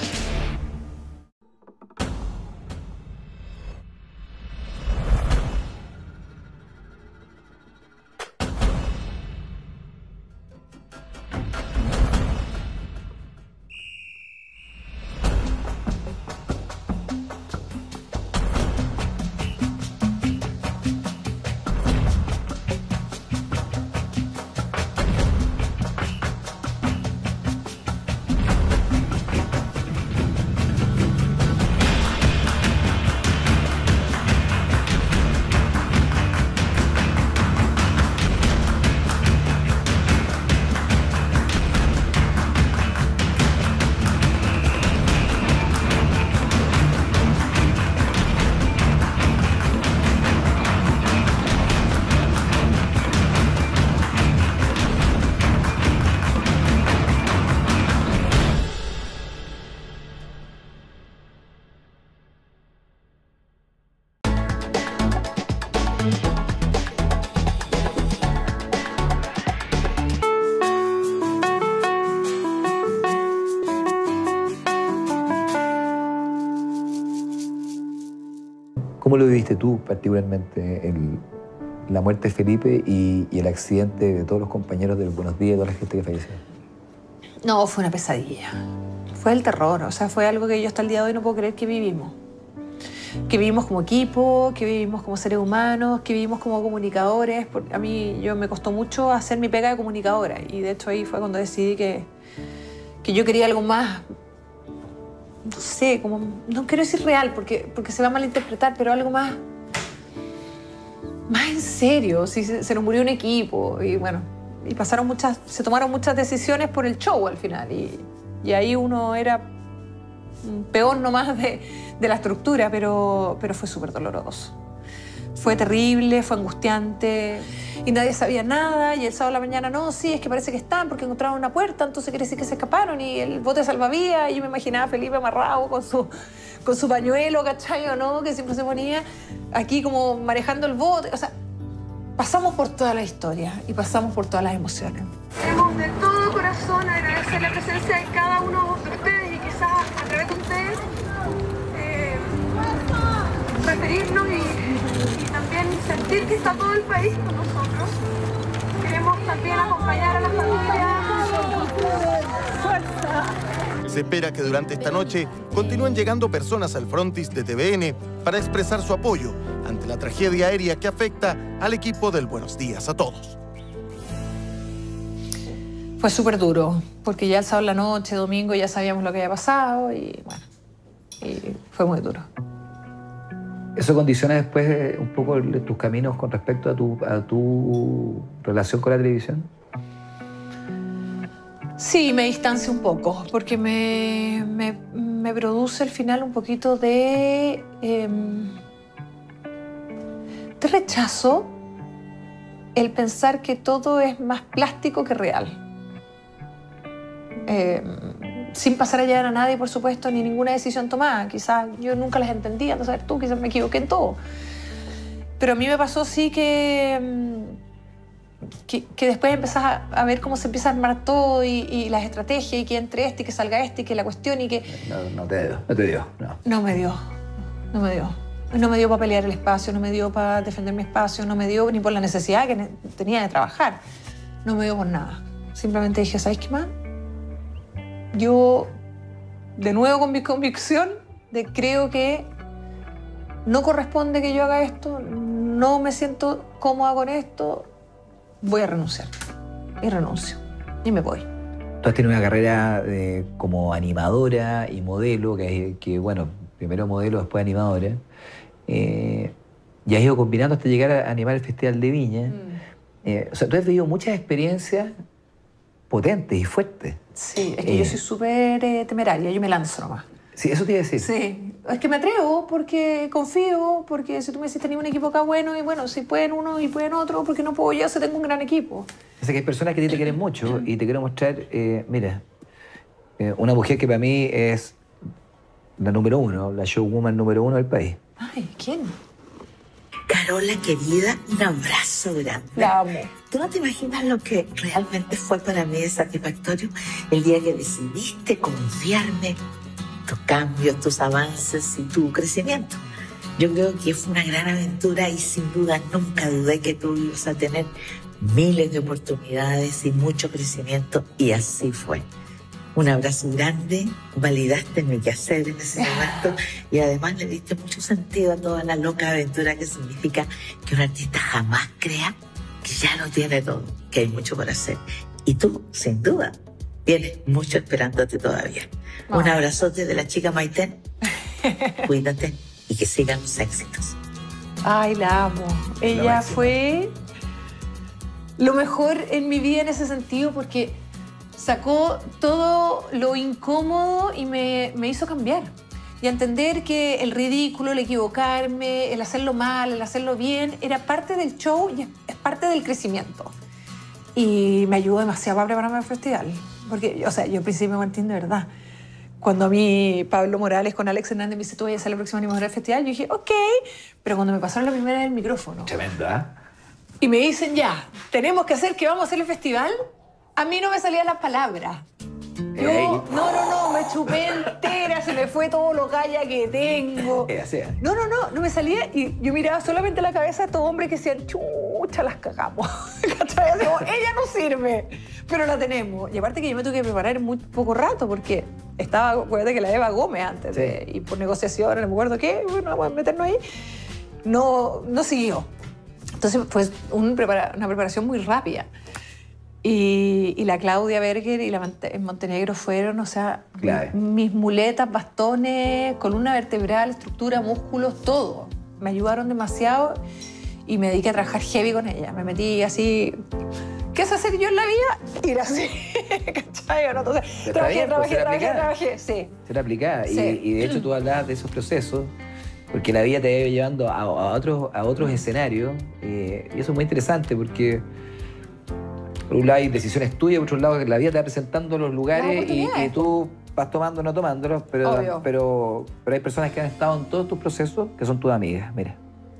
¿Cómo lo viviste tú particularmente, el, la muerte de Felipe y, y el accidente de todos los compañeros del Buenos Días, de toda la gente que falleció? No, fue una pesadilla. Fue el terror, o sea, fue algo que yo hasta el día de hoy no puedo creer que vivimos. Que vivimos como equipo, que vivimos como seres humanos, que vivimos como comunicadores. A mí yo me costó mucho hacer mi pega de comunicadora y de hecho ahí fue cuando decidí que, que yo quería algo más, no sé, como, no quiero decir real porque, porque se va a malinterpretar, pero algo más, más en serio. Si se, se nos murió un equipo y bueno, y pasaron muchas, se tomaron muchas decisiones por el show al final y, y ahí uno era un peón nomás de, de la estructura, pero, pero fue súper doloroso. Fue terrible, fue angustiante y nadie sabía nada y el sábado de la mañana, no, sí, es que parece que están porque encontraron una puerta, entonces quiere decir que se escaparon y el bote salvavidas y yo me imaginaba a Felipe amarrado con su, con su pañuelo, ¿cachai o no? Que siempre se ponía aquí como manejando el bote, o sea, pasamos por toda la historia y pasamos por todas las emociones. Queremos de todo corazón agradecer la presencia de cada uno de ustedes y quizás a través de ustedes eh, referirnos y, y también sentir que está todo el país con nosotros. Queremos también acompañar a las familias. ¡Fuerza! Se espera que durante esta noche continúen llegando personas al frontis de T V N para expresar su apoyo ante la tragedia aérea que afecta al equipo del Buenos Días a Todos. Fue súper duro, porque ya el sábado en la noche, domingo, ya sabíamos lo que había pasado y bueno, y fue muy duro. ¿Eso condiciona después un poco tus caminos con respecto a tu, a tu relación con la televisión? Sí, me distancio un poco, porque me, me, me produce al final un poquito de, eh, de rechazo el pensar que todo es más plástico que real. Eh, sin pasar a llevar a nadie, por supuesto, ni ninguna decisión tomada. Quizás yo nunca las entendía, no sabes tú, quizás me equivoqué en todo. Pero a mí me pasó sí que, que, que después empezás a, a ver cómo se empieza a armar todo y, y las estrategias y que entre este y que salga este y que la cuestión y que... No, no te dio, no te dio, no. No me dio, no me dio. No me dio para pelear el espacio, no me dio para defender mi espacio, no me dio ni por la necesidad que ne- tenía de trabajar. No me dio por nada. Simplemente dije, ¿sabes qué más? Yo, de nuevo con mi convicción, de creo que no corresponde que yo haga esto, no me siento cómoda con esto, voy a renunciar. Y renuncio. Y me voy. Tú has tenido una carrera de, como animadora y modelo, que, que bueno, primero modelo, después animadora. Eh, y has ido combinando hasta llegar a animar el Festival de Viña. Mm. Eh, o sea, tú has vivido muchas experiencias potentes y fuertes. Sí, es que eh, yo soy súper eh, temeraria, yo me lanzo nomás. Sí, eso te iba a decir. Sí, es que me atrevo porque confío, porque si tú me dices tenía un equipo acá bueno y bueno, si pueden uno y pueden otro, porque no puedo yo, si tengo un gran equipo. O sea, que hay personas que a ti te quieren mucho y te quiero mostrar, eh, mira, eh, una mujer que para mí es la número uno, la showwoman número uno del país. Ay, ¿quién? Carola, querida, un abrazo grande. La amo. ¿Tú no te imaginas lo que realmente fue para mí de satisfactorio el día que decidiste confiarme tus cambios, tus avances y tu crecimiento? Yo creo que fue una gran aventura y sin duda nunca dudé que tú ibas a tener miles de oportunidades y mucho crecimiento y así fue. Un abrazo grande, validaste mi quehacer en ese momento y además le diste mucho sentido a toda la loca aventura que significa que un artista jamás crea que ya lo tiene todo, que hay mucho por hacer. Y tú, sin duda, tienes mucho esperándote todavía. Oh. Un abrazote de la chica Maiten. Cuídate y que sigan los éxitos. Ay, la amo. Ella fue lo mejor en mi vida en ese sentido porque sacó todo lo incómodo y me, me hizo cambiar. Y entender que el ridículo, el equivocarme, el hacerlo mal, el hacerlo bien, era parte del show y es, es parte del crecimiento. Y me ayudó demasiado para prepararme al festival. Porque, o sea, yo al principio me entiendo de verdad. Cuando a mí Pablo Morales con Alex Hernández me dice, tú vas a ser la próxima animadora del festival, yo dije, ok. Pero cuando me pasaron la primera vez el micrófono. Tremenda. Y me dicen, ya, tenemos que hacer que vamos a hacer el festival. A mí no me salían las palabras. Yo, hey. no, no, no, me chupé entera, se me fue todo lo calla que tengo. No, no, no, no me salía y yo miraba solamente la cabeza de estos hombres que decían, chucha, las cagamos. ¿Cachai? Digo, ella no sirve, pero la tenemos. Y aparte que yo me tuve que preparar muy poco rato porque estaba, acuérdate que la Eva Gómez antes, sí. de, y por negociaciones, no me acuerdo qué, bueno, vamos a meternos ahí, no, no siguió. Entonces fue un prepara, una preparación muy rápida. Y, y la Claudia Berger y la en Montenegro fueron, o sea, clave. Mis muletas, bastones, columna vertebral, estructura, músculos, todo. Me ayudaron demasiado y me dediqué a trabajar heavy con ella. Me metí así, ¿qué es hacer yo en la vida? Ir así, ¿cachai? ¿No? Entonces, trabajé, bien, trabajé, pues, trabajé, trabajé, sí. Ser aplicada. Sí. Y, y de hecho tú hablabas de esos procesos, porque la vida te va llevando a, a, otros, a otros escenarios. Eh, y eso es muy interesante porque por un lado hay decisiones tuyas, por otro lado la vida te va presentando los lugares y, y tú vas tomando o no tomándolos, pero, pero, pero hay personas que han estado en todos tus procesos que son tus amigas, mira.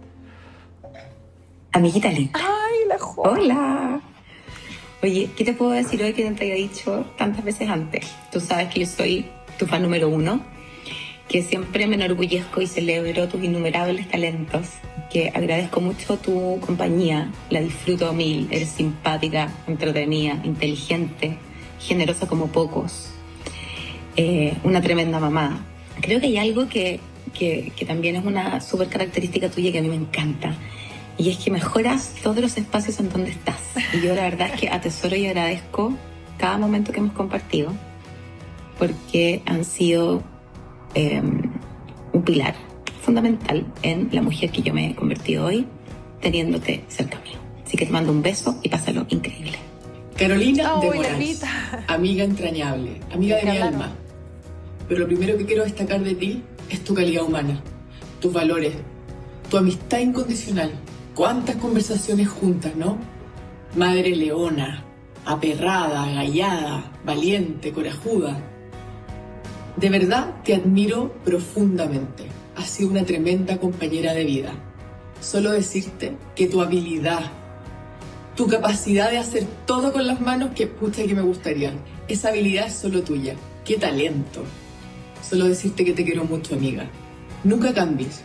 Amiguita linda. Ay, la joven. Hola. Oye, ¿qué te puedo decir hoy que no te había dicho tantas veces antes? Tú sabes que yo soy tu fan número uno, que siempre me enorgullezco y celebro tus innumerables talentos, que agradezco mucho tu compañía, la disfruto a mil, eres simpática, entretenida, inteligente, generosa como pocos, eh, una tremenda mamá. Creo que hay algo que, que, que también es una súper característica tuya que a mí me encanta, y es que mejoras todos los espacios en donde estás. Y yo la verdad es que atesoro y agradezco cada momento que hemos compartido, porque han sido eh, un pilar fundamental en la mujer que yo me he convertido hoy, teniéndote cerca mío. Así que te mando un beso y pásalo increíble. Carolina oh, de Morales, amiga entrañable, amiga de mi alma. Pero lo primero que quiero destacar de ti es tu calidad humana, tus valores, tu amistad incondicional. ¿Cuántas conversaciones juntas, no? Madre leona, aperrada, agallada, valiente, corajuda. De verdad te admiro profundamente. Has sido una tremenda compañera de vida. Solo decirte que tu habilidad Tu capacidad de hacer todo con las manos, que pucha que me gustaría. Esa habilidad es solo tuya. ¡Qué talento! Solo decirte que te quiero mucho, amiga. Nunca cambies.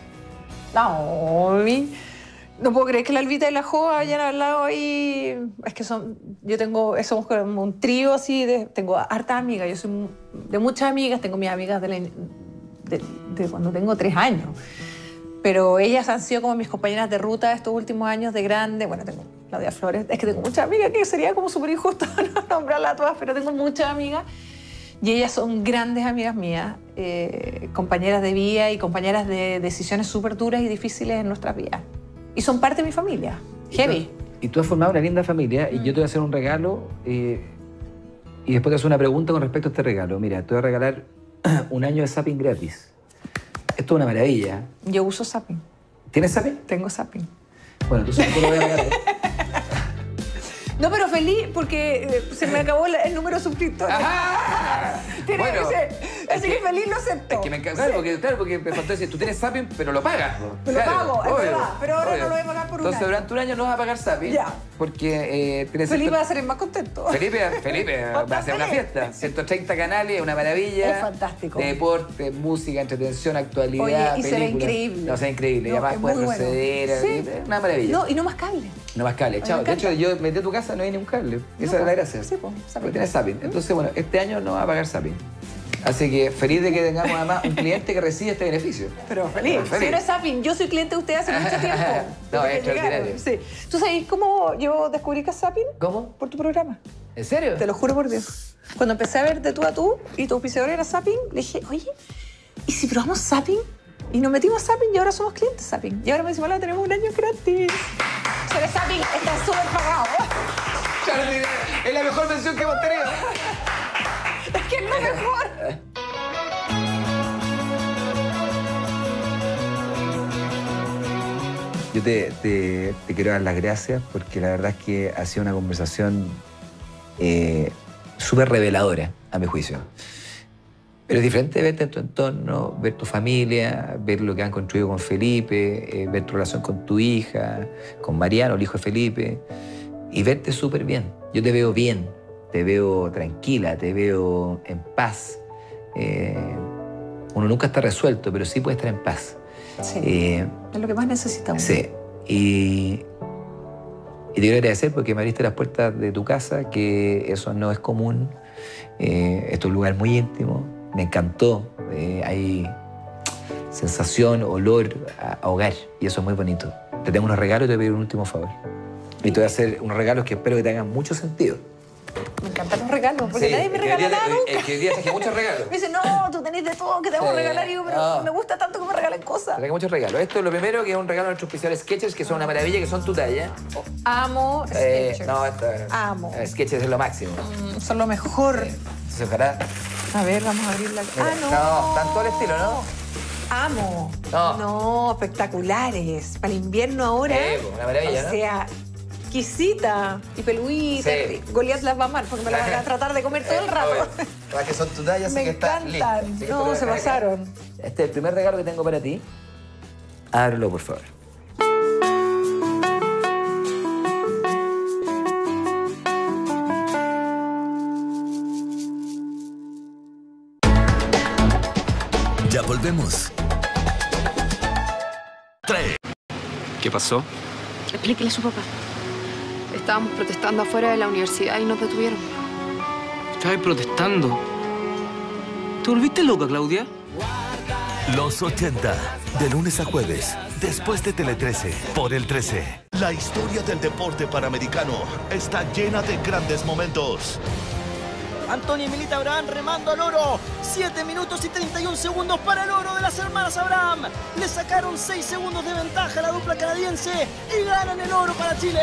No, no puedo creer que la Albita y la Jo hayan hablado ahí. Es que son, yo tengo, somos como un trío así, de, tengo hartas amigas, yo soy de muchas amigas, tengo mis amigas de, la, de, de cuando tengo tres años. Pero ellas han sido como mis compañeras de ruta estos últimos años de grande. Bueno, tengo Claudia Flores, es que tengo muchas amigas, que sería como súper injusto no nombrarlas a todas, pero tengo muchas amigas. Y ellas son grandes amigas mías, eh, compañeras de vida y compañeras de decisiones súper duras y difíciles en nuestras vidas. Y son parte de mi familia, heavy. Y tú has formado una linda familia y yo te voy a hacer un regalo eh, y después te hacer una pregunta con respecto a este regalo. Mira, te voy a regalar un año de Zapping gratis. Esto es una maravilla. Yo uso Zapping. ¿Tienes Zapping? Tengo Zapping. Bueno, entonces te lo voy a regalar. No, pero feliz porque eh, se me acabó el, el número de suscriptores. Tiene, Bueno, ese, es así que- que feliz lo acepto. Es que me encanta, claro, Sí. porque, claro, porque me faltó decir, tú tienes Zapping, pero lo pagas. Pero lo Claro, pago, es obvio, verdad, pero ahora obvio. no lo voy a pagar por un Entonces, año. durante un año no vas a pagar Zapping. Ya. Porque eh, tienes Felipe ciento- va a ser el más contento. Felipe, Felipe va a hacer una fiesta. ciento treinta canales, una maravilla. Es fantástico. De deporte, música, entretención, actualidad, Oye, y se ve películas. increíble. No, se ve increíble. No, y además es puedes muy bueno. proceder. Sí. Es una maravilla. No, y no más cable. No más cable. Ay, Chao. me De encanta. hecho, yo metí a tu casa, no hay ni un cable. Esa No, es la gracia. sí, pues, Porque tienes Zapping. Entonces, bueno, este año no va a pagar Zapping. Así que feliz de que tengamos además un cliente que recibe este beneficio. Pero feliz. Pero Si eres Zapping, yo soy cliente de usted hace mucho tiempo. No, Desde es que llegaron. extraordinario. Sí. ¿Tú sabes cómo yo descubrí que es Zapping? ¿Cómo? Por tu programa. ¿En serio? Te lo juro por Dios. Cuando empecé a ver De Tú a Tú y tu auspiciador era Zapping, le dije, oye, ¿y si probamos Zapping? Y nos metimos a Zapping y ahora somos clientes Zapping. Y ahora me decimos, tenemos un año gratis. Si eres Zapping, está súper pagado. Es la mejor mención que hemos tenido. Es que es lo mejor. Yo te, te- te quiero dar las gracias porque la verdad es que ha sido una conversación eh, súper reveladora, a mi juicio. Pero es diferente verte en tu entorno, ver tu familia, ver lo que han construido con Felipe, eh, ver tu relación con tu hija, con Mariano, el hijo de Felipe, y verte súper bien. Yo te veo bien, te veo tranquila, te veo en paz. Eh, uno nunca está resuelto, pero sí puede estar en paz. Sí. Eh, Es lo que más necesitamos. Sí, y, y te quiero agradecer porque me abriste las puertas de tu casa, que eso no es común. Eh, esto es un lugar muy íntimo, me encantó. Eh, hay sensación, olor a, a hogar, y eso es muy bonito. Te tengo unos regalos y te voy a pedir un último favor. Y te voy a hacer unos regalos que espero que te hagan mucho sentido. Me encantan los regalos, porque Sí, nadie me es que regala hoy día- nada hoy- nunca. es que hoy día traje muchos regalos. Me dice, no, tú tenés de todo, que te vamos a Sí. regalar. Y digo, pero No. me gusta tanto que me regalen cosas. Te traje muchos regalos. Esto es lo primero, que es un regalo de nuestros oficiales Skechers, que son una maravilla, que son tu talla. Amo Eh, Skechers. no, esto, Amo. eh, Skechers es lo máximo. Mm, son lo mejor. Entonces, ojalá... A ver, vamos a abrirla. Mira, Ah, no. no, están todo el estilo, ¿no? Amo. No. No, espectaculares. Para el invierno ahora. Eh, pues, una maravilla, O ¿no? sea, exquisita y peluita. Sí. Goliat las va mal porque me las van a tratar de comer todo el rato. Para que son tu talla, así Me que está encantan. listo. Así que te lo No, voy a se dejar acá. pasaron. Este es el primer regalo que tengo para ti. Ábrelo, por favor. Ya volvemos. Tres. ¿Qué pasó? Explíquele a su papá. Estábamos protestando afuera de la universidad y nos detuvieron. Estabas protestando. ¿Te volviste loca, Claudia? Los ochenta, de lunes a jueves, después de Tele trece, por el trece. La historia del deporte panamericano está llena de grandes momentos. Antonio y Milita Abraham remando al oro. siete minutos y treinta y un segundos para el oro de las hermanas Abraham. Le sacaron seis segundos de ventaja a la dupla canadiense y ganan el oro para Chile.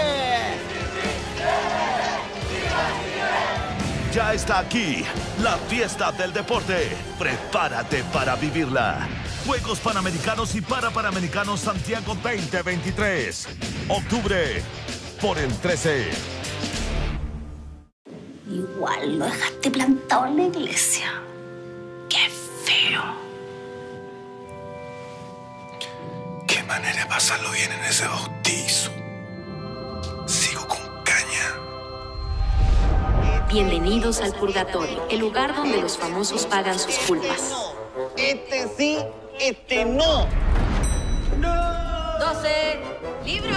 Ya está aquí la fiesta del deporte. Prepárate para vivirla. Juegos Panamericanos y Parapanamericanos Santiago veinte veintitrés. Octubre, por el trece. Igual lo dejaste plantado en la iglesia. Qué feo. Qué manera de pasarlo bien en ese bautizo. Sigo con caña Bienvenidos al purgatorio, el lugar donde los famosos pagan sus culpas. Este sí, este no. doce. ¡Libro!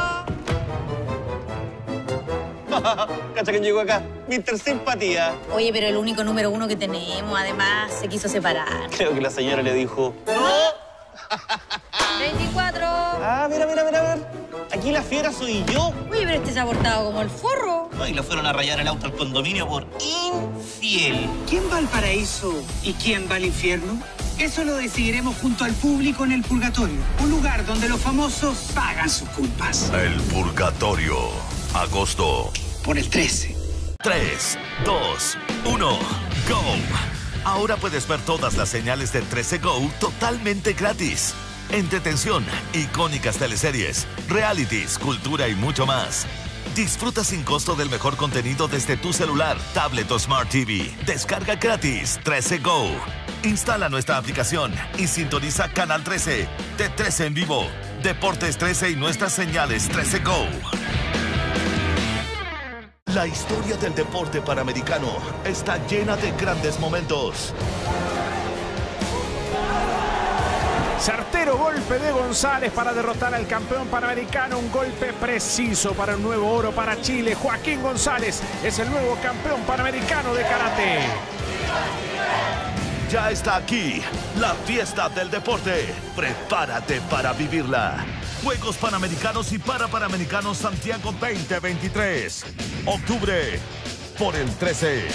¿Cacha quién llegó acá? mister Simpatía. Oye, pero el único número uno que tenemos, además, se quiso separar. Creo que la señora le dijo... veinticuatro. Ah, mira, mira, mira, a ver. Aquí la fiera soy yo. Oye, pero este se ha portado como el forro. No, y lo fueron a rayar el auto al condominio por infiel. ¿Quién va al paraíso y quién va al infierno? Eso lo decidiremos junto al público en el purgatorio. Un lugar donde los famosos pagan sus culpas. El Purgatorio. Agosto. Por el trece. tres, dos, uno, go. Ahora puedes ver todas las señales de trece Go totalmente gratis. Entretención, icónicas teleseries, realities, cultura y mucho más. Disfruta sin costo del mejor contenido desde tu celular, tablet o Smart T V. Descarga gratis trece Go. Instala nuestra aplicación y sintoniza Canal trece, T trece en vivo, Deportes trece y nuestras señales trece Go. La historia del deporte panamericano está llena de grandes momentos. Certero golpe de González para derrotar al campeón panamericano. Un golpe preciso para un nuevo oro para Chile. Joaquín González es el nuevo campeón panamericano de karate. Ya está aquí la fiesta del deporte. Prepárate para vivirla. Juegos Panamericanos y Parapanamericanos Santiago veinte veintitrés. Octubre por el trece.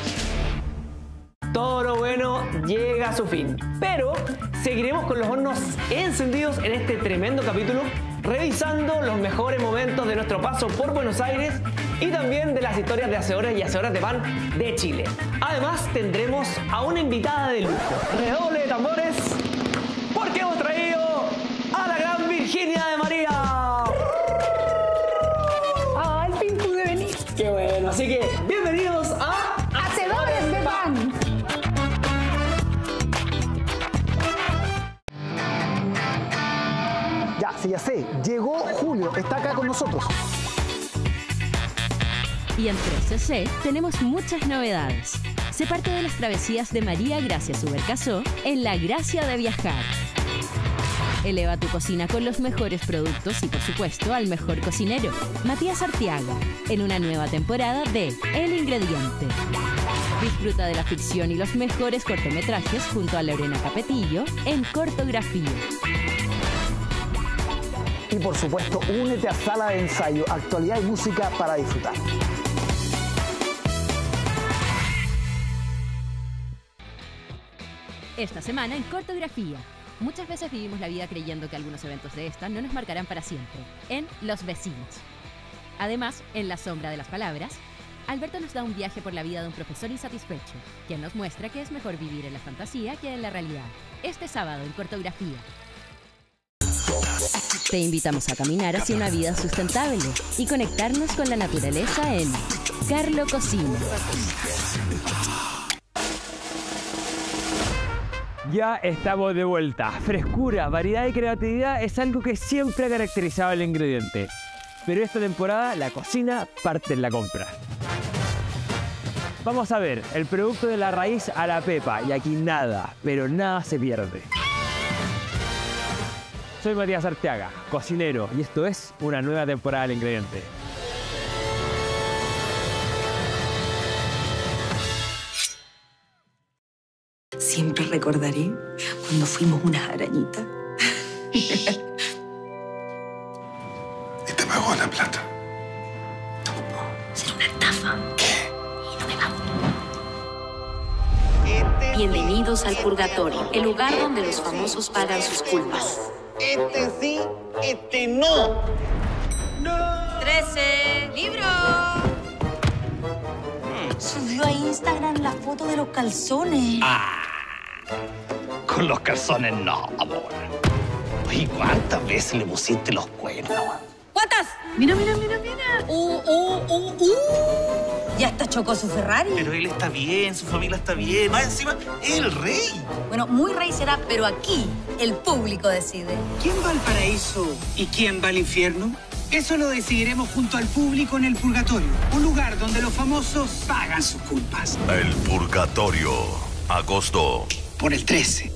Todo lo bueno llega a su fin, pero seguiremos con los hornos encendidos en este tremendo capítulo, revisando los mejores momentos de nuestro paso por Buenos Aires y también de las historias de hacedores y hacedoras de pan de Chile. Además tendremos a una invitada de lujo. Redoble de tambores, porque hemos traído a la gran Virginia de María. Ah, al fin pude venir. Qué bueno, así que bienvenidos a Hacedores de Pan. Ya, sí, ya sé. Llegó Julio, está acá con nosotros. Y en trece C tenemos muchas novedades. Sé parte de las travesías de María Gracia Subercasó en La Gracia de Viajar. Eleva tu cocina con los mejores productos y, por supuesto, al mejor cocinero, Matías Arteaga, en una nueva temporada de El Ingrediente. Disfruta de la ficción y los mejores cortometrajes junto a Lorena Capetillo en Cortografía. Y por supuesto, únete a Sala de Ensayo, actualidad y música para disfrutar. Esta semana en Cortografía. Muchas veces vivimos la vida creyendo que algunos eventos de esta no nos marcarán para siempre. En Los Vecinos. Además, en La Sombra de las Palabras, Alberto nos da un viaje por la vida de un profesor insatisfecho, quien nos muestra que es mejor vivir en la fantasía que en la realidad. Este sábado en Cortografía. Te invitamos a caminar hacia una vida sustentable y conectarnos con la naturaleza en Carlo Cocina. Ya estamos de vuelta. Frescura, variedad y creatividad es algo que siempre ha caracterizado al ingrediente. Pero esta temporada la cocina parte en la compra. Vamos a ver, el producto de la raíz a la pepa, y aquí nada, pero nada se pierde. Soy Matías Arteaga, cocinero, y esto es una nueva temporada del ingrediente. Siempre recordaré cuando fuimos unas arañitas. Y te pagó la plata. Será una estafa. Y no me vamos. Bienvenidos al purgatorio, el lugar donde los famosos pagan sus culpas. Este sí, este no. trece. ¡Libro! Subió a Instagram la foto de los calzones. Ah, con los calzones no, amor. Oye, ¿cuántas veces le pusiste los cuernos? ¿Cuántas? Mira, mira, mira, mira. Uh, uh, uh, uh. Ya hasta chocó su Ferrari. Pero él está bien, su familia está bien. Más encima, es el rey. Bueno, muy rey será, pero aquí el público decide. ¿Quién va al paraíso y quién va al infierno? Eso lo decidiremos junto al público en el Purgatorio, un lugar donde los famosos pagan sus culpas. El Purgatorio, agosto. Por el trece.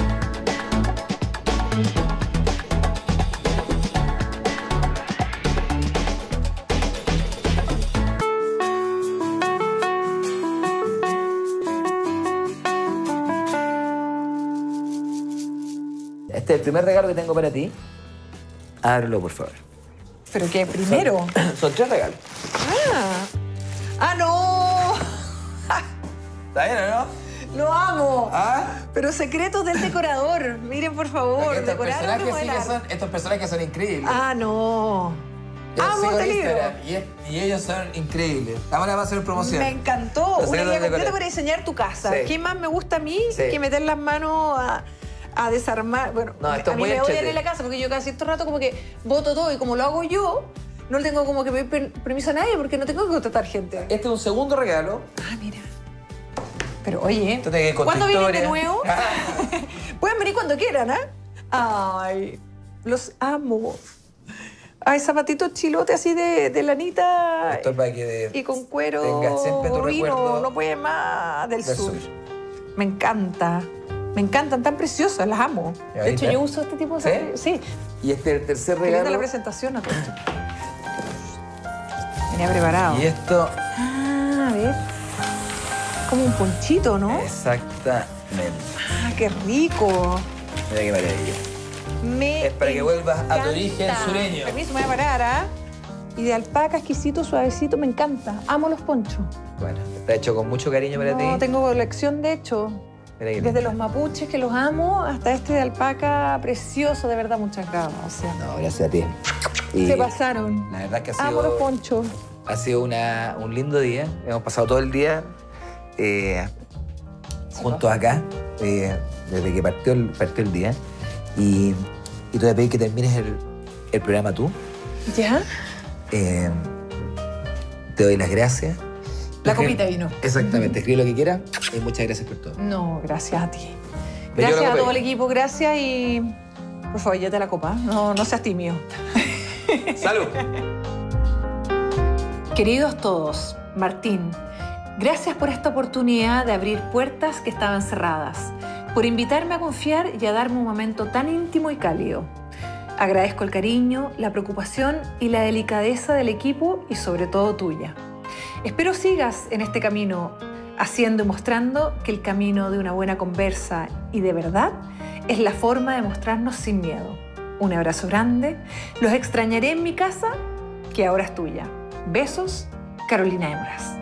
Este es el primer regalo que tengo para ti. Ábrelo, por favor. ¿Pero qué? ¿Primero? Son, son tres regalos. Ah. ¡Ah, no! ¿Está bien o no? ¡Lo amo! ¿Ah? Pero secretos del decorador. Miren, por favor, Estos decorar o personajes, sí que remodelar. son, estos personajes son increíbles. Ah, no. Yo amo sigo este en libro. Instagram y, es- y ellos son increíbles. Ahora va a hacer promoción. Me encantó. Los Una secretos guía del completa decorador. para diseñar tu casa. Sí. ¿Qué más me gusta a mí Sí. que meter las manos a, a desarmar? Bueno, No, esto a es mí muy me odian entrete. en la casa porque yo casi todo el rato como que boto todo y como lo hago yo, no le tengo como que pedir per- permiso a nadie porque no tengo que contratar gente. Este es un segundo regalo. Ah, mira. Pero oye, Esto tiene que ir con tu ¿cuándo vienen de historia. nuevo? Pueden venir cuando quieran, ¿ah? Ay, los amo. Ay, zapatitos chilote así de, de lanita Esto es para que y con cuero tengas siempre tu vino, recuerdo no puede más del, del sur. sur. Me encanta. Me encantan, tan preciosas, las amo. ¿Y De hecho, ahorita? yo uso este tipo de ¿Sí? zapatos. Sí. Y este es el tercer Qué linda regalo. la presentación a todo esto. Venía preparado. Y esto, Ah, a ver. Como un ponchito, ¿no? exactamente. Ah, qué rico. Mira qué maravilla. Me Es para que vuelvas a tu encanta. origen sureño. Permiso, me voy a parar, ¿ah? Y de alpaca, exquisito, suavecito, me encanta. Amo los ponchos. Bueno, está hecho con mucho cariño para No, ti. tengo colección, de hecho. Mira qué Desde lindo. los mapuches, que los amo, hasta este de alpaca precioso, de verdad, muchas gracias. No, gracias a ti. Y Se pasaron. la verdad es que ha Amo los sido, ponchos. ha sido una, un lindo día. Hemos pasado todo el día eh, juntos acá, eh, desde que partió el, partió el día. Y, y te voy a pedir que termines el, el programa tú. ¿Ya? Eh, te doy las gracias. La Escribe- copita de vino. Exactamente, escribe lo que quieras y muchas gracias por todo. No, gracias a ti. Me llevo Gracias la a copa todo el ahí. equipo, gracias y... Por favor, llévate la copa. No, no seas tímido. ¡Salud! Queridos todos, Martín, gracias por esta oportunidad de abrir puertas que estaban cerradas, por invitarme a confiar y a darme un momento tan íntimo y cálido. Agradezco el cariño, la preocupación y la delicadeza del equipo y sobre todo tuya. Espero sigas en este camino, haciendo y mostrando que el camino de una buena conversa y de verdad es la forma de mostrarnos sin miedo. Un abrazo grande, los extrañaré en mi casa, que ahora es tuya. Besos, Carolina Hembras.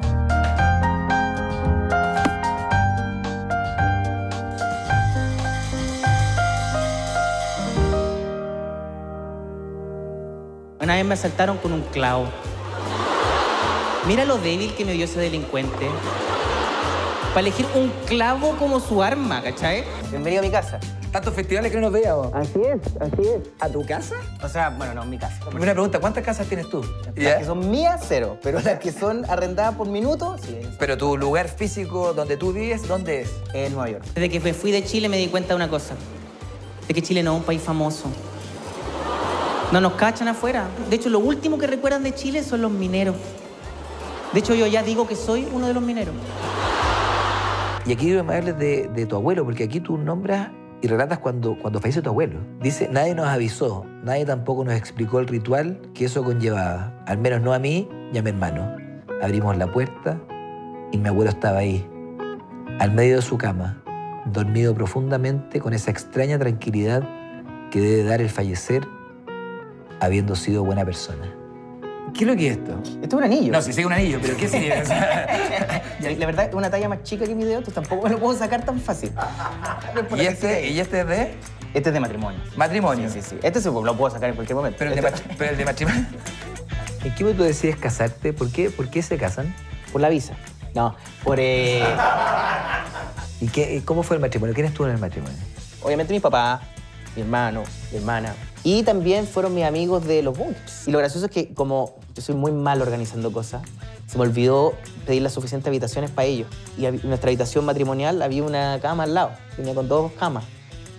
Una vez me asaltaron con un clavo. Mira lo débil que me dio ese delincuente. Para elegir un clavo como su arma, ¿cachai? Bienvenido a mi casa. Tantos festivales que no nos veíamos. Así es, así es. ¿A tu casa? O sea, bueno, no, mi casa. Una pregunta, ¿cuántas casas tienes tú? Las que son mías, cero. Pero las que son arrendadas por minuto, sí. Pero tu lugar físico donde tú vives, ¿dónde es? En Nueva York. Desde que me fui de Chile me di cuenta de una cosa. De que Chile no es un país famoso. No nos cachan afuera. De hecho, lo último que recuerdan de Chile son los mineros. De hecho, yo ya digo que soy uno de los mineros. Y aquí quiero que me hables de, de tu abuelo, porque aquí tú nombras y relatas cuando, cuando falleció tu abuelo. Dice, nadie nos avisó, nadie tampoco nos explicó el ritual que eso conllevaba. Al menos no a mí y a mi hermano. Abrimos la puerta y mi abuelo estaba ahí, al medio de su cama, dormido profundamente con esa extraña tranquilidad que debe dar el fallecer habiendo sido buena persona. ¿Qué es lo que es esto? Esto es un anillo. No, sí, sí, un anillo, pero ¿qué significa? La verdad, es una talla más chica que mi dedo, entonces tampoco me lo puedo sacar tan fácil. ¿Y este, ¿Y este es de? Este es de matrimonio. ¿Matrimonio? Sí, sí, sí. Este sí, pues, lo puedo sacar en cualquier momento. Pero el de, Este- matri- pero el de matrimonio. ¿En qué momento decides casarte? ¿Por qué, ¿Por qué se casan? Por la visa. No, por... Eh... ¿Y qué, cómo fue el matrimonio? ¿Quién estuvo en el matrimonio? Obviamente mi papá, mi hermano, mi hermana. Y también fueron mis amigos de los bunkers. Y lo gracioso es que como yo soy muy mal organizando cosas, se me olvidó pedir las suficientes habitaciones para ellos. Y hab- en nuestra habitación matrimonial había una cama al lado. Venía con dos camas.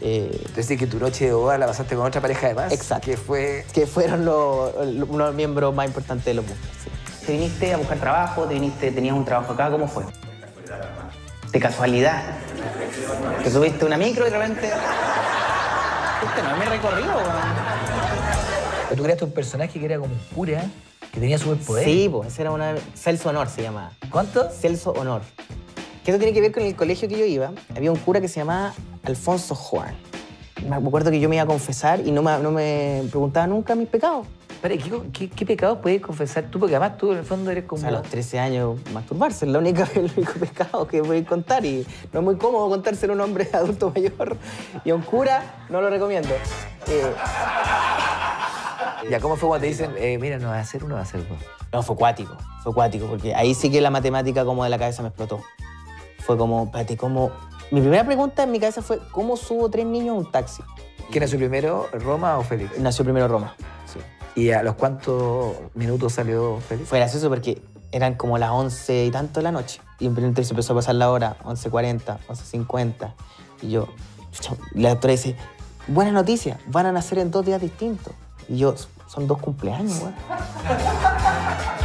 Eh, Entonces, que tu noche de boda la pasaste con otra pareja de más. Exacto. Que fue... Que fueron los, los, uno de los miembros más importantes de los bunkers. Sí. ¿Te viniste a buscar trabajo? ¿Te viniste, tenías un trabajo acá? ¿Cómo fue? De casualidad. Que subiste una micro y de repente... Este no es mi recorrido, weón. ¿Tú creaste un personaje que era como un cura, que tenía superpoderes? Sí, pues, ese era una... Celso Honor se llamaba. ¿Cuánto? Celso Honor. Que eso tiene que ver con el colegio que yo iba. Había un cura que se llamaba Alfonso Juan. Me acuerdo que yo me iba a confesar y no me, no me preguntaba nunca mis pecados. ¿Para qué, qué, qué pecados puedes confesar tú? Porque además tú en el fondo eres como... O sea, a los trece años masturbarse es la única, el único pecado que voy a contar y no es muy cómodo contárselo a un hombre adulto mayor y a un cura no lo recomiendo. Eh... Ya, ¿cómo fue cuando te dicen, eh, mira, no va a hacer uno, va a hacer dos? No, fue cuático, fue cuático, porque ahí sí que la matemática como de la cabeza me explotó. Fue como, espérate, ¿cómo...? Mi primera pregunta en mi cabeza fue, ¿cómo subo tres niños a un taxi? ¿Quién nació primero, Roma o Félix? Nació primero Roma, sí. ¿Y a los cuántos minutos salió Félix? Fue gracioso porque eran como las once y tanto de la noche. Y entonces se empezó a pasar la hora, once cuarenta, once cincuenta. Y yo, y la doctora dice, buena noticia, van a nacer en dos días distintos. Y yo, son dos cumpleaños, güey.